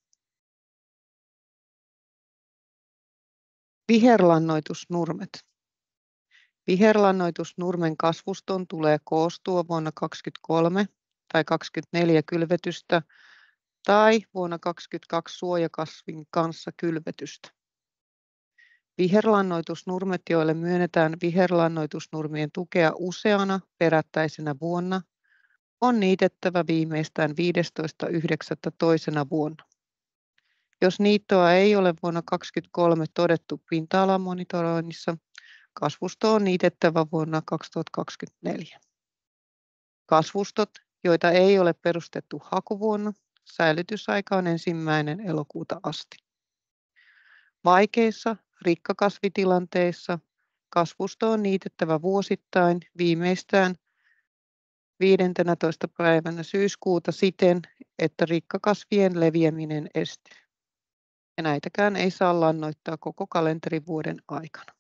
Speaker 8: Viherlannoitusnurmet. Viherlannoitusnurmen kasvuston tulee koostua vuonna kaksituhattakaksikymmentäkolme tai kaksituhattakaksikymmentäneljä kylvetystä tai vuonna kaksituhattakaksikymmentäkaksi suojakasvin kanssa kylvetystä. Viherlannoitusnurmet, joille myönnetään viherlannoitusnurmien tukea useana perättäisenä vuonna, on niitettävä viimeistään viidestoista yhdeksättä toisena vuonna. Jos niittoa ei ole vuonna kaksituhattakaksikymmentäkolme todettu pinta-alamonitoroinnissa, kasvusto on niitettävä vuonna kaksituhattakaksikymmentäneljä. Kasvustot, joita ei ole perustettu hakuvuonna, säilytysaika on ensimmäinen elokuuta asti. Vaikeissa rikkakasvitilanteissa kasvusto on niitettävä vuosittain viimeistään viidentenätoista päivänä syyskuuta siten, että rikkakasvien leviäminen estyy. Ja näitäkään ei saa lannoittaa koko kalenterivuoden aikana.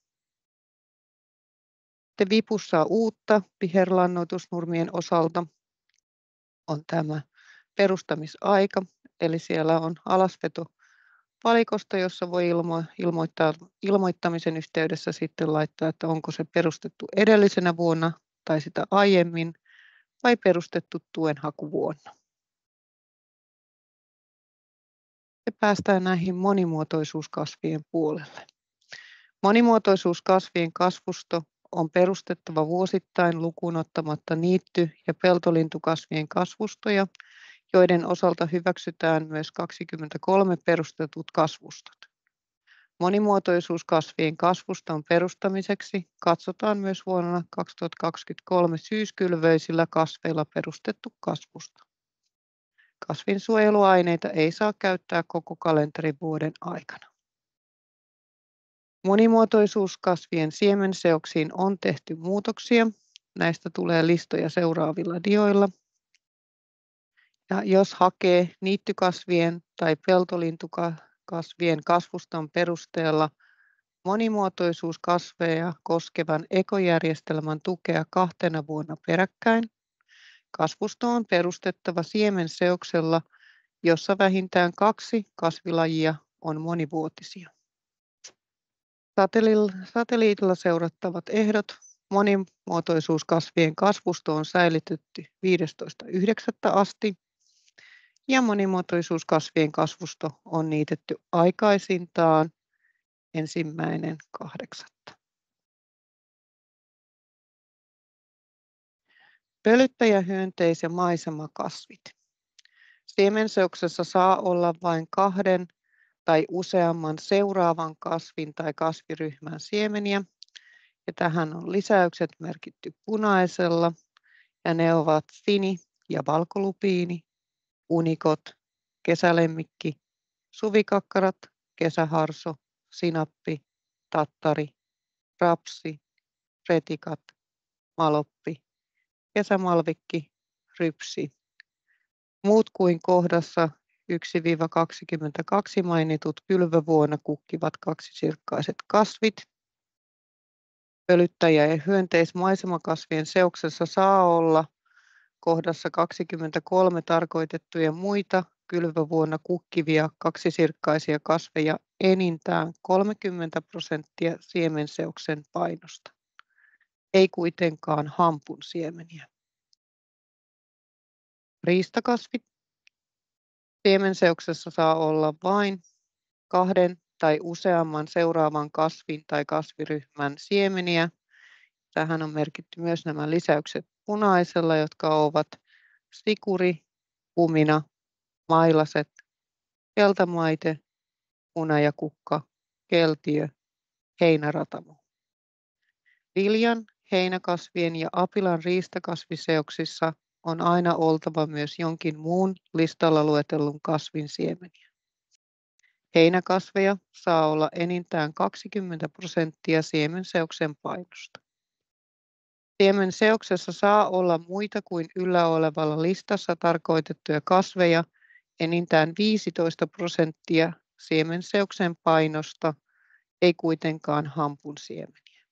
Speaker 8: Sitten vipussa uutta viherlannoitusnurmien osalta on tämä perustamisaika, eli siellä on alasveto valikosta, jossa voi ilmo- ilmoittaa, ilmoittamisen yhteydessä sitten laittaa, että onko se perustettu edellisenä vuonna tai sitä aiemmin vai perustettu tuenhakuvuonna. Ja päästään näihin monimuotoisuuskasvien puolelle. Monimuotoisuuskasvien kasvusto on perustettava vuosittain lukuun ottamatta niitty- ja peltolintukasvien kasvustoja, joiden osalta hyväksytään myös kaksikymmentäkolme perustetut kasvustot. Monimuotoisuuskasvien kasvuston perustamiseksi katsotaan myös vuonna kaksituhattakaksikymmentäkolme syyskylvöisillä kasveilla perustettu kasvusto. Kasvinsuojeluaineita ei saa käyttää koko kalenterivuoden aikana. Monimuotoisuuskasvien siemenseoksiin on tehty muutoksia. Näistä tulee listoja seuraavilla dioilla. Ja jos hakee niittykasvien tai peltolintukasvien kasvuston perusteella monimuotoisuuskasveja koskevan ekojärjestelmän tukea kahtena vuonna peräkkäin, kasvusto on perustettava siemenseoksella, jossa vähintään kaksi kasvilajia on monivuotisia. Satelliitilla seurattavat ehdot. Monimuotoisuuskasvien kasvusto on säilytetty viidestoista yhdeksättä asti ja monimuotoisuuskasvien kasvusto on niitetty aikaisintaan ensimmäinen kahdeksatta. Pölyttäjähyönteis- ja maisemakasvit. Siemenseoksessa saa olla vain kahden tai useamman seuraavan kasvin tai kasviryhmän siemeniä. Ja tähän on lisäykset merkitty punaisella, ja ne ovat fini ja valkolupiini, unikot, kesälemmikki, suvikakkarat, kesäharso, sinappi, tattari, rapsi, retikat, maloppi, kesämalvikki, rypsi. Muut kuin kohdassa yksi kaksikymmentäkaksi mainitut kylvövuonna kukkivat kaksisirkkaiset kasvit. Pölyttäjä- ja hyönteismaisemakasvien seoksessa saa olla kohdassa kaksikymmentäkolme tarkoitettuja muita kylvövuonna kukkivia kaksisirkkaisia kasveja enintään kolmekymmentä prosenttia siemenseoksen painosta. Ei kuitenkaan hampun siemeniä. Riistakasvit. Siemenseoksessa saa olla vain kahden tai useamman seuraavan kasvin tai kasviryhmän siemeniä. Tähän on merkitty myös nämä lisäykset punaisella, jotka ovat sikuri, kumina, mailaset, keltamaite, hunajakukka, keltiö, heinäratamo. Viljan, heinäkasvien ja apilan riistakasviseoksissa on aina oltava myös jonkin muun listalla luetellun kasvin siemeniä. Heinäkasveja saa olla enintään kaksikymmentä prosenttia siemenseoksen painosta. Siemenseoksessa saa olla muita kuin yllä olevalla listassa tarkoitettuja kasveja enintään viisitoista prosenttia siemenseoksen painosta, ei kuitenkaan hampun siemeniä.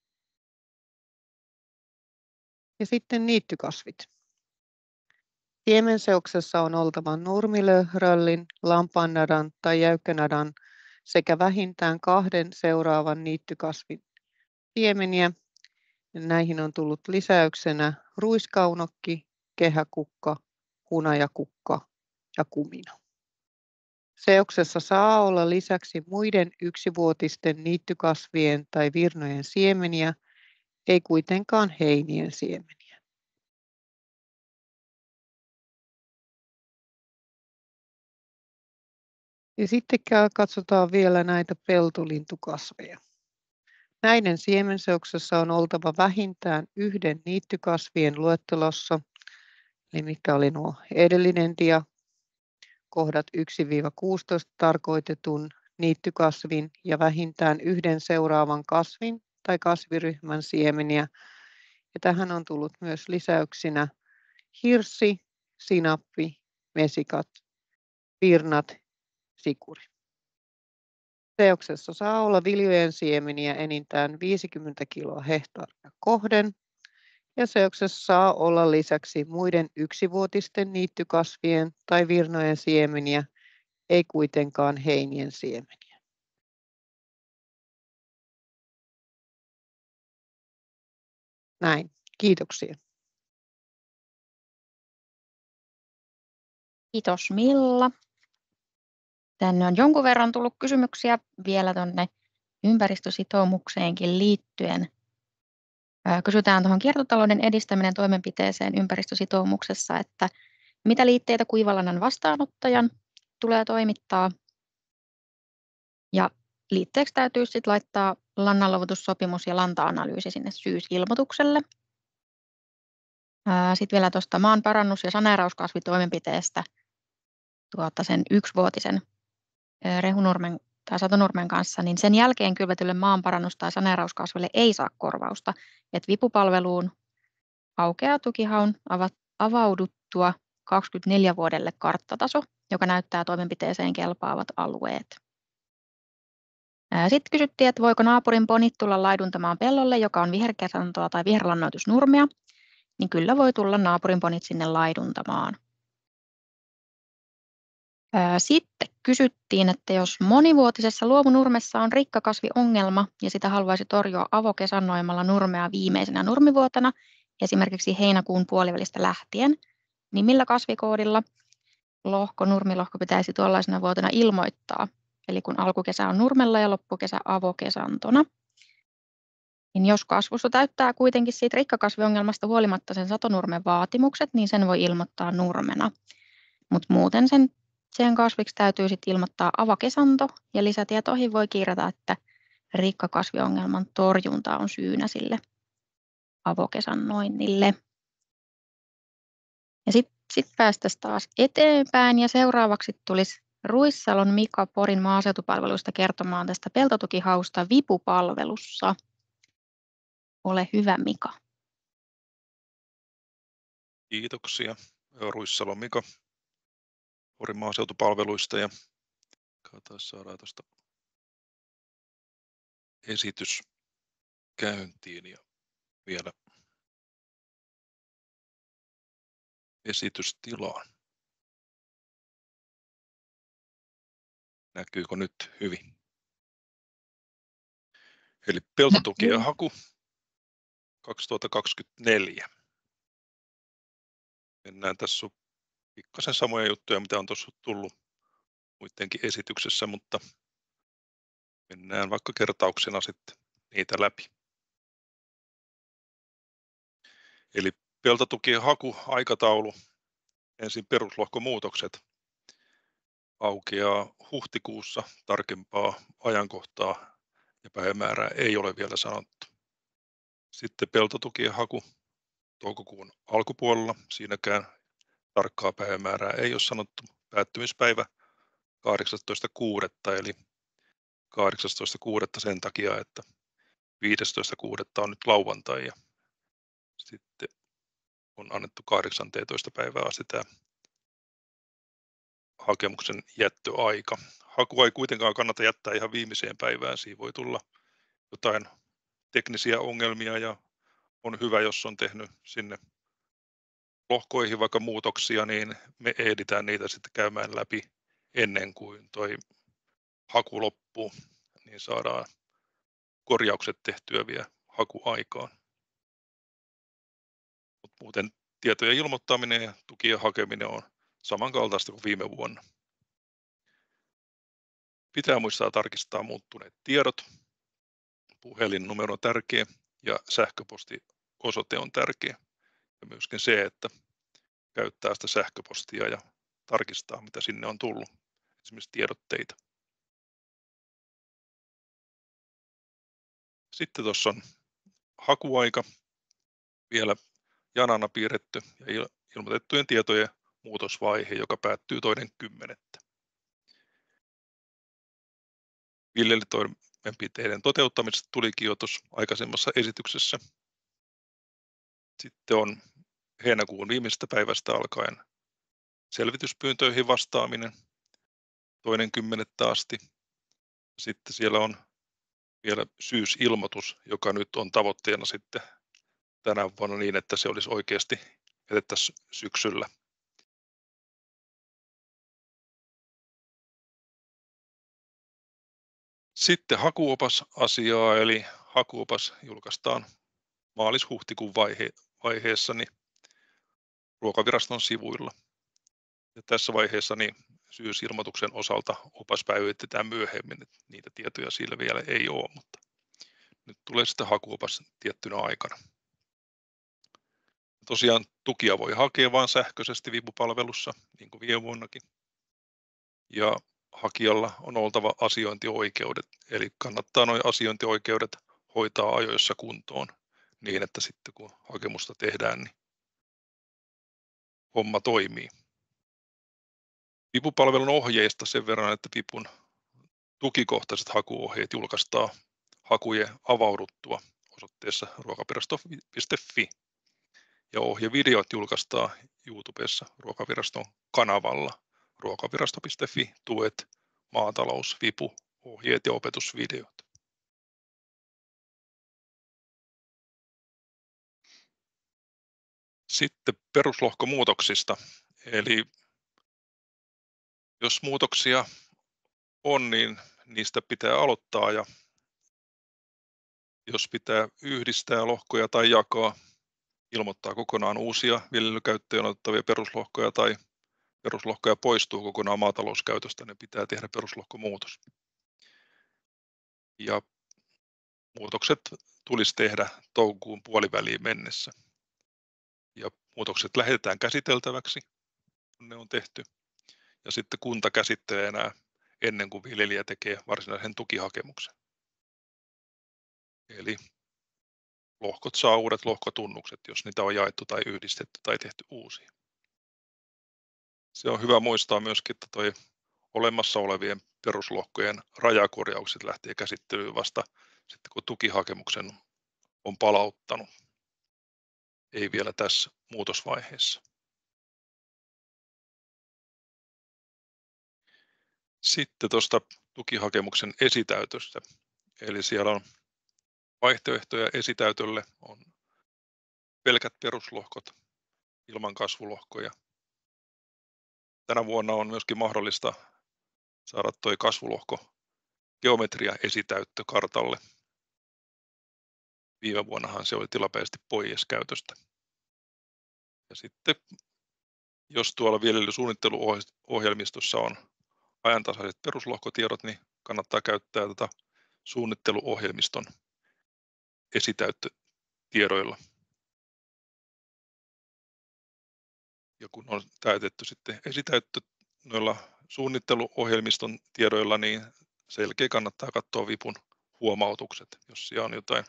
Speaker 8: Ja sitten niittykasvit. Siemenseoksessa on oltava nurmilöhröllin, lampaannadan tai jäykkänadan sekä vähintään kahden seuraavan niittykasvin siemeniä. Näihin on tullut lisäyksenä ruiskaunokki, kehäkukka, hunajakukka ja kumino. Seoksessa saa olla lisäksi muiden yksivuotisten niittykasvien tai virnojen siemeniä, ei kuitenkaan heinien siemeniä. Ja sitten katsotaan vielä näitä peltolintukasveja. Näiden siemenseoksessa on oltava vähintään yhden niittykasvien luettelossa, eli mikä oli nuo edellinen dia, kohdat yksi kuusitoista tarkoitetun niittykasvin ja vähintään yhden seuraavan kasvin tai kasviryhmän siemeniä. Ja tähän on tullut myös lisäyksinä hirssi, sinappi, mesikat, virnat, sikuri. Seoksessa saa olla viljojen siemeniä enintään viisikymmentä kiloa hehtaaria kohden. Ja seoksessa saa olla lisäksi muiden yksivuotisten niittykasvien tai virnojen siemeniä, ei kuitenkaan heinien siemeniä. Näin, kiitoksia.
Speaker 4: Kiitos Milla. Tänne on jonkun verran tullut kysymyksiä vielä tuonne ympäristösitoumukseenkin liittyen. Kysytään tuohon kiertotalouden edistäminen toimenpiteeseen ympäristösitoumuksessa, että mitä liitteitä kuivalannan vastaanottajan tulee toimittaa. Ja liitteeksi täytyy sitten laittaa lannanluovutussopimus ja lanta-analyysi sinne syysilmoitukselle. Sitten vielä tuosta maan parannus- ja saneerauskasvitoimenpiteestä tuota sen yksivuotisen rehunurmen tai satonurmen kanssa, niin sen jälkeen kylvetylle maanparannus- tai saneerauskasville ei saa korvausta. Et vipupalveluun aukeaa tukihaun avauduttua kaksikymmentäneljä vuodelle karttataso, joka näyttää toimenpiteeseen kelpaavat alueet. Sitten kysyttiin, että voiko naapurin ponit tulla laiduntamaan pellolle, joka on viherkesantoa tai viherlannoitusnurmia, niin kyllä voi tulla naapurin ponit sinne laiduntamaan. Sitten kysyttiin, että jos monivuotisessa luomunurmessa on rikkakasviongelma ja sitä haluaisi torjua avokesannoimalla nurmea viimeisenä nurmivuotena, esimerkiksi heinäkuun puolivälistä lähtien, niin millä kasvikoodilla lohko, nurmilohko pitäisi tuollaisena vuotena ilmoittaa? Eli kun alkukesä on nurmella ja loppukesä avokesantona. Niin jos kasvusto täyttää kuitenkin siitä rikkakasviongelmasta huolimatta sen satonurmen vaatimukset, niin sen voi ilmoittaa nurmena. Mutta muuten sen, sen kasviksi täytyy sitten ilmoittaa avokesanto ja lisätietoihin voi kirjata, että rikkakasviongelman torjunta on syynä sille avokesannoinnille. Ja sitten sit päästäisiin taas eteenpäin ja seuraavaksi tulisi Ruissalon Mika Porin maaseutupalveluista kertomaan tästä peltotukihausta vipupalvelussa. Ole hyvä, Mika.
Speaker 9: Kiitoksia. Ruissalon Mika Porin maaseutupalveluista ja katsotaan saadaan tuosta esitys käyntiin ja vielä esitystilaan. Näkyykö nyt hyvin? Eli peltotukien haku kaksituhattakaksikymmentäneljä. Mennään tässä on pikkasen samoja juttuja, mitä on tuossa tullut muidenkin esityksessä, mutta mennään vaikka kertauksena sitten niitä läpi. Eli peltotukien haku aikataulu, ensin peruslohkomuutokset aukeaa huhtikuussa, tarkempaa ajankohtaa ja päivämäärää ei ole vielä sanottu. Sitten peltotukien haku toukokuun alkupuolella, siinäkään tarkkaa päivämäärää ei ole sanottu. Päättymispäivä kahdeksastoista kuudetta eli kahdeksastoista kuudetta sen takia, että viidestoista kuudetta on nyt lauantai ja sitten on annettu kahdeksanteentoista päivää asti tämä hakemuksen jättöaika. Hakua ei kuitenkaan kannata jättää ihan viimeiseen päivään. Siinä voi tulla jotain teknisiä ongelmia ja on hyvä, jos on tehnyt sinne lohkoihin vaikka muutoksia, niin me ehditään niitä sitten käymään läpi ennen kuin toi haku loppuu, niin saadaan korjaukset tehtyä vielä hakuaikaan. Mut muuten tietojen ilmoittaminen ja tukien hakeminen on samankaltaista kuin viime vuonna. Pitää muistaa tarkistaa muuttuneet tiedot. Puhelinnumero on tärkeä ja sähköpostiosoite on tärkeä. Ja myöskin se, että käyttää sitä sähköpostia ja tarkistaa, mitä sinne on tullut, esimerkiksi tiedotteita. Sitten tuossa on hakuaika vielä janana piirretty ja ilmoitettujen tietojen muutosvaihe, joka päättyy toinen kymmenettä. Viljelytoimenpiteiden toteuttamisesta tulikin jo tuossa aikaisemmassa esityksessä. Sitten on heinäkuun viimeisestä päivästä alkaen selvityspyyntöihin vastaaminen toinen kymmenettä asti. Sitten siellä on vielä syysilmoitus, joka nyt on tavoitteena sitten tänä vuonna niin, että se olisi oikeasti jätettäisiin syksyllä. Sitten hakuopas-asiaa, eli hakuopas julkaistaan maalis-huhtikuun vaihe, vaiheessa niin Ruokaviraston sivuilla. Ja tässä vaiheessa niin syysilmoituksen osalta opas päivitetään myöhemmin, että niitä tietoja sillä vielä ei ole, mutta nyt tulee sitten hakuopas tiettynä aikana. Tosiaan tukia voi hakea vain sähköisesti vipupalvelussa, niin kuin viime vuonnakin. Ja hakijalla on oltava asiointioikeudet, eli kannattaa nuo asiointioikeudet hoitaa ajoissa kuntoon niin, että sitten kun hakemusta tehdään, niin homma toimii. Vipupalvelun ohjeista sen verran, että Vipun tukikohtaiset hakuohjeet julkaistaan hakujen avauduttua osoitteessa ruokavirasto piste fi. Ja ohjevideot julkaistaan YouTubessa Ruokaviraston kanavalla ruokavirasto piste fi, tuet, maatalous, vipu, ohjeet ja opetusvideot. Sitten peruslohkomuutoksista. Eli jos muutoksia on, niin niistä pitää aloittaa ja jos pitää yhdistää lohkoja tai jakaa, ilmoittaa kokonaan uusia viljelykäyttöön otettavia peruslohkoja tai peruslohkoja poistuu kokonaan maatalouskäytöstä, niin pitää tehdä peruslohkomuutos. Ja muutokset tulisi tehdä toukokuun puoliväliin mennessä. Ja muutokset lähetetään käsiteltäväksi, kun ne on tehty. Ja sitten kunta käsittelee nämä ennen kuin viljelijä tekee varsinaisen tukihakemuksen. Eli lohkot saa uudet lohkotunnukset, jos niitä on jaettu tai yhdistetty tai tehty uusia. Se on hyvä muistaa myöskin, että toi olemassa olevien peruslohkojen rajakorjaukset lähtee käsittelyyn vasta sitten, kun tukihakemuksen on palauttanut. Ei vielä tässä muutosvaiheessa. Sitten tuosta tukihakemuksen esitäytöstä. Eli siellä on vaihtoehtoja esitäytölle, on pelkät peruslohkot ilman kasvulohkoja. Tänä vuonna on myöskin mahdollista saada tuo kasvulohko geometria esitäyttö kartalle. Viime vuonnahan se oli tilapäisesti pois käytöstä. Ja sitten jos tuolla viljelysuunnitteluohjelmistossa on ajantasaiset peruslohkotiedot, niin kannattaa käyttää tätä suunnitteluohjelmiston esitäyttötiedoilla. Ja kun on täytetty sitten esitäyttö noilla suunnitteluohjelmiston tiedoilla, niin selkeä kannattaa katsoa Vipun huomautukset, jos siellä on jotain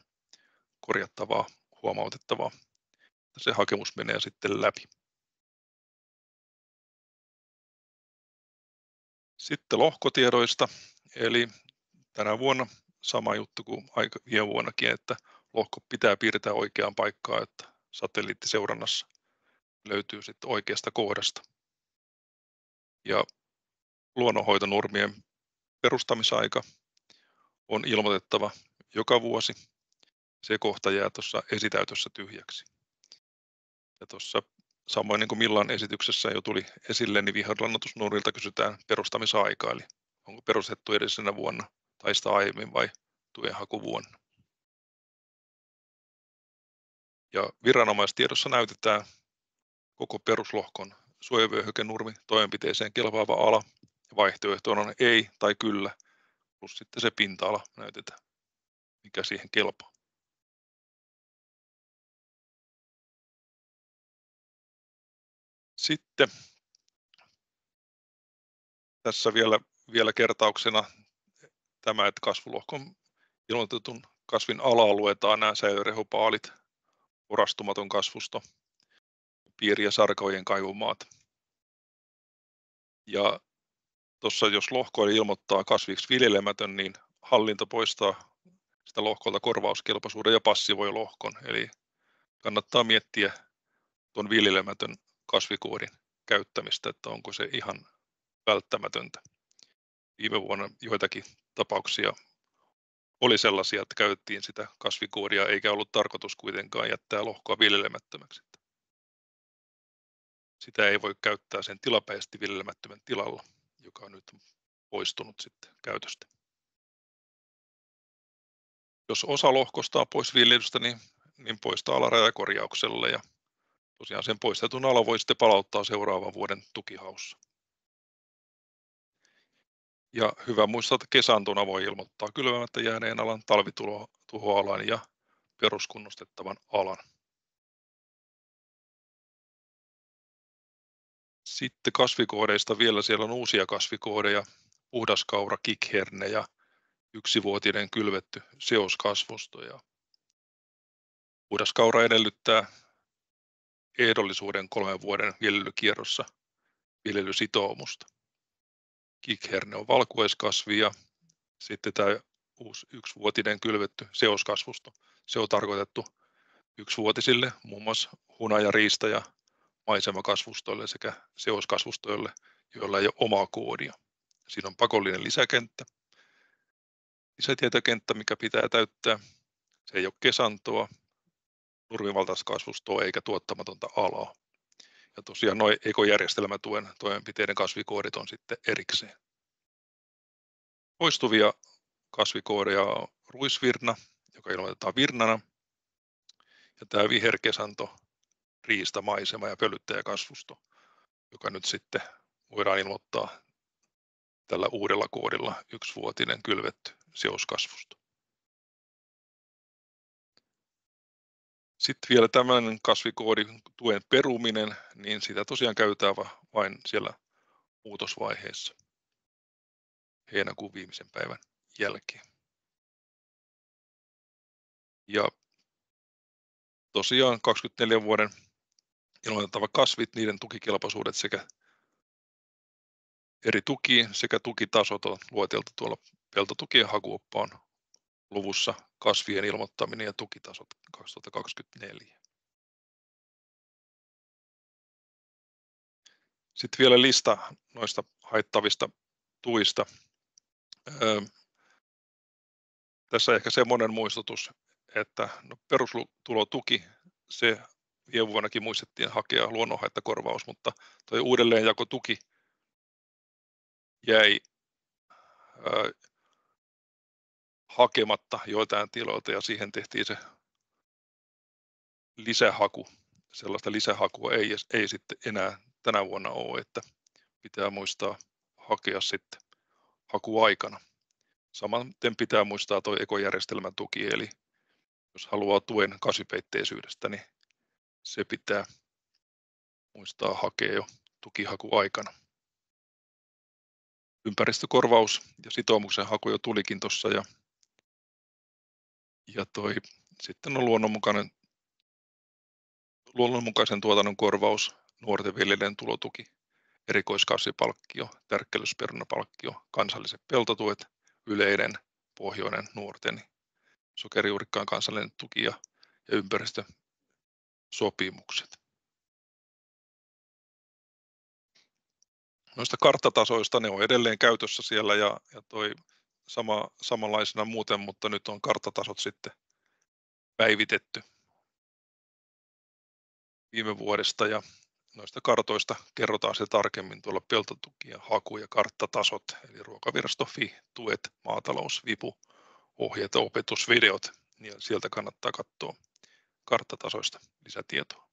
Speaker 9: korjattavaa, huomautettavaa. Se hakemus menee sitten läpi. Sitten lohkotiedoista, eli tänä vuonna sama juttu kuin aika viime vuonnakin, että lohko pitää piirtää oikeaan paikkaan, että satelliittiseurannassa löytyy sitten oikeasta kohdasta. Ja luonnonhoitonurmien perustamisaika on ilmoitettava joka vuosi. Se kohta jää tuossa esitäytössä tyhjäksi. Ja tuossa samoin niin kuin Millan esityksessä jo tuli esille, niin viherlannoitusnuorilta kysytään perustamisaikaa, eli onko perustettu edellisenä vuonna tai sitä aiemmin vai tuenhakuvuonna. Ja viranomaistiedossa näytetään koko peruslohkon suojavyöhykenurmi toimenpiteeseen kelpaava ala. Vaihtoehtona on ei tai kyllä, plus sitten se pinta-ala näytetään, mikä siihen kelpaa. Sitten tässä vielä, vielä kertauksena tämä, että kasvulohkon ilmoitetun kasvin alaa luetaan nämä säilörehupaalit, orastumaton kasvusto, piiri- ja sarkojen kaivumaat. Ja tuossa jos lohko ilmoittaa kasviksi viljelemätön, niin hallinto poistaa sitä lohkolta korvauskelpoisuuden ja passivoi lohkon. Eli kannattaa miettiä tuon viljelemätön kasvikoodin käyttämistä, että onko se ihan välttämätöntä. Viime vuonna joitakin tapauksia oli sellaisia, että käytettiin sitä kasvikoodia eikä ollut tarkoitus kuitenkaan jättää lohkoa viljelemättömäksi. Sitä ei voi käyttää sen tilapäisesti viljelemättömän tilalla, joka on nyt poistunut sitten käytöstä. Jos osa lohkosta on pois viljelystä, niin, niin poistaa alarajakorjauksella ja tosiaan sen poistetun ala voi sitten palauttaa seuraavan vuoden tukihaussa. Ja hyvä muistaa, että kesäantona voi ilmoittaa kylvämättä jääneen alan, talvituhoalan ja peruskunnostettavan alan. Sitten kasvikoodeista vielä, siellä on uusia kasvikoodeja, puhdaskaura, kikherne ja yksivuotinen kylvetty seoskasvusto. Ja puhdaskaura edellyttää ehdollisuuden kolmen vuoden viljelykierrossa viljelysitoumusta. Kikherne on valkuaiskasvi ja sitten tämä uusi yksivuotinen kylvetty seoskasvusto. Se on tarkoitettu yksivuotisille, muun muassa hunaja-, riista- ja maisemakasvustoille sekä seoskasvustoille, joilla ei ole omaa koodia. Siinä on pakollinen lisäkenttä. Lisätietokenttä, mikä pitää täyttää. Se ei ole kesantoa, nurmivaltaiskasvustoa eikä tuottamatonta alaa. Ja tosiaan nuo ekojärjestelmätuen toimenpiteiden kasvikoodit on sitten erikseen. Poistuvia kasvikoodeja on ruisvirna, joka ilmoitetaan virnana. Ja tämä viherkesanto, riista, maisema ja pölyttäjäkasvusto, joka nyt sitten voidaan ilmoittaa tällä uudella koodilla yksivuotinen kylvetty seoskasvusto. Sitten vielä tämmöinen kasvikoodin tuen peruminen, niin sitä tosiaan käytetään vain siellä muutosvaiheessa heinäkuun viimeisen päivän jälkeen. Ja tosiaan kaksikymmentäneljän vuoden ilmoitettava kasvit, niiden tukikelpoisuudet sekä eri tukiin sekä tukitasot on lueteltu tuolla peltotukien hakuoppaan luvussa kasvien ilmoittaminen ja tukitasot kaksituhattakaksikymmentäneljä. Sitten vielä lista noista haittavista tuista. Öö, tässä ehkä semmoinen muistutus, että no perustulotuki, se viime vuonnakin muistettiin hakea luonnonhaittakorvaus, mutta tuo uudelleenjakotuki jäi öö, hakematta joitain tiloilta ja siihen tehtiin se lisähaku. Sellaista lisähakua ei, ei sitten enää tänä vuonna ole, että pitää muistaa hakea sitten hakuaikana. Samaten pitää muistaa tuo ekojärjestelmän tuki, eli jos haluaa tuen kasvipeitteisyydestä, niin se pitää muistaa hakea jo tukihakuaikana. Ympäristökorvaus ja sitoumuksen haku jo tulikin tuossa ja, ja toi, sitten on luonnonmukainen, luonnonmukaisen tuotannon korvaus, nuorten viljelijän tulotuki erikoiskasvipalkkio, tärkkelysperunapalkkio, kansalliset peltotuet, yleinen, pohjoinen, nuorten, sokerijuurikkaan kansallinen tuki ja, ja ympäristösopimukset. Noista karttatasoista ne on edelleen käytössä siellä ja, ja toi sama, samanlaisena muuten, mutta nyt on karttatasot sitten päivitetty viime vuodesta ja noista kartoista kerrotaan se tarkemmin tuolla peltotuki ja haku- ja karttatasot, eli Ruokavirasto F I, tuet, maatalous, vipu, ohjeet ja opetusvideot, ja sieltä kannattaa katsoa karttatasoista lisätietoa.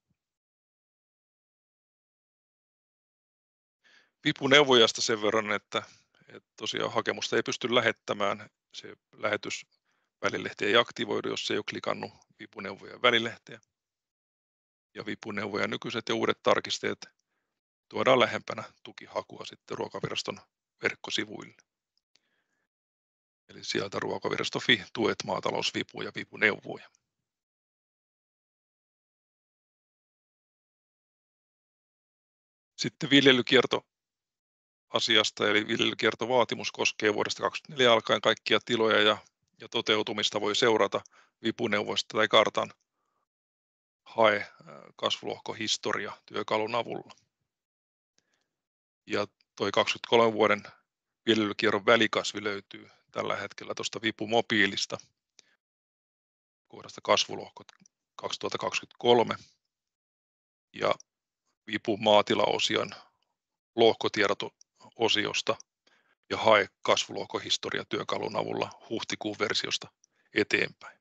Speaker 9: Vipuneuvojasta sen verran, että, että tosiaan hakemusta ei pysty lähettämään, se lähetysvälilehti ei aktivoidu, jos ei ole klikannut vipuneuvojan välilehteä. Ja vipuneuvojan nykyiset ja uudet tarkisteet tuodaan lähempänä tukihakua sitten Ruokaviraston verkkosivuille. Eli sieltä Ruokavirasto F I, tuet, maatalous, vipu ja vipuneuvoja. Sitten viljelykierto asiasta, eli viljelykiertovaatimus koskee vuodesta kaksikymmentäneljä alkaen kaikkia tiloja ja, ja toteutumista voi seurata vipuneuvoista tai kartan hae kasvulohkohistoria työkalun avulla. Ja toi kaksikymmentäkolme vuoden viljelykierron välikasvi löytyy tällä hetkellä tuosta Vipu-mobiilista kohdasta kasvulohkot kaksituhattakaksikymmentäkolme ja Vipu-maatilaosion lohkotiedot-osiosta ja hae kasvulohkohistoria työkalun avulla huhtikuun versiosta eteenpäin.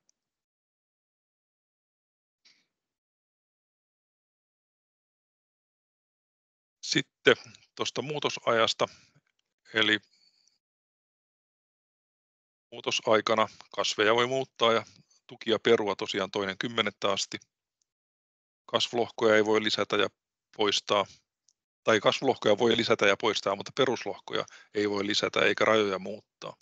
Speaker 9: Sitten tuosta muutosajasta, eli muutosaikana kasveja voi muuttaa ja tukia perua tosiaan toinen kymmenettä asti. Kasvulohkoja ei voi lisätä ja poistaa, tai kasvulohkoja voi lisätä ja poistaa, mutta peruslohkoja ei voi lisätä eikä rajoja muuttaa.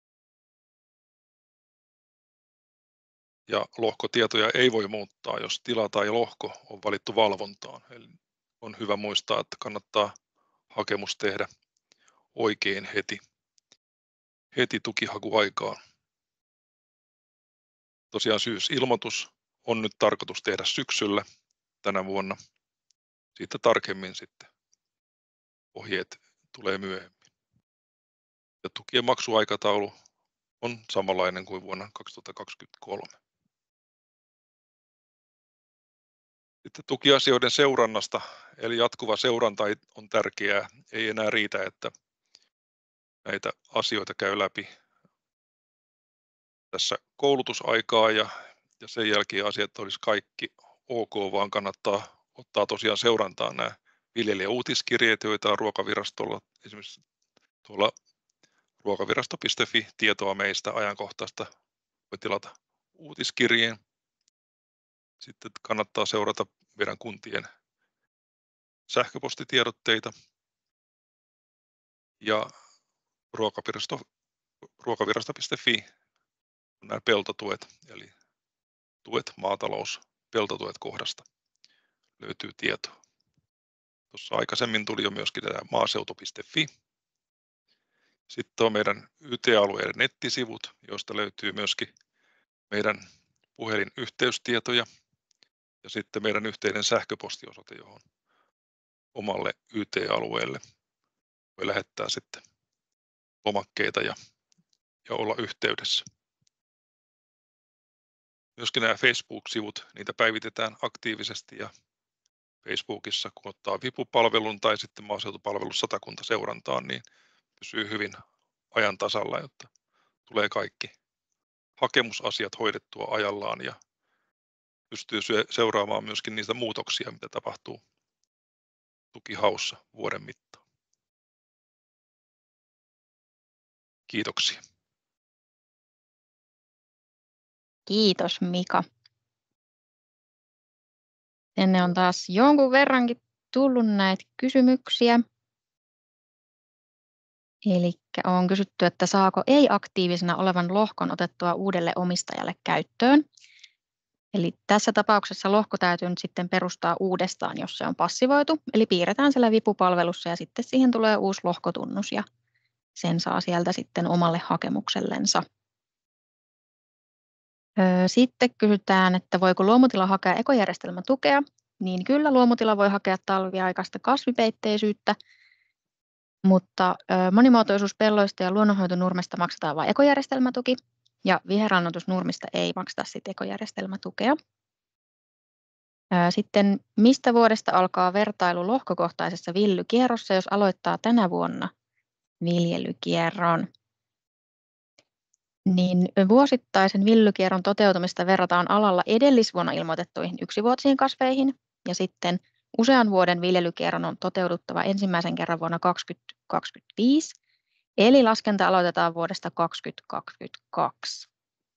Speaker 9: Ja lohkotietoja ei voi muuttaa, jos tila tai lohko on valittu valvontaan. Eli on hyvä muistaa, että kannattaa hakemus tehdä oikein heti, heti tukihakuaikaan. Tosiaan syysilmoitus on nyt tarkoitus tehdä syksyllä tänä vuonna. Siitä tarkemmin sitten ohjeet tulee myöhemmin. Ja tukien maksuaikataulu on samanlainen kuin vuonna kaksituhattakaksikymmentäkolme. Sitten tukiasioiden seurannasta, eli jatkuva seuranta on tärkeää. Ei enää riitä, että näitä asioita käy läpi tässä koulutusaikaa ja, ja sen jälkeen asiat olisi kaikki ok, vaan kannattaa ottaa tosiaan seurantaan nämä viljelijäuutiskirjeet, joita on Ruokavirastolla, esimerkiksi tuolla ruokavirasto piste fi tietoa meistä ajankohtaista voi tilata uutiskirjeen. Sitten kannattaa seurata meidän kuntien sähköpostitiedotteita ja ruokavirasto, ruokavirasto piste fi nämä peltotuet, eli tuet, maatalous, peltotuet kohdasta löytyy tietoa. Tuossa aikaisemmin tuli jo myöskin tämä maaseutu piste fi. Sitten on meidän Y T-alueiden nettisivut, joista löytyy myöskin meidän puhelinyhteystietoja ja sitten meidän yhteinen sähköpostiosoite, johon omalle Y T-alueelle voi lähettää sitten lomakkeita ja, ja olla yhteydessä. Myöskin nämä Facebook-sivut, niitä päivitetään aktiivisesti ja Facebookissa, kun ottaa Vipu-palvelun tai sitten maaseutupalvelun Satakunta seurantaan, niin pysyy hyvin ajan tasalla, jotta tulee kaikki hakemusasiat hoidettua ajallaan ja pystyy seuraamaan myöskin niitä muutoksia, mitä tapahtuu tukihaussa vuoden mittaan. Kiitoksia.
Speaker 4: Kiitos Mika. Tänne on taas jonkun verrankin tullut näitä kysymyksiä. Eli on kysytty, että saako ei-aktiivisena olevan lohkon otettua uudelle omistajalle käyttöön. Eli tässä tapauksessa lohko täytyy nyt sitten perustaa uudestaan, jos se on passivoitu. Eli piirretään siellä vipupalvelussa ja sitten siihen tulee uusi lohkotunnus ja sen saa sieltä sitten omalle hakemuksellensa. Sitten kysytään, että voiko luomutila hakea ekojärjestelmätukea. Niin kyllä, luomutila voi hakea talviaikaista kasvipeitteisyyttä, mutta monimuotoisuuspelloista ja luonnonhoitonurmesta maksetaan vain ekojärjestelmätuki, ja viherrannoitusnurmista ei makseta sitten ekojärjestelmätukea. Sitten mistä vuodesta alkaa vertailu lohkokohtaisessa viljelykierrossa, jos aloittaa tänä vuonna viljelykierron? Niin vuosittaisen viljelykierron toteutumista verrataan alalla edellisvuonna ilmoitettuihin yksivuotisiin kasveihin, ja sitten usean vuoden viljelykierron on toteuduttava ensimmäisen kerran vuonna kaksituhattakaksikymmentäviisi, eli laskenta aloitetaan vuodesta kaksituhattakaksikymmentäkaksi.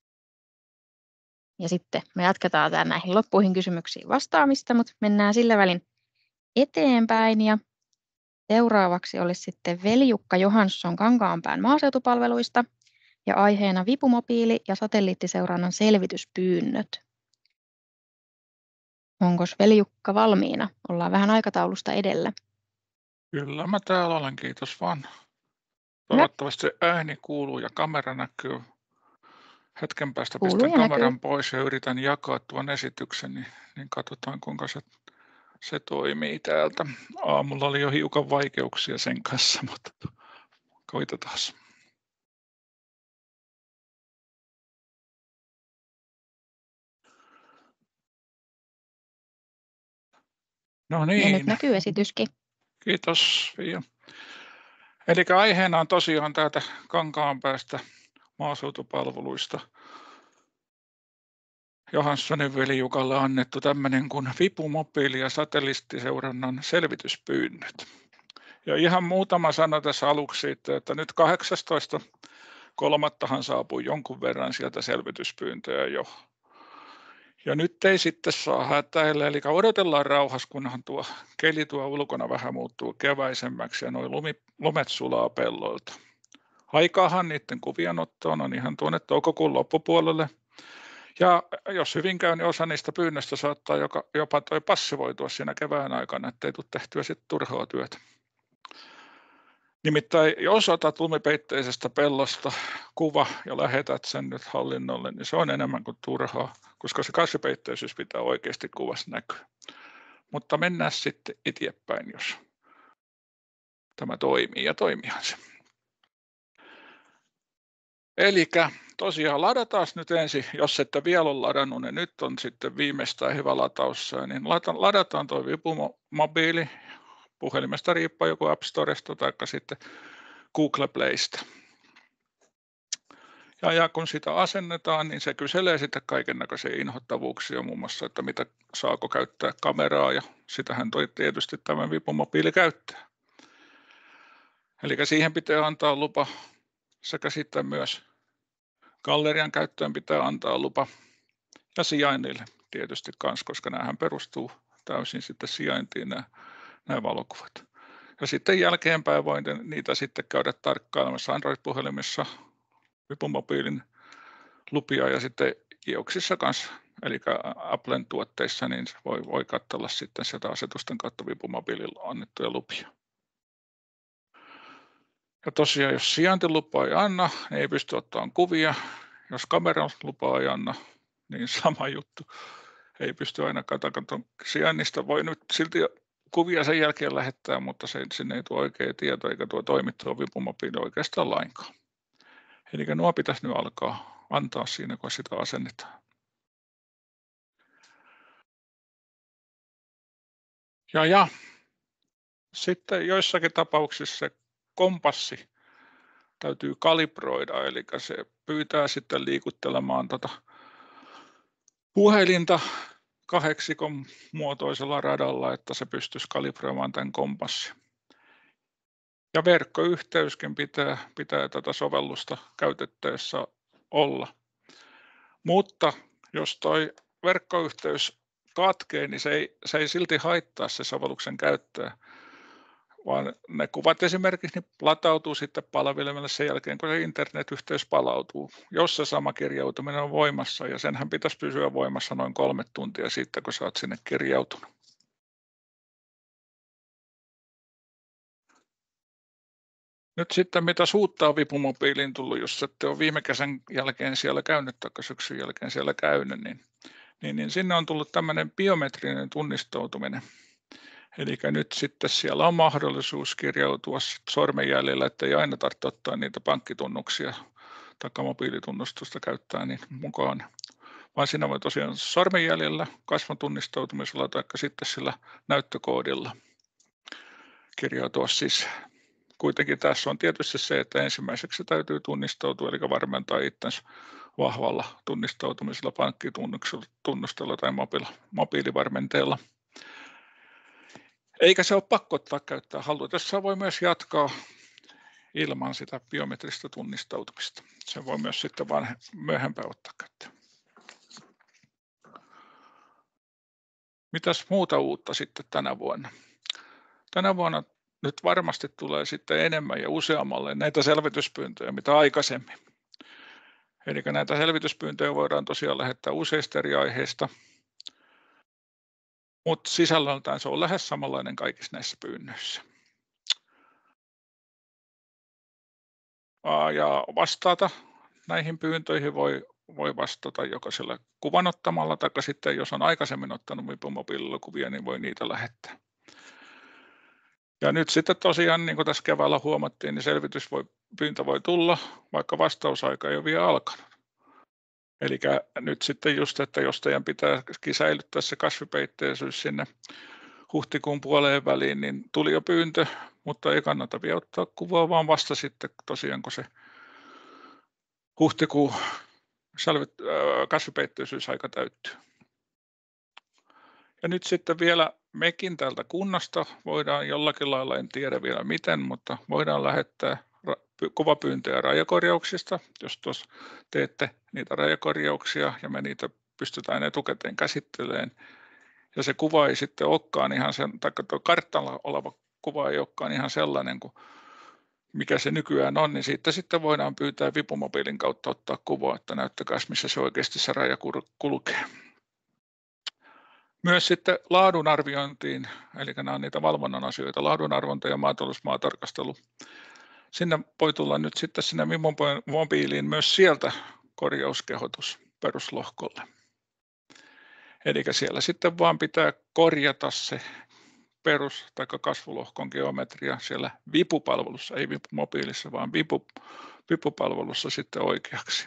Speaker 4: Ja sitten me jatketaan tämän näihin loppuihin kysymyksiin vastaamista, mutta mennään sillä välin eteenpäin. Ja seuraavaksi olisi sitten Veli-Jukka Johansson Kankaanpään maaseutupalveluista ja aiheena vipumobiili- ja satelliittiseurannan selvityspyynnöt. Onko Veli-Jukka valmiina? Ollaan vähän aikataulusta edellä.
Speaker 10: Kyllä mä täällä olen, kiitos vaan. Toivottavasti ääni kuuluu ja kamera näkyy. Hetken päästä
Speaker 4: Kuuluu
Speaker 10: pistän
Speaker 4: ja
Speaker 10: kameran
Speaker 4: näkyy.
Speaker 10: pois ja yritän jakaa tuon esityksen, niin, niin katsotaan kuinka se, se toimii täältä. Aamulla oli jo hiukan vaikeuksia sen kanssa, mutta koitetaan. No
Speaker 4: Ja nyt
Speaker 10: niin,
Speaker 4: näkyy esityskin.
Speaker 10: kiitos Pia. Eli aiheena on tosiaan täältä Kankaanpäästä maaseutupalveluista Johanssonin Veli-Jukalle annettu tämmöinen kuin vipumobiili- ja satelliittiseurannan selvityspyynnöt. Ja ihan muutama sana tässä aluksi siitä, että nyt kahdeksastoista kolmattahan saapui jonkun verran sieltä selvityspyyntöjä jo. Ja nyt ei sitten saa hätäillä, eli odotellaan rauhassa, kunhan tuo keli tuo ulkona vähän muuttuu keväisemmäksi ja nuo lumet sulaa pelloilta. Aikaahan niiden kuvienottoon on ihan tuonne toukokuun loppupuolelle. Ja jos hyvin käy, niin osa niistä pyynnöistä saattaa joka, jopa toi passivoitua siinä kevään aikana, ettei tule tehtyä sitten turhaa työtä. Nimittäin jos otat lumipeitteisestä pellosta kuva ja lähetät sen nyt hallinnolle, niin se on enemmän kuin turhaa, koska se kasvipeitteisyys pitää oikeasti kuvassa näkyä. Mutta mennään sitten eteenpäin, jos tämä toimii, ja toimiihan se. Eli tosiaan ladataan nyt ensin, jos ette vielä ole ladannut, niin nyt on sitten viimeistään hyvä lataus, niin ladataan tuo vipumobiili, puhelimesta riippuen joko App Storesta tai sitten Google Playsta. Ja, ja kun sitä asennetaan, niin se kyselee sitten kaikennäköisiä inhottavuuksia, muun muassa, että mitä saako käyttää kameraa, ja sitähän toi tietysti tämä vipumobiili käyttää. Eli siihen pitää antaa lupa, sekä sitten myös gallerian käyttöön pitää antaa lupa, ja sijainnille tietysti myös, koska näähän perustuu täysin sitten sijaintiin nämä, nämä valokuvat. Ja sitten jälkeenpäin voin niitä sitten käydä tarkkailemassa Android-puhelimissa, vipumobiilin lupia ja sitten iOXissa kanssa, eli Applen tuotteissa, niin voi, voi katsella sitten sieltä asetusten kautta vipumobiililla annettuja lupia. Ja tosiaan, jos sijaintilupa ei anna, niin ei pysty ottamaan kuvia. Jos kameran lupa ei anna, niin sama juttu. Ei pysty ainakaan katsomaan sijainnista. Voi nyt silti kuvia sen jälkeen lähettää, mutta se, sinne ei tuo oikea tieto eikä tuo toimittua vipumobiili oikeastaan lainkaan. Eli nuo pitäisi nyt alkaa antaa siinä, kun sitä asennetaan. Ja, ja. Sitten joissakin tapauksissa se kompassi täytyy kalibroida, eli se pyytää sitten liikuttelemaan tota puhelinta kahdeksikon muotoisella radalla, että se pystyisi kalibroimaan tämän kompassin. Ja verkkoyhteyskin pitää, pitää tätä sovellusta käytettäessä olla. Mutta jos toi verkkoyhteys katkee, niin se ei, se ei silti haittaa se sovelluksen käyttöä. vaan ne kuvat esimerkiksi niin latautuu sitten palvelimelle sen jälkeen, kun se internetyhteys palautuu, jos se sama kirjautuminen on voimassa, ja senhän pitäisi pysyä voimassa noin kolme tuntia sitten, kun sä oot sinne kirjautunut. Nyt sitten mitä uutta on vipumobiiliin tullut, jos ette ole viime kesän jälkeen siellä käynyt tai syksyn jälkeen siellä käynyt, niin, niin, niin sinne on tullut tämmöinen biometrinen tunnistautuminen. Eli nyt sitten siellä on mahdollisuus kirjautua sormenjäljellä, ettei aina tarvitse ottaa niitä pankkitunnuksia tai mobiilitunnustusta käyttää niin mukaan, vaan siinä voi tosiaan sormenjäljellä, kasvon tunnistautumisella tai sitten sillä näyttökoodilla kirjautua sisään. Kuitenkin tässä on tietysti se, että ensimmäiseksi täytyy tunnistautua, eli varmentaa itsensä vahvalla tunnistautumisella, pankkitunnuksella tai mobiilivarmenteella. Eikä se ole pakko ottaa käyttää halutessaan, voi myös jatkaa ilman sitä biometristä tunnistautumista. Se voi myös sitten vaan myöhempään ottaa käyttöön. Mitäs muuta uutta sitten tänä vuonna? Tänä vuonna nyt varmasti tulee sitten enemmän ja useammalle näitä selvityspyyntöjä, mitä aikaisemmin. Eli näitä selvityspyyntöjä voidaan tosiaan lähettää useista eri aiheista, mutta sisällöltään se on lähes samanlainen kaikissa näissä pyynnöissä. Ja vastata näihin pyyntöihin voi, voi vastata joko sillä kuvan ottamalla, tai sitten jos on aikaisemmin ottanut vipumobiililla kuvia, niin voi niitä lähettää. Ja nyt sitten tosiaan, niin kuin tässä keväällä huomattiin, niin selvitys voi, pyyntö voi tulla, vaikka vastausaika ei ole vielä alkanut. Eli nyt sitten just, että jos teidän pitää säilyttää se kasvipeitteisyys sinne huhtikuun puoleen väliin, niin tuli jo pyyntö, mutta ei kannata vielä ottaa kuvaa, vaan vasta sitten tosiaan, kun se huhtikuun kasvipeitteisyys-aika täyttyy. Ja nyt sitten vielä mekin täältä kunnasta voidaan jollakin lailla, en tiedä vielä miten, mutta voidaan lähettää kuvapyyntöjä rajakorjauksista, jos tuossa teette niitä rajakorjauksia ja me niitä pystytään etukäteen käsittelemään. Ja se kuva ei sitten olekaan ihan sen, tai tuo karttalla oleva kuva ei olekaan ihan sellainen kuin mikä se nykyään on, niin siitä sitten voidaan pyytää vipumobiilin kautta ottaa kuvaa, että näyttäkää missä se oikeasti se raja kulkee. Myös sitten laadunarviointiin, eli nämä on niitä valvonnan asioita, laadunarvonta ja maatalousmaatarkastelu. Sinne voi tulla nyt sitten sinne mobiiliin myös sieltä korjauskehotus peruslohkolle. Eli siellä sitten vaan pitää korjata se perus- tai kasvulohkon geometria siellä vipupalvelussa, ei vipumobiilissa, vaan vipu, vipupalvelussa sitten oikeaksi.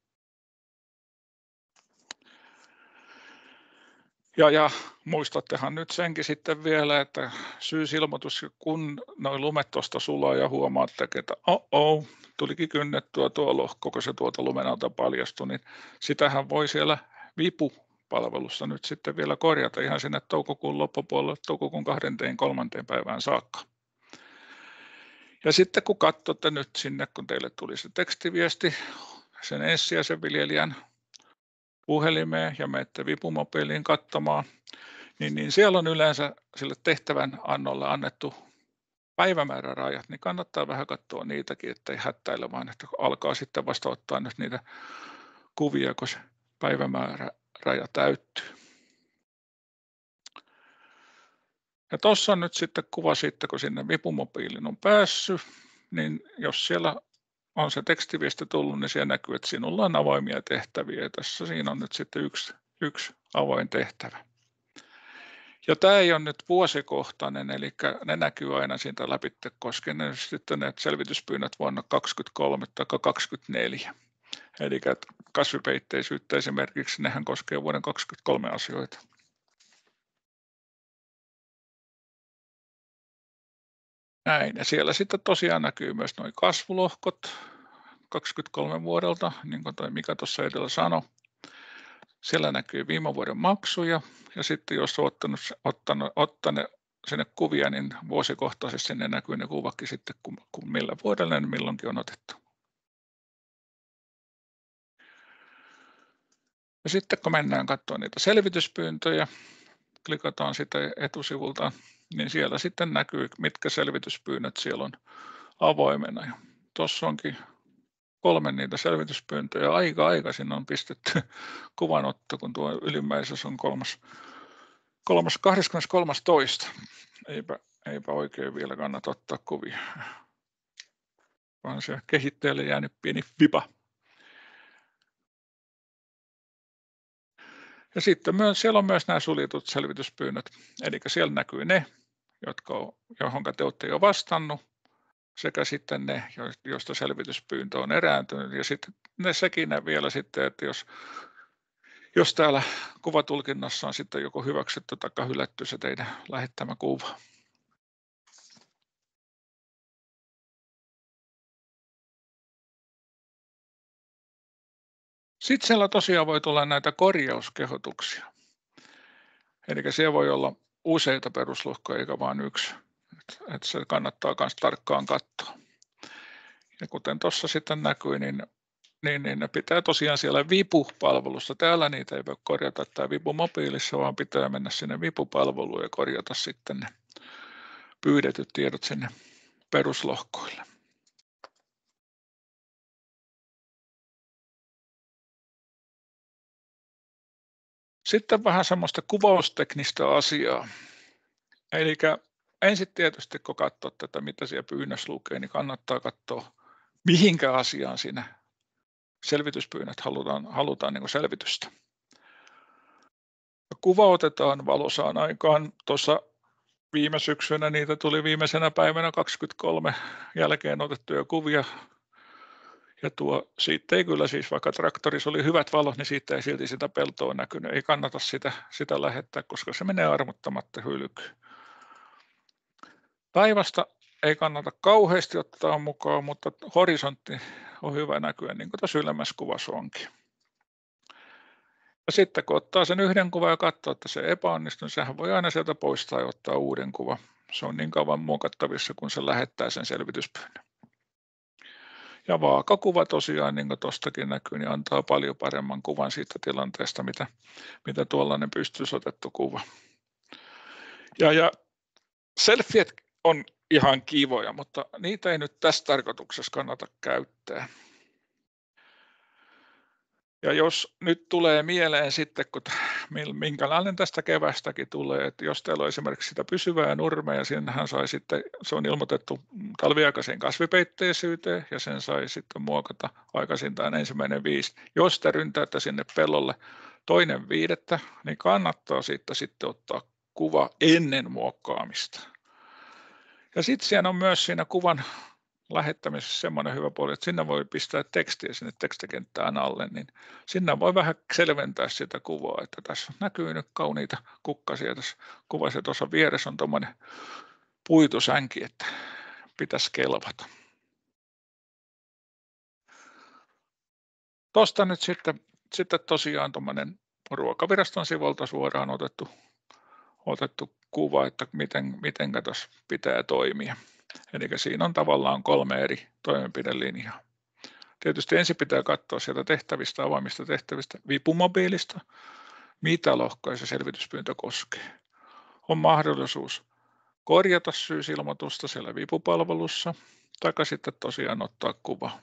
Speaker 10: Ja, ja muistattehan nyt senkin sitten vielä, että syysilmoitus, kun noin lumet tuosta sulaa ja huomaatte, että oh, oh, tulikin kynnettyä tuo lohko, kun se tuolta lumen alta paljastui, niin sitähän voi siellä vipupalvelussa nyt sitten vielä korjata ihan sinne toukokuun loppupuolelle, toukokuun kaksikymmentäkolme päivään saakka. Ja sitten kun katsotte nyt sinne, kun teille tuli se tekstiviesti, sen ensisijaisen viljelijän puhelimeen ja menette vipumobiiliin katsomaan, niin, niin siellä on yleensä sille tehtävän annolle annettu päivämäärärajat, niin kannattaa vähän katsoa niitäkin, ettei hättäile vaan, että alkaa sitten vasta ottaa nyt niitä kuvia, kun se päivämääräraja täyttyy. Ja tuossa on nyt sitten kuva sitten, kun sinne vipumobiilin on päässyt, niin jos siellä on se tekstiviesti tullut, niin siellä näkyy, että sinulla on avoimia tehtäviä. Ja tässä siinä on nyt sitten yksi, yksi avoin tehtävä. Ja tämä ei ole nyt vuosikohtainen, eli ne näkyy aina siitä läpi, koskien ne sitten ne selvityspyynnöt vuonna kaksikymmentäkolme tai kaksikymmentäneljä. Eli kasvipeitteisyyttä esimerkiksi, nehän koskee vuoden kaksikymmentäkolme asioita. Näin, ja siellä sitten tosiaan näkyy myös nuo kasvulohkot kaksikymmentäkolme vuodelta, niin kuin toi Mika tuossa edellä sanoi. Siellä näkyy viime vuoden maksuja, ja sitten jos on ottanut, ottanut, ottanut sinne kuvia, niin vuosikohtaisesti sinne näkyy ne kuvakin sitten, kun, kun millä vuodella ne milloinkin on otettu. Ja sitten kun mennään katsomaan niitä selvityspyyntöjä, klikataan sitä etusivulta niin siellä sitten näkyy, mitkä selvityspyynnöt siellä on avoimena. Ja tuossa onkin kolme niitä selvityspyyntöjä. Aika aikaisin on pistetty kuvanotto, kun tuo ylimmäisessä on kolmas, kolmas, kahdeskymmeneskolmas toista. Eipä, eipä oikein vielä kannata ottaa kuvia, vaan se kehittäjälle jäänyt pieni vipa. Ja sitten myös, siellä on myös nämä suljetut selvityspyynnöt, eli siellä näkyy ne, jotka on, johon te olette jo vastannut, sekä sitten ne, joista selvityspyyntö on erääntynyt, ja sitten ne sekin ne vielä sitten, että jos, jos täällä kuvatulkinnassa on sitten joko hyväksytty tai hylätty se teidän lähettämä kuva. Sitten siellä tosiaan voi tulla näitä korjauskehotuksia. Eli siellä voi olla useita peruslohkoja eikä vain yksi. Että se kannattaa myös tarkkaan katsoa. Ja kuten tuossa sitten näkyy, niin, niin, niin ne pitää tosiaan siellä Vipu-palvelussa. Täällä niitä ei voi korjata tämä Vipu-mobiilissa, vaan pitää mennä sinne Vipu-palveluun ja korjata sitten ne pyydetyt tiedot sinne peruslohkoille. Sitten vähän semmoista kuvausteknistä asiaa. Eli ensin tietysti, kun katsoo tätä, mitä siellä pyynnössä lukee, niin kannattaa katsoa, mihinkä asiaan siinä selvityspyynnöt halutaan, halutaan niin kuin selvitystä. Kuva otetaan valosaan aikaan. Tuossa viime syksynä niitä tuli viimeisenä päivänä kaksikymmentäkolme jälkeen otettuja kuvia. Ja tuo, siitä ei kyllä siis, vaikka traktorissa oli hyvät valot, niin siitä ei silti sitä peltoa näkynyt. Ei kannata sitä, sitä lähettää, koska se menee armottamatta hylkyyn. Taivasta ei kannata kauheasti ottaa mukaan, mutta horisontti on hyvä näkyä, niin kuin tuossa ylemmässä kuvassa onkin. Ja sitten kun ottaa sen yhden kuvan ja katsoo, että se epäonnistuu, niin sehän voi aina sieltä poistaa ja ottaa uuden kuvan. Se on niin kauan muokattavissa, kun se lähettää sen selvityspyynnön. Ja vaakakuva tosiaan, niin kuin tuostakin näkyy, niin antaa paljon paremman kuvan siitä tilanteesta, mitä, mitä tuollainen pystyisi otettu kuva. Ja, ja selfiet on ihan kivoja, mutta niitä ei nyt tässä tarkoituksessa kannata käyttää. Ja jos nyt tulee mieleen sitten, kun minkälainen tästä kevästäkin tulee, että jos teillä on esimerkiksi sitä pysyvää nurmea, ja siinähän sai sitten, se on ilmoitettu talviaikaiseen kasvipeitteisyyteen, ja sen sai sitten muokata aikaisintaan ensimmäinen viisi. Jos te ryntäätte sinne pellolle toinen viidettä, niin kannattaa siitä sitten ottaa kuva ennen muokkaamista. Ja sitten siellä on myös siinä kuvan lähettämisessä semmoinen hyvä puoli, että sinne voi pistää tekstiä sinne tekstikenttään alle, niin sinne voi vähän selventää sitä kuvaa, että tässä näkyy nyt kauniita kukkasia tässä kuvassa, tuossa vieressä on tuommoinen puitusänki, että pitäisi kelvata. Tuosta nyt sitten, sitten tosiaan tuommoinen Ruokaviraston sivulta suoraan otettu, otettu kuva, että miten, mitenkä tuossa pitää toimia. Eli siinä on tavallaan kolme eri toimenpidelinjaa. Tietysti ensin pitää katsoa sieltä tehtävistä, avoimista tehtävistä Vipu-mobiilista, mitä lohkoja se selvityspyyntö koskee. On mahdollisuus korjata syysilmoitusta siellä Vipu-palvelussa, tai sitten tosiaan ottaa kuva.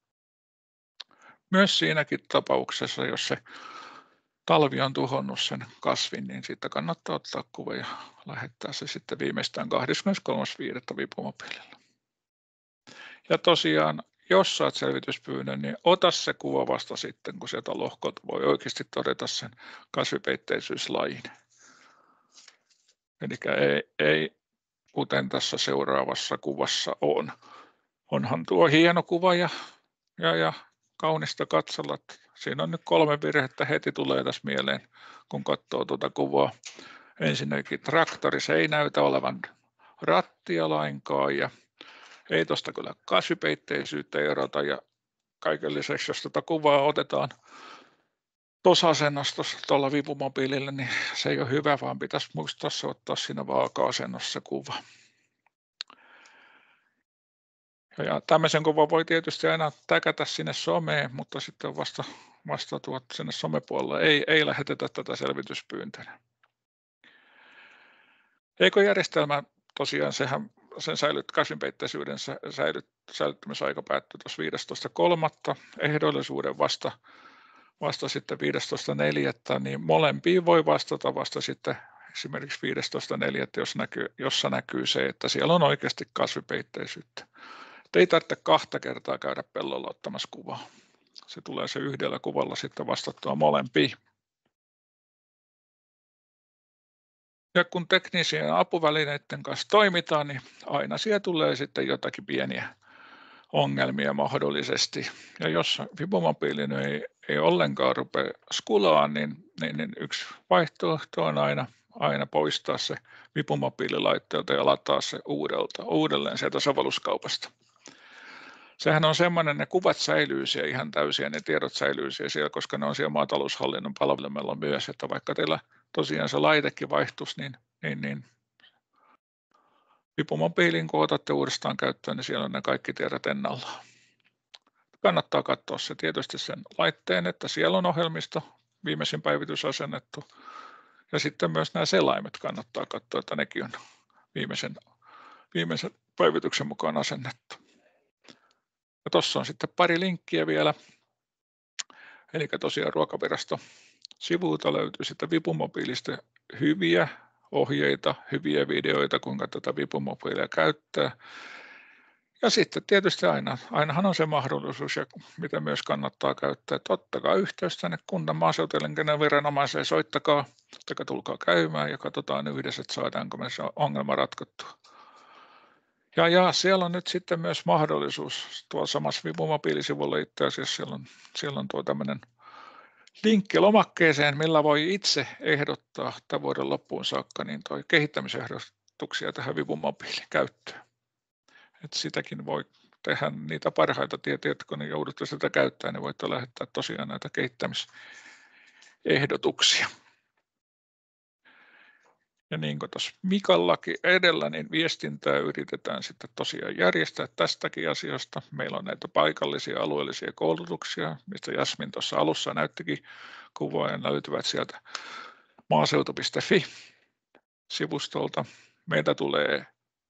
Speaker 10: Myös siinäkin tapauksessa, jos se talvi on tuhonnut sen kasvin, niin siitä kannattaa ottaa kuva ja lähettää se sitten viimeistään kahdeskymmeneskolmas viidettä Vipu-mobiililla. Ja tosiaan, jos saat selvityspyynnön, niin ota se kuva vasta sitten, kun sieltä lohkolta voi oikeasti todeta sen kasvipeitteisyyslajin. Eli ei, ei, kuten tässä seuraavassa kuvassa on. Onhan tuo hieno kuva ja, ja, ja kaunista katsella. Siinä on nyt kolme virhettä heti tulee tässä mieleen, kun katsoo tuota kuvaa. Ensinnäkin traktori, se ei näytä olevan rattia lainkaan ja ei tuosta kyllä kasvipeitteisyyttä erota ja kaiken lisäksi, jos tätä kuvaa otetaan tuossa asennossa tuolla Vipu-mobiililla, niin se ei ole hyvä, vaan pitäisi muistaa se ottaa siinä vaaka-asennossa kuva. Ja tämmöisen kuvan voi tietysti aina täkätä sinne someen, mutta sitten vasta, vasta tuot sinne somepuolelle ei, ei lähetetä tätä selvityspyyntöä. Ekojärjestelmä tosiaan sehän, sen säilyt, kasvinpeitteisyyden säilyt, säilyttämisaika päättyi tuossa viidestoista kolmatta ehdollisuuden vasta, vasta sitten viidestoista neljättä niin molempiin voi vastata vasta sitten esimerkiksi viidestoista neljättä jos näkyy, jossa näkyy se, että siellä on oikeasti kasvipeitteisyyttä. Et ei tarvitse kahta kertaa käydä pellolla ottamassa kuvaa. Se tulee se yhdellä kuvalla sitten vastattua molempiin. Ja kun teknisien apuvälineiden kanssa toimitaan, niin aina siellä tulee sitten jotakin pieniä ongelmia mahdollisesti. Ja jos vipumobiili ei, ei ollenkaan rupea skulaan, niin, niin, niin yksi vaihtoehto on aina, aina poistaa se vipumobiililaitteelta ja lataa se uudelta, uudelleen sieltä sovelluskaupasta. Sehän on semmoinen, ne kuvat säilyy siellä ihan täysin ja ne tiedot säilyy siellä, koska ne on siellä maataloushallinnon palvelimella myös, että vaikka teillä tosiaan se laitekin vaihtuisi, niin, niin, niin vipumobiilin kun otatte uudestaan käyttöön, niin siellä on ne kaikki tiedot ennallaan. Kannattaa katsoa se tietysti sen laitteen, että siellä on ohjelmisto, viimeisin päivitys asennettu. Ja sitten myös nämä selaimet kannattaa katsoa, että nekin on viimeisen, viimeisen päivityksen mukaan asennettu. Ja tuossa on sitten pari linkkiä vielä. Eli tosiaan Ruokavirasto sivuilta löytyy sitten vipumobiilista hyviä ohjeita, hyviä videoita, kuinka tätä vipumobiilia käyttää. Ja sitten tietysti aina, ainahan on se mahdollisuus, ja mitä myös kannattaa käyttää, että ottakaa yhteys tänne kunnan maaseutuelinkeinojen viranomaiseen, soittakaa, tai tulkaa käymään ja katsotaan yhdessä, että saadaanko me se ongelma ratkottua. Ja, ja siellä on nyt sitten myös mahdollisuus, tuolla samassa vipumobiilisivulla itse asiassa siellä on, siellä on tuo tämmöinen linkki lomakkeeseen, millä voi itse ehdottaa tämän vuoden loppuun saakka niin toi kehittämisehdotuksia tähän vipumobiilin käyttöön. Et sitäkin voi tehdä niitä parhaita tietoja, kun joudutte sitä käyttämään, niin voitte lähettää tosiaan näitä kehittämisehdotuksia. Ja niin kuin tuossa Mikallakin edellä, niin viestintää yritetään sitten tosiaan järjestää tästäkin asiasta. Meillä on näitä paikallisia alueellisia koulutuksia, mistä Jasmin tuossa alussa näyttikin kuvaa, ja löytyvät sieltä maaseutu piste fi-sivustolta. Meiltä tulee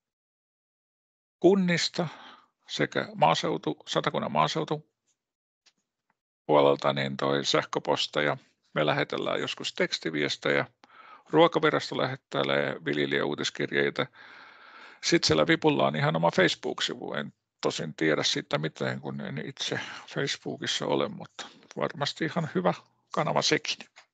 Speaker 10: kunnista sekä maaseutu, Satakunnan maaseutu puolelta niin toi sähköposteja. Me lähetellään joskus tekstiviestejä. Ruokavirasto lähettää viljelijäuutiskirjeitä. Sitten siellä vipulla on ihan oma Facebook-sivu. En tosin tiedä siitä mitään, kun en itse Facebookissa ole, mutta varmasti ihan hyvä kanava sekin.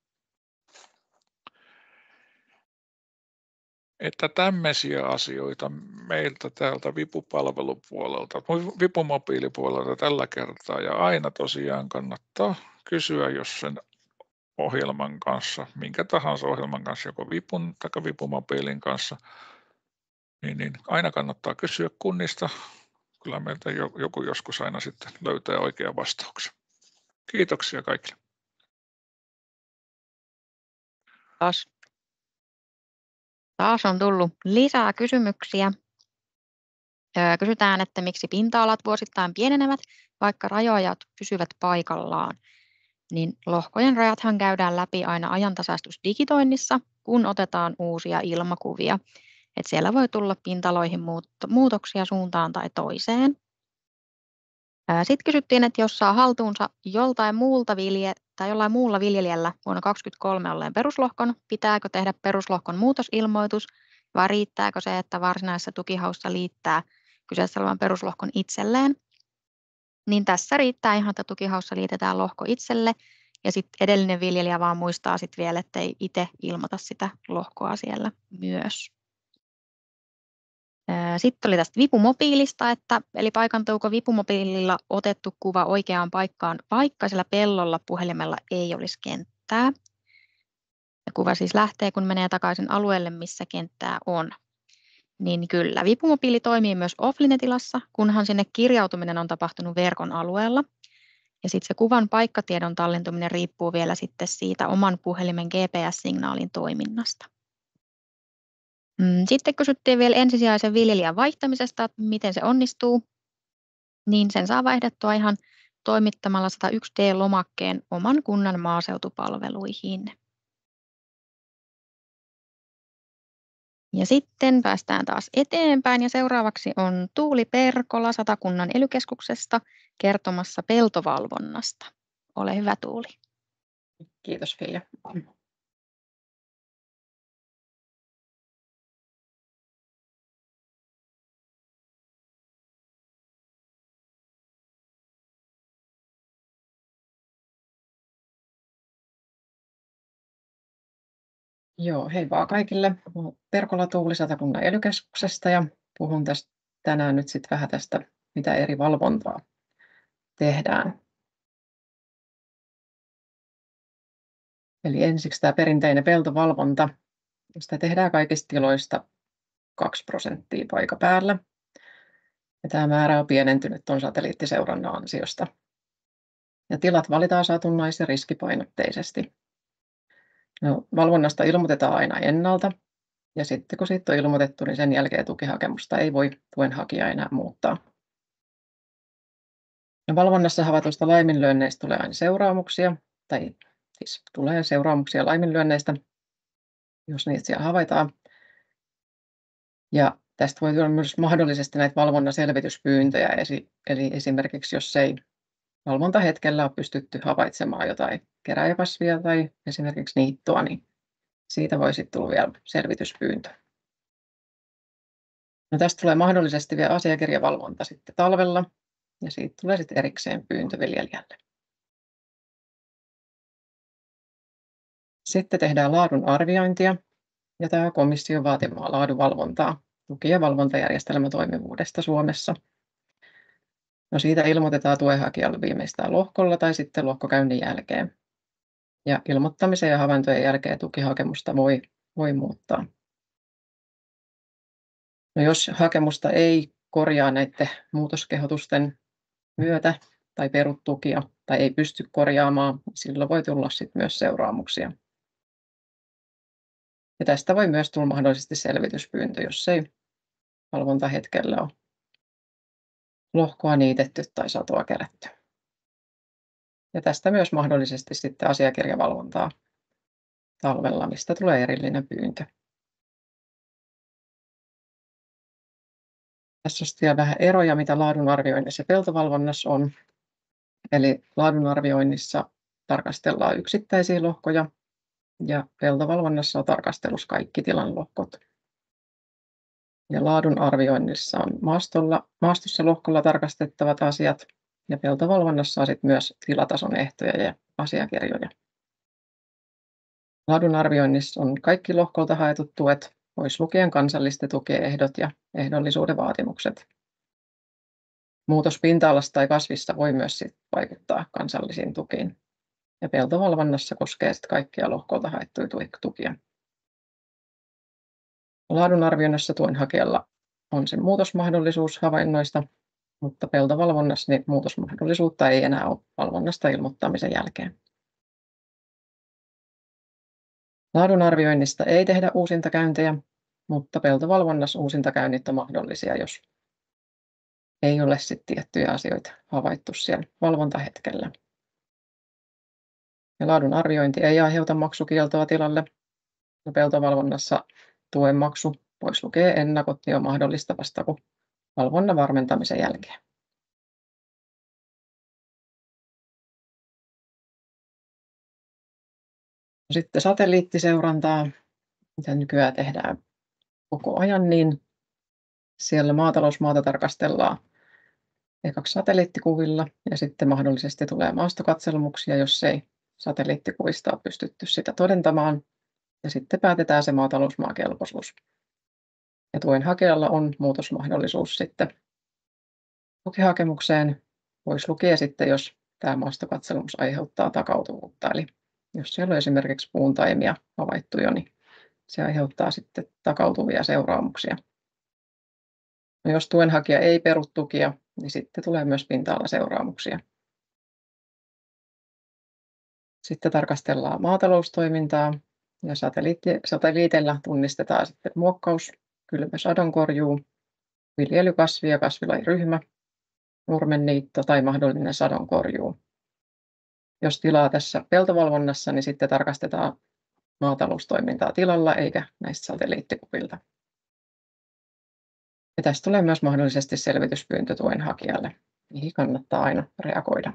Speaker 10: Että tämmöisiä asioita meiltä täältä vipupalvelupuolelta, vipumobiilipuolelta tällä kertaa, ja aina tosiaan kannattaa kysyä, jos sen ohjelman kanssa, minkä tahansa ohjelman kanssa, joko vipun tai vipumobiilin kanssa, niin, niin aina kannattaa kysyä kunnista. Kyllä meiltä joku joskus aina sitten löytää oikean vastauksen. Kiitoksia kaikille.
Speaker 4: Taas, taas on tullut lisää kysymyksiä. Kysytään, että miksi pinta-alat vuosittain pienenevät, vaikka rajajat pysyvät paikallaan. Niin lohkojen rajathan käydään läpi aina ajantasaistusdigitoinnissa, kun otetaan uusia ilmakuvia. Et siellä voi tulla pintaloihin muutoksia suuntaan tai toiseen. Sitten kysyttiin, että jos saa haltuunsa joltain muulta vilje, tai jollain muulla viljelijällä vuonna kaksituhattakaksikymmentäkolme olleen peruslohkon, pitääkö tehdä peruslohkon muutosilmoitus, vai riittääkö se, että varsinaisessa tukihaussa liittää kyseessä olevan peruslohkon itselleen? Niin tässä riittää ihan, että tukihaussa liitetään lohko itselle, ja sitten edellinen viljelijä vaan muistaa sitten vielä, ettei itse ilmoita sitä lohkoa siellä myös. Sitten oli tästä vipumobiilista, että eli paikantuuko vipumobiililla otettu kuva oikeaan paikkaan, vaikka sillä pellolla puhelimella ei olisi kenttää. Ja kuva siis lähtee, kun menee takaisin alueelle, missä kenttää on. Niin kyllä, vipumobiili toimii myös offline-tilassa, kunhan sinne kirjautuminen on tapahtunut verkon alueella. Ja sitten se kuvan paikkatiedon tallentuminen riippuu vielä sitten siitä oman puhelimen G P S-signaalin toiminnasta. Sitten kysyttiin vielä ensisijaisen viljelijän vaihtamisesta, että miten se onnistuu. Niin sen saa vaihdettua ihan toimittamalla sata yksi D-lomakkeen oman kunnan maaseutupalveluihin. Ja sitten päästään taas eteenpäin ja seuraavaksi on Tuuli Perkola Satakunnan ely-keskuksesta kertomassa peltovalvonnasta. Ole hyvä, Tuuli.
Speaker 11: Kiitos, Vilja. Joo, hei vaan kaikille. Mä oon Perkola Tuuli Satakunnan ely-keskuksesta ja puhun tästä tänään nyt sitten vähän tästä, mitä eri valvontaa tehdään. Eli ensiksi tämä perinteinen peltovalvonta. Sitä tehdään kaikista tiloista kaksi prosenttia paikan päällä. Ja tämä määrä on pienentynyt tuon satelliittiseurannan ansiosta. Ja tilat valitaan satunnais- ja riskipainotteisesti. No, valvonnasta ilmoitetaan aina ennalta. Ja sitten kun siitä on ilmoitettu, niin sen jälkeen tukihakemusta ei voi tuen hakija enää muuttaa. No, valvonnassa havaituista laiminlyönneistä tulee aina seuraamuksia, tai siis tulee seuraamuksia laiminlyönneistä, jos niitä siellä havaitaan. Ja tästä voi tulla myös mahdollisesti näitä valvonnan selvityspyyntöjä, eli esimerkiksi jos ei valvontahetkellä ole pystytty havaitsemaan jotain kerääjäkasvia tai esimerkiksi niittoa, niin siitä voi sitten tulla vielä selvityspyyntö. No, tästä tulee mahdollisesti vielä asiakirjavalvonta sitten talvella, ja siitä tulee sitten erikseen pyyntö viljelijälle. Sitten tehdään laadun arviointia, ja tämä komission vaatimaa laadunvalvontaa tuki- ja valvontajärjestelmän toimivuudesta Suomessa. No, siitä ilmoitetaan tuenhakijalle viimeistään lohkolla tai sitten lohkokäynnin jälkeen. Ja ilmoittamisen ja havaintojen jälkeen tukihakemusta voi, voi muuttaa. No, jos hakemusta ei korjaa näiden muutoskehotusten myötä tai peru tukia tai ei pysty korjaamaan, silloin voi tulla sit myös seuraamuksia. Ja tästä voi myös tulla mahdollisesti selvityspyyntö, jos ei valvontahetkellä ole lohkoa niitetty tai satoa kerätty. Ja tästä myös mahdollisesti sitten asiakirjavalvontaa talvella, mistä tulee erillinen pyyntö. Tässä on vielä vähän eroja, mitä laadunarvioinnissa ja peltovalvonnassa on. Eli laadunarvioinnissa tarkastellaan yksittäisiä lohkoja ja peltovalvonnassa on tarkastelussa kaikki tilan lohkot. Ja laadunarvioinnissa on maastolla, maastossa lohkolla tarkastettavat asiat ja peltovalvonnassa on sitten myös tilatason ehtoja ja asiakirjoja. Laadunarvioinnissa on kaikki lohkolta haetut tuet, pois lukien kansallisten tukien ehdot ja ehdollisuuden vaatimukset. Muutos pinta-alasta tai kasvista voi myös sit vaikuttaa kansallisiin tukiin. Ja peltovalvonnassa koskee sit kaikkia lohkolta haettuja tukia. Laadunarvioinnissa tuen hakijalla on sen muutosmahdollisuus havainnoista, mutta peltovalvonnassa niin muutosmahdollisuutta ei enää ole valvonnasta ilmoittamisen jälkeen. Laadunarvioinnista ei tehdä uusintakäyntejä, mutta peltovalvonnassa uusintakäynnit on mahdollisia, jos ei ole sit tiettyjä asioita havaittu siellä valvontahetkellä. Ja laadun arviointi ei aiheuta maksukieltoa tilalle. Ja peltovalvonnassa tuen maksu pois lukee ennakot niin on mahdollista vasta kuin valvonnan varmentamisen jälkeen. Sitten satelliittiseurantaa, mitä nykyään tehdään koko ajan, niin siellä maatalousmaata tarkastellaan ekaksi satelliittikuvilla ja sitten mahdollisesti tulee maastokatselmuksia, jos ei satelliittikuvista ole pystytty sitä todentamaan. Ja sitten päätetään se maatalousmaakelpoisuus. Ja tuen hakijalla on muutosmahdollisuus sitten tukihakemukseen, pois lukien sitten, jos tämä maastokatselmus aiheuttaa takautuvuutta. Eli jos siellä on esimerkiksi puuntaimia havaittu jo, niin se aiheuttaa sitten takautuvia seuraamuksia. No, jos tuen hakija ei peru tukia, niin sitten tulee myös pinta-alaseuraamuksia. Sitten tarkastellaan maataloustoimintaa ja satelliitilla tunnistetaan sitten muokkaus, kylvö, sadonkorjuu, viljelykasvi ja kasvilajiryhmä, nurmenniitto tai mahdollinen sadonkorjuu. Jos tilaa tässä peltovalvonnassa, niin sitten tarkastetaan maataloustoimintaa tilalla eikä näistä satelliittikuvilta. Ja tästä tulee myös mahdollisesti selvityspyyntö tuen hakijalle, mihin kannattaa aina reagoida.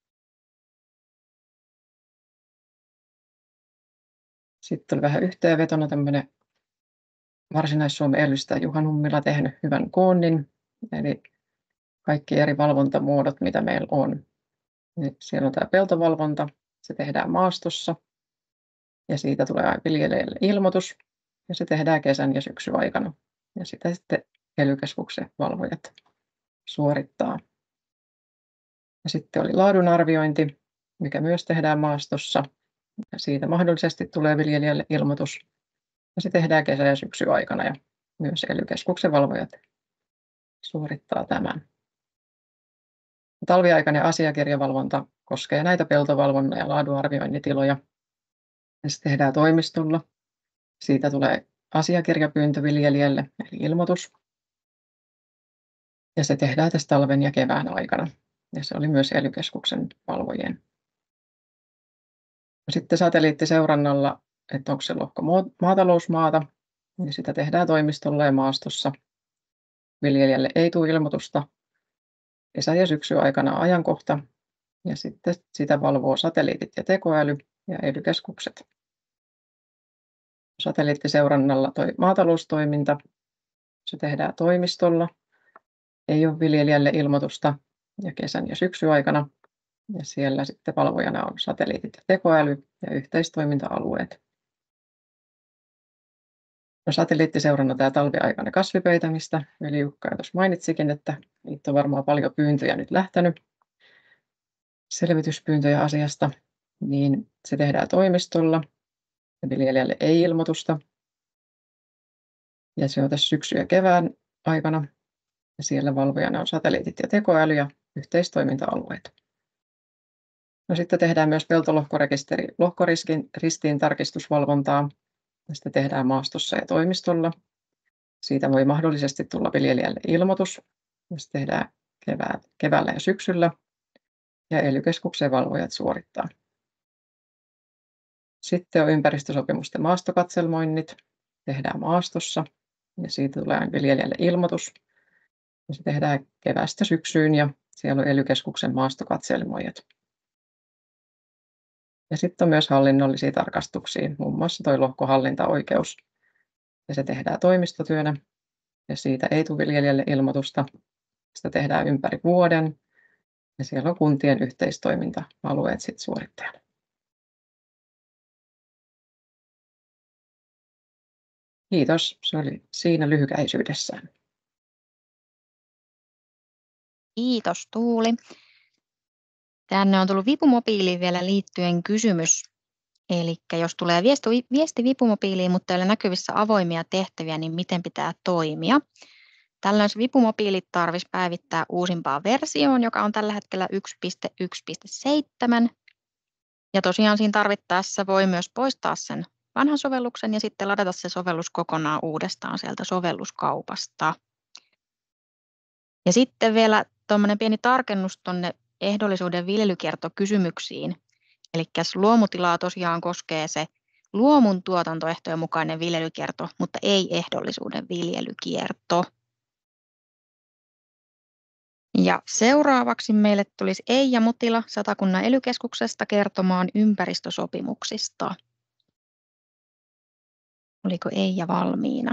Speaker 11: Sitten oli vähän yhteenvetona tämmöinen Varsinais-Suomen elystä Juha Nummila tehnyt hyvän koonnin, eli kaikki eri valvontamuodot, mitä meillä on. Niin siellä on tämä peltovalvonta, se tehdään maastossa ja siitä tulee aina viljelijälle ilmoitus ja se tehdään kesän ja syksyn aikana ja sitä sitten E L Y-keskuksen valvojat suorittaa. Ja sitten oli laadunarviointi, mikä myös tehdään maastossa ja siitä mahdollisesti tulee viljelijälle ilmoitus ja se tehdään kesän ja syksyn aikana ja myös E L Y-keskuksen valvojat suorittaa tämän. Talviaikainen asiakirjavalvonta koskee näitä peltovalvonnan ja laadunarvioinnitiloja. Ja se tehdään toimistolla. Siitä tulee asiakirjapyyntö viljelijälle, eli ilmoitus. Ja se tehdään tässä talven ja kevään aikana. Ja se oli myös E L Y-keskuksen valvojien. Sitten satelliittiseurannalla, että onko se lohko maatalousmaata, niin sitä tehdään toimistolla ja maastossa. Viljelijälle ei tule ilmoitusta. Kesä- ja syksyn aikana ajankohta ja sitten sitä valvoo satelliitit ja tekoäly ja E L Y-keskukset. Satelliittiseurannalla toi maataloustoiminta, se tehdään toimistolla, ei ole viljelijälle ilmoitusta ja kesän ja syksyn aikana ja siellä sitten valvojana on satelliitit ja tekoäly ja yhteistoiminta-alueet. No, satelliittiseurannalla tämä talviaikainen kasvipeitämistä, eli Jukka tuossa mainitsikin, että niitä on varmaan paljon pyyntöjä nyt lähtenyt, selvityspyyntöjä asiasta, niin se tehdään toimistolla ja viljelijälle ei ilmoitusta. Ja se on tässä syksy- ja kevään aikana ja siellä valvojana on satelliitit ja tekoäly ja yhteistoiminta-alueet. No, sitten tehdään myös peltolohkorekisteri lohkoriskin ristiin tarkistusvalvontaa. Sitä tehdään maastossa ja toimistolla. Siitä voi mahdollisesti tulla viljelijälle ilmoitus. Se tehdään kevää, keväällä ja syksyllä. Ja E L Y-keskuksen valvojat suorittaa. Sitten on ympäristösopimusten maastokatselmoinnit. Tehdään maastossa. Ja siitä tulee viljelijälle ilmoitus. Ja se tehdään keväästä syksyyn ja siellä on E L Y-keskuksen maastokatselmoijat. Ja sitten on myös hallinnollisia tarkastuksia, muun muassa tuo lohkohallintaoikeus. Ja se tehdään toimistotyönä ja siitä ei tule viljelijälle ilmoitusta. Sitä tehdään ympäri vuoden ja siellä on kuntien yhteistoiminta-alueet sitten suorittajana. Kiitos, se oli siinä lyhykäisyydessään.
Speaker 4: Kiitos Tuuli. Tänne on tullut Vipumobiiliin vielä liittyen kysymys. Eli jos tulee viesti, viesti Vipumobiiliin, mutta ei ole näkyvissä avoimia tehtäviä, niin miten pitää toimia? Tällöin Vipumobiili tarvitsisi päivittää uusimpaan versioon, joka on tällä hetkellä yksi piste yksi piste seitsemän. Ja tosiaan siinä tarvittaessa voi myös poistaa sen vanhan sovelluksen ja sitten ladata se sovellus kokonaan uudestaan sieltä sovelluskaupasta. Ja sitten vielä tuommoinen pieni tarkennus tuonne ehdollisuuden viljelykiertokysymyksiin. Eli luomutilaa tosiaan koskee se luomun tuotantoehtojen mukainen viljelykierto, mutta ei ehdollisuuden viljelykierto. Ja seuraavaksi meille tulisi Eija Mutila Satakunnan E L Y-keskuksesta kertomaan ympäristösopimuksista. Oliko Eija valmiina?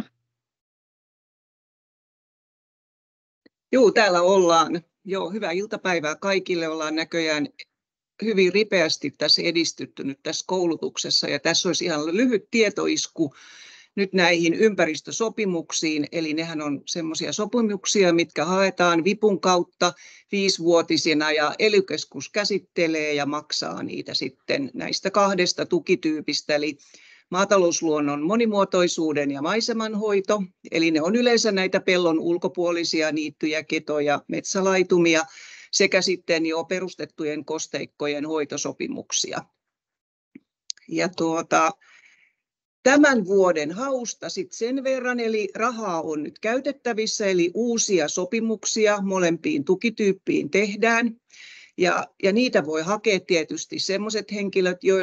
Speaker 12: Joo, täällä ollaan. Joo, hyvää iltapäivää kaikille. Ollaan näköjään hyvin ripeästi tässä edistytty nyt tässä koulutuksessa ja tässä olisi ihan lyhyt tietoisku nyt näihin ympäristösopimuksiin, eli nehän on semmoisia sopimuksia, mitkä haetaan Vipun kautta viisivuotisina ja E L Y-keskus käsittelee ja maksaa niitä sitten näistä kahdesta tukityypistä, eli maatalousluonnon monimuotoisuuden ja maisemanhoito, eli ne on yleensä näitä pellon ulkopuolisia niittyjä, ketoja, metsälaitumia sekä sitten jo perustettujen kosteikkojen hoitosopimuksia. Ja tuota, tämän vuoden hausta sitten sen verran, eli rahaa on nyt käytettävissä, eli uusia sopimuksia molempiin tukityyppiin tehdään. Ja, ja niitä voi hakea tietysti sellaiset henkilöt, joilla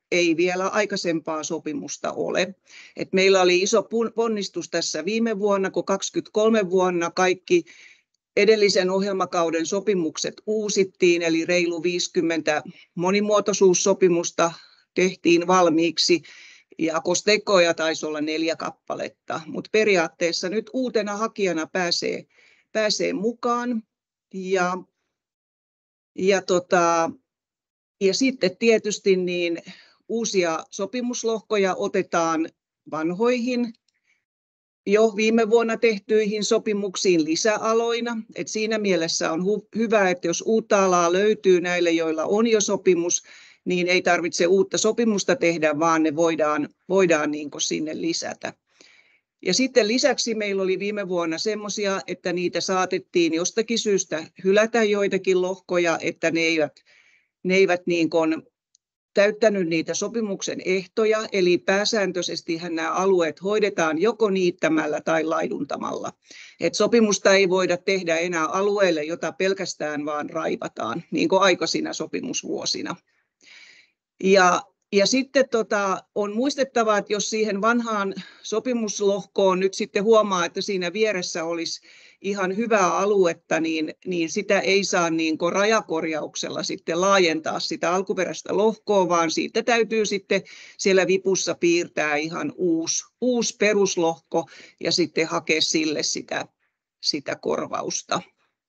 Speaker 12: ei vielä aikaisempaa sopimusta ole. Et meillä oli iso ponnistus tässä viime vuonna, kun kaksikymmentäkolme vuonna kaikki edellisen ohjelmakauden sopimukset uusittiin, eli reilu viisikymmentä monimuotoisuussopimusta tehtiin valmiiksi, ja kosteikkoja taisi olla neljä kappaletta, mutta periaatteessa nyt uutena hakijana pääsee, pääsee mukaan. Ja, ja, tota, ja sitten tietysti niin uusia sopimuslohkoja otetaan vanhoihin, jo viime vuonna tehtyihin sopimuksiin lisäaloina. Et siinä mielessä on hu- hyvä, että jos uutta alaa löytyy näille, joilla on jo sopimus, niin ei tarvitse uutta sopimusta tehdä, vaan ne voidaan, voidaan niin kuin sinne lisätä. Ja sitten lisäksi meillä oli viime vuonna semmoisia, että niitä saatettiin jostakin syystä hylätä joitakin lohkoja, että ne eivät, ne eivät niin kuin täyttänyt niitä sopimuksen ehtoja, eli pääsääntöisesti nämä alueet hoidetaan joko niittämällä tai laiduntamalla. Et sopimusta ei voida tehdä enää alueelle, jota pelkästään vaan raivataan, niin kuin aikaisina sopimusvuosina. Ja, ja sitten tota, on muistettava, että jos siihen vanhaan sopimuslohkoon nyt sitten huomaa, että siinä vieressä olisi ihan hyvää aluetta, niin, niin sitä ei saa niin kuin rajakorjauksella sitten laajentaa sitä alkuperäistä lohkoa, vaan siitä täytyy sitten siellä vipussa piirtää ihan uusi, uusi peruslohko ja sitten hakea sille sitä, sitä korvausta.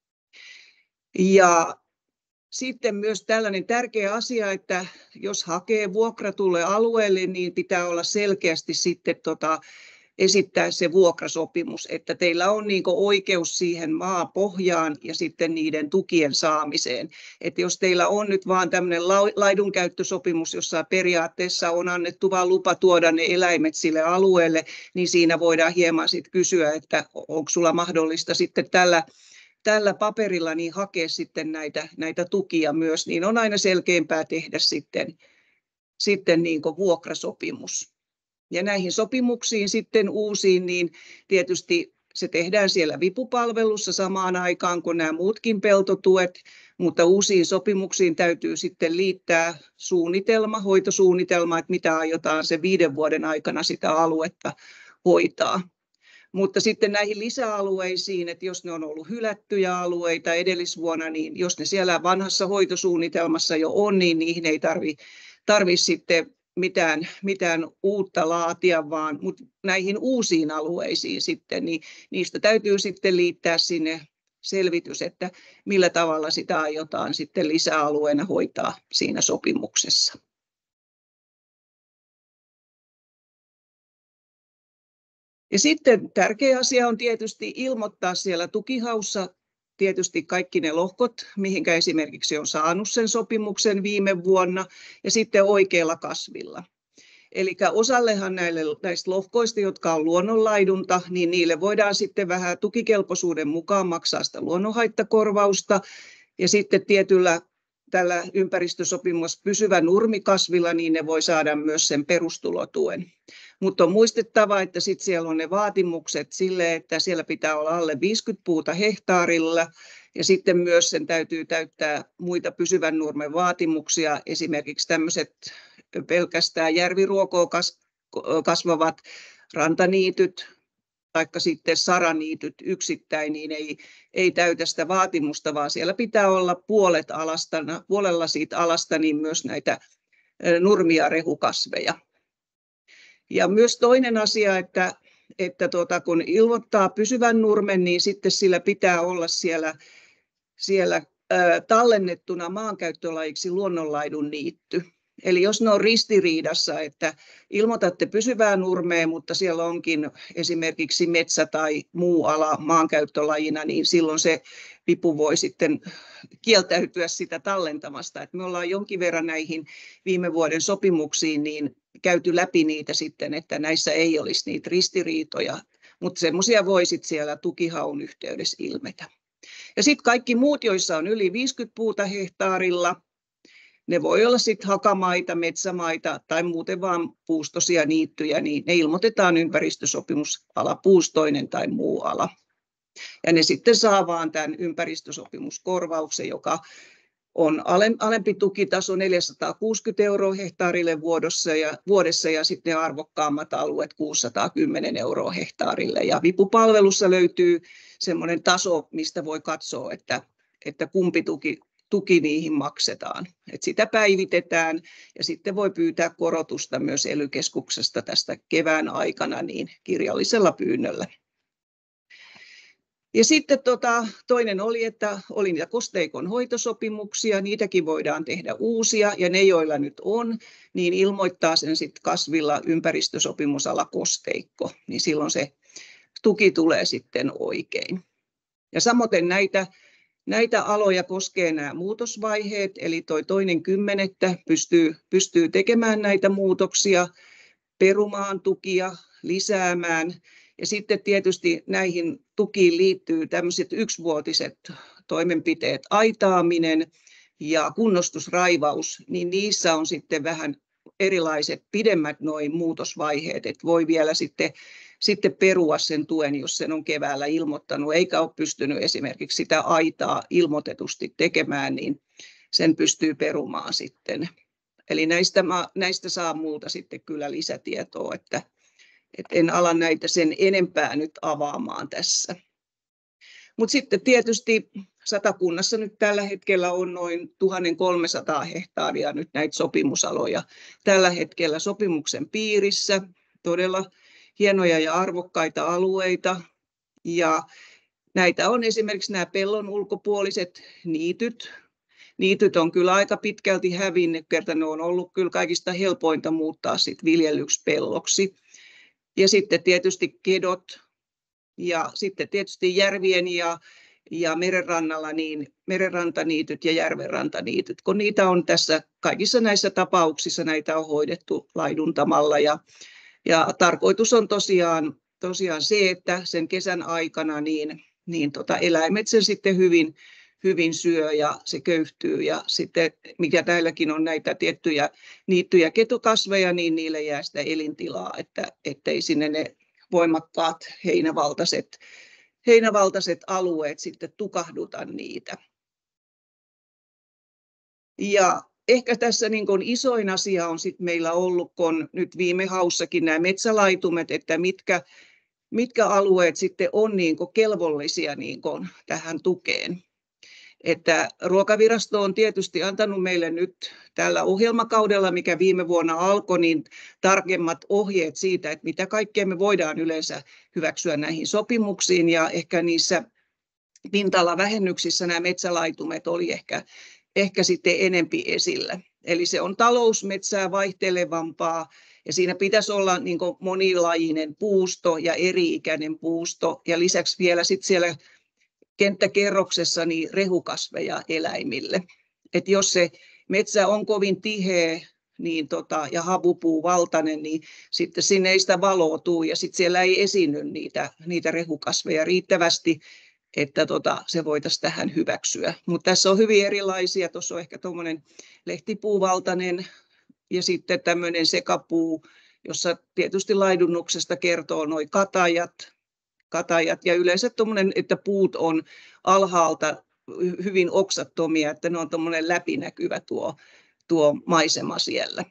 Speaker 12: Ja sitten myös tällainen tärkeä asia, että jos hakee vuokratulle alueelle, niin pitää olla selkeästi sitten tota, esittää se vuokrasopimus, että teillä on niin kuin oikeus siihen maapohjaan ja sitten niiden tukien saamiseen. Että jos teillä on nyt vaan tämmöinen laidunkäyttösopimus, jossa periaatteessa on annettu vain lupa tuoda ne eläimet sille alueelle, niin siinä voidaan hieman sitten kysyä, että onko sulla mahdollista sitten tällä tällä paperilla niin hakea sitten näitä, näitä tukia myös, niin on aina selkeämpää tehdä sitten, sitten niin kuin vuokrasopimus. Ja näihin sopimuksiin sitten uusiin, niin tietysti se tehdään siellä vipupalvelussa samaan aikaan kuin nämä muutkin peltotuet, mutta uusiin sopimuksiin täytyy sitten liittää suunnitelma, hoitosuunnitelma, että mitä aiotaan sen viiden vuoden aikana sitä aluetta hoitaa. Mutta sitten näihin lisäalueisiin, että jos ne on ollut hylättyjä alueita edellisvuonna, niin jos ne siellä vanhassa hoitosuunnitelmassa jo on, niin niihin ei tarvitse tarvi sitten mitään, mitään uutta laatia, vaan mutta näihin uusiin alueisiin sitten, niin niistä täytyy sitten liittää sinne selvitys, että millä tavalla sitä aiotaan sitten lisäalueena hoitaa siinä sopimuksessa. Ja sitten tärkeä asia on tietysti ilmoittaa siellä tukihaussa tietysti kaikki ne lohkot, mihinkä esimerkiksi on saanut sen sopimuksen viime vuonna, ja sitten oikealla kasvilla. Eli osallehan näille, näistä lohkoista, jotka on luonnonlaidunta, niin niille voidaan sitten vähän tukikelpoisuuden mukaan maksaa sitä luonnonhaittakorvausta, ja sitten tietyllä tällä ympäristösopimus pysyvä nurmikasvilla, niin ne voi saada myös sen perustulotuen. Mutta on muistettava, että sitten siellä on ne vaatimukset sille, että siellä pitää olla alle viisikymmentä puuta hehtaarilla, ja sitten myös sen täytyy täyttää muita pysyvän nurmen vaatimuksia, esimerkiksi tämmöiset pelkästään järviruokoa kasvavat rantaniityt, taikka sitten saraniityt yksittäin, niin ei, ei täytä sitä vaatimusta, vaan siellä pitää olla puolet alasta, puolella siitä alasta niin myös näitä nurmi- ja rehukasveja. Ja myös toinen asia, että, että tuota, kun ilmoittaa pysyvän nurmen, niin sitten sillä pitää olla siellä, siellä ää, tallennettuna maankäyttölajiksi luonnonlaidun niitty. Eli jos ne on ristiriidassa, että ilmoitatte pysyvää nurmea, mutta siellä onkin esimerkiksi metsä tai muu ala maankäyttölajina, niin silloin se vipu voi sitten kieltäytyä sitä tallentamasta. Et me ollaan jonkin verran näihin viime vuoden sopimuksiin niin käyty läpi niitä sitten, että näissä ei olisi niitä ristiriitoja, mutta semmoisia voi sitten siellä tukihaun yhteydessä ilmetä. Ja sitten kaikki muut, joissa on yli viisikymmentä puuta hehtaarilla, ne voi olla sitten hakamaita, metsämaita tai muuten vaan puustoisia niittyjä, niin ne ilmoitetaan ympäristösopimusala, puustoinen tai muu ala. Ja ne sitten saa vaan tämän ympäristösopimuskorvauksen, joka on alempi tukitaso neljäsataakuusikymmentä euroa hehtaarille vuodessa ja, vuodessa ja sitten arvokkaammat alueet kuusisataakymmenen euroa hehtaarille. Ja vipupalvelussa löytyy semmoinen taso, mistä voi katsoa, että, että kumpi tuki, tuki niihin maksetaan. Et sitä päivitetään ja sitten voi pyytää korotusta myös E L Y-keskuksesta tästä kevään aikana niin kirjallisella pyynnöllä. Ja sitten tota, toinen oli, että oli niitä kosteikon hoitosopimuksia, niitäkin voidaan tehdä uusia, ja ne, joilla nyt on, niin ilmoittaa sen sitten kasvilla ympäristösopimusala kosteikko, niin silloin se tuki tulee sitten oikein. Ja samoin näitä, näitä aloja koskee nämä muutosvaiheet, eli toi toinen kymmenettä pystyy, pystyy tekemään näitä muutoksia, perumaan tukia, lisäämään. Ja sitten tietysti näihin tukiin liittyy tämmöiset yksivuotiset toimenpiteet, aitaaminen ja kunnostusraivaus, niin niissä on sitten vähän erilaiset pidemmät noin muutosvaiheet, että voi vielä sitten, sitten perua sen tuen, jos sen on keväällä ilmoittanut, eikä ole pystynyt esimerkiksi sitä aitaa ilmoitetusti tekemään, niin sen pystyy perumaan sitten. Eli näistä, näistä saa multa sitten kyllä lisätietoa, että Et en ala näitä sen enempää nyt avaamaan tässä. Mutta sitten tietysti Satakunnassa nyt tällä hetkellä on noin tuhatkolmesataa hehtaaria nyt näitä sopimusaloja. Tällä hetkellä sopimuksen piirissä todella hienoja ja arvokkaita alueita. Ja näitä on esimerkiksi nämä pellon ulkopuoliset niityt. Niityt on kyllä aika pitkälti hävinnyt, kerta ne on ollut kyllä kaikista helpointa muuttaa sit viljelyksi pelloksi. Ja sitten tietysti kedot ja sitten tietysti järvien ja, ja merenrannalla niin merenrantaniityt ja järvenrantaniityt, kun niitä on tässä kaikissa näissä tapauksissa näitä on hoidettu laiduntamalla ja, ja tarkoitus on tosiaan, tosiaan se, että sen kesän aikana niin, niin tota eläimet sen sitten hyvin, hyvin syö ja se köyhtyy ja sitten mikä täälläkin on näitä tiettyjä niittyjä ketokasveja, niin niille jää sitä elintilaa, että ettei sinne ne voimakkaat heinävaltaiset, heinävaltaiset alueet sitten tukahduta niitä. Ja ehkä tässä niin kuin isoin asia on sit meillä ollut, kun nyt viime haussakin nämä metsälaitumet, että mitkä, mitkä alueet sitten on niin kuin kelvollisia niin kuin tähän tukeen. Että Ruokavirasto on tietysti antanut meille nyt tällä ohjelmakaudella, mikä viime vuonna alkoi, niin tarkemmat ohjeet siitä, että mitä kaikkea me voidaan yleensä hyväksyä näihin sopimuksiin. Ja ehkä niissä pinta-alavähennyksissä nämä metsälaitumet oli ehkä, ehkä sitten enempi esillä. Eli se on talousmetsää vaihtelevampaa ja siinä pitäisi olla niin kuin monilajinen puusto ja eri-ikäinen puusto ja lisäksi vielä sitten siellä kenttäkerroksessa niin rehukasveja eläimille. Et jos se metsä on kovin tiheä niin tota, ja havupuu valtainen, niin sitten sinne ei sitä valoa tule ja sitten siellä ei esiinny niitä, niitä rehukasveja riittävästi, että tota, se voitaisiin tähän hyväksyä. Mutta tässä on hyvin erilaisia. Tuossa on ehkä tuommoinen lehtipuuvaltainen ja sitten tämmöinen sekapuu, jossa tietysti laidunnuksesta kertoo nuo katajat, katajat ja yleensä tuommoinen, että puut on alhaalta hyvin oksattomia, että ne on tuommoinen läpinäkyvä tuo, tuo maisema siellä.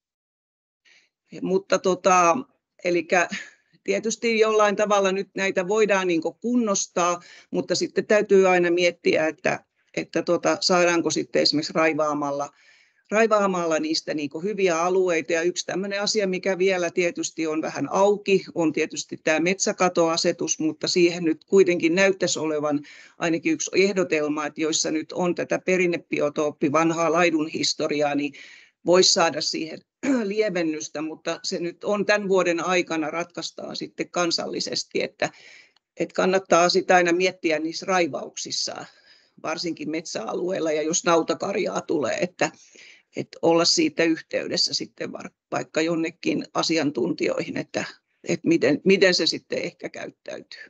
Speaker 12: Mutta tota, elikkä tietysti jollain tavalla nyt näitä voidaan niin kuin kunnostaa, mutta sitten täytyy aina miettiä, että, että tota, saadaanko sitten esimerkiksi raivaamalla, raivaamalla niistä niin kuin hyviä alueita. Ja yksi tämmöinen asia, mikä vielä tietysti on vähän auki, on tietysti tämä metsäkatoasetus, mutta siihen nyt kuitenkin näyttäisi olevan ainakin yksi ehdotelma, että joissa nyt on tätä perinnebiotooppi, vanhaa laidunhistoriaa, niin voisi saada siihen lievennystä, mutta se nyt on tämän vuoden aikana ratkaistaan sitten kansallisesti, että, että kannattaa sitä aina miettiä niissä raivauksissa, varsinkin metsäalueilla ja jos nautakarjaa tulee, että, että olla siitä yhteydessä sitten vaikka jonnekin asiantuntijoihin, että, että miten, miten se sitten ehkä käyttäytyy.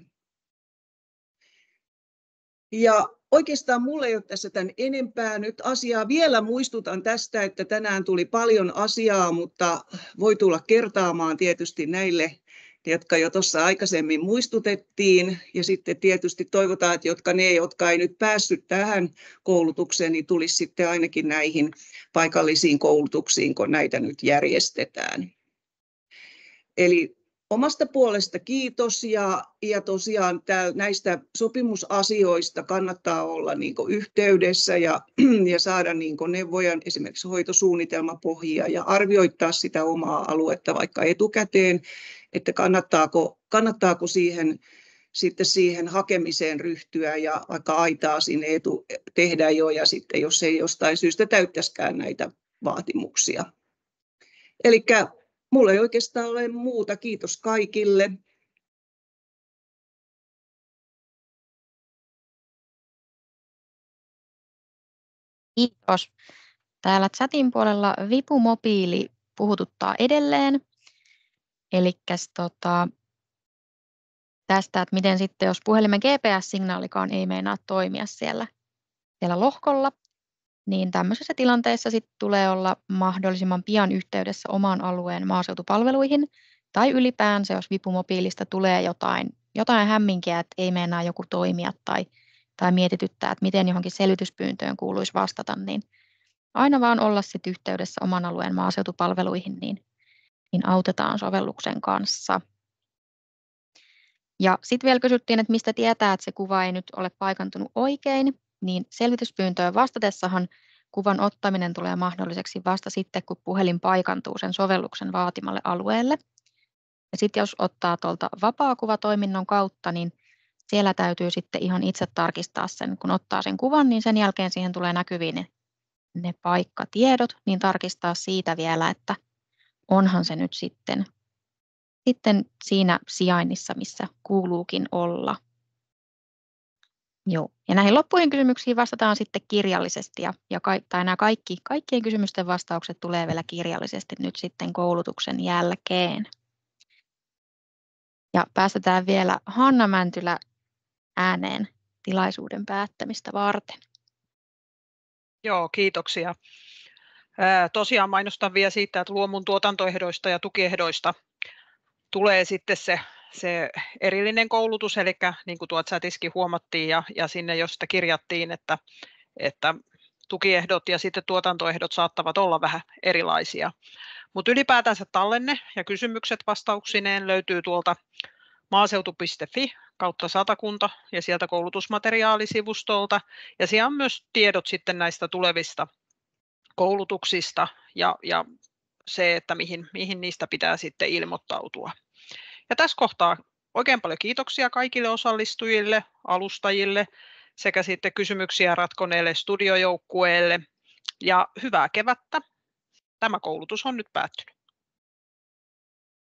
Speaker 12: Ja oikeastaan minulla ei ole tässä tämän enempää nyt asiaa. Vielä muistutan tästä, että tänään tuli paljon asiaa, mutta voi tulla kertaamaan tietysti näille, jotka jo tuossa aikaisemmin muistutettiin. Ja sitten tietysti toivotaan, että jotka ne, jotka ei nyt päässyt tähän koulutukseen, niin tulisi sitten ainakin näihin paikallisiin koulutuksiin, kun näitä nyt järjestetään. Eli omasta puolesta kiitos ja, ja tosiaan tää, näistä sopimusasioista kannattaa olla niin kuin yhteydessä ja, ja saada niin kuin neuvoja, esimerkiksi hoitosuunnitelmapohjia ja arvioittaa sitä omaa aluetta vaikka etukäteen, että kannattaako, kannattaako siihen, sitten siihen hakemiseen ryhtyä ja vaikka aitaa sinne etu, tehdä jo ja sitten jos ei jostain syystä täyttäisikään näitä vaatimuksia. Elikkä mulla ei oikeastaan ole muuta. Kiitos kaikille.
Speaker 4: Kiitos. Täällä chatin puolella vipumobiili puhututtaa edelleen. Eli tota, tästä, että miten sitten, jos puhelimen G P S-signaalikaan ei meinaa toimia siellä, siellä lohkolla, niin tämmöisessä tilanteessa sitten tulee olla mahdollisimman pian yhteydessä oman alueen maaseutupalveluihin, tai ylipäänsä, jos vipumobiilista tulee jotain, jotain hämminkiä, että ei meinaa joku toimia tai, tai mietityttää, että miten johonkin selvityspyyntöön kuuluisi vastata, niin aina vaan olla sitten yhteydessä oman alueen maaseutupalveluihin, niin, niin autetaan sovelluksen kanssa. Ja sitten vielä kysyttiin, että mistä tietää, että se kuva ei nyt ole paikantunut oikein, niin selvityspyyntöön vastatessahan kuvan ottaminen tulee mahdolliseksi vasta sitten, kun puhelin paikantuu sen sovelluksen vaatimalle alueelle. Ja sitten jos ottaa tuolta vapaakuvatoiminnon kautta, niin siellä täytyy sitten ihan itse tarkistaa sen, kun ottaa sen kuvan, niin sen jälkeen siihen tulee näkyviin ne, ne paikkatiedot, niin tarkistaa siitä vielä, että onhan se nyt sitten, sitten siinä sijainnissa, missä kuuluukin olla. Joo. Ja näihin loppuihin kysymyksiin vastataan sitten kirjallisesti, ja, ja ka, tai nämä kaikki, kaikkien kysymysten vastaukset tulee vielä kirjallisesti nyt sitten koulutuksen jälkeen. Ja päästetään vielä Hanna Mäntylä ääneen tilaisuuden päättämistä varten.
Speaker 1: Joo, kiitoksia. Ää, tosiaan mainostan vielä siitä, että luomun tuotantoehdoista ja tukiehdoista tulee sitten se, se erillinen koulutus, eli niin kuin tuot chatissakin huomattiin ja, ja sinne jo sitä kirjattiin, että, että tukiehdot ja sitten tuotantoehdot saattavat olla vähän erilaisia. Mutta ylipäätänsä tallenne ja kysymykset vastauksineen löytyy tuolta maaseutu piste fi kautta Satakunta ja sieltä koulutusmateriaalisivustolta. Ja siellä on myös tiedot sitten näistä tulevista koulutuksista ja, ja se, että mihin, mihin niistä pitää sitten ilmoittautua. Ja tässä kohtaa oikein paljon kiitoksia kaikille osallistujille, alustajille sekä sitten kysymyksiä ratkoneelle studiojoukkueelle ja hyvää kevättä. Tämä koulutus on nyt päättynyt.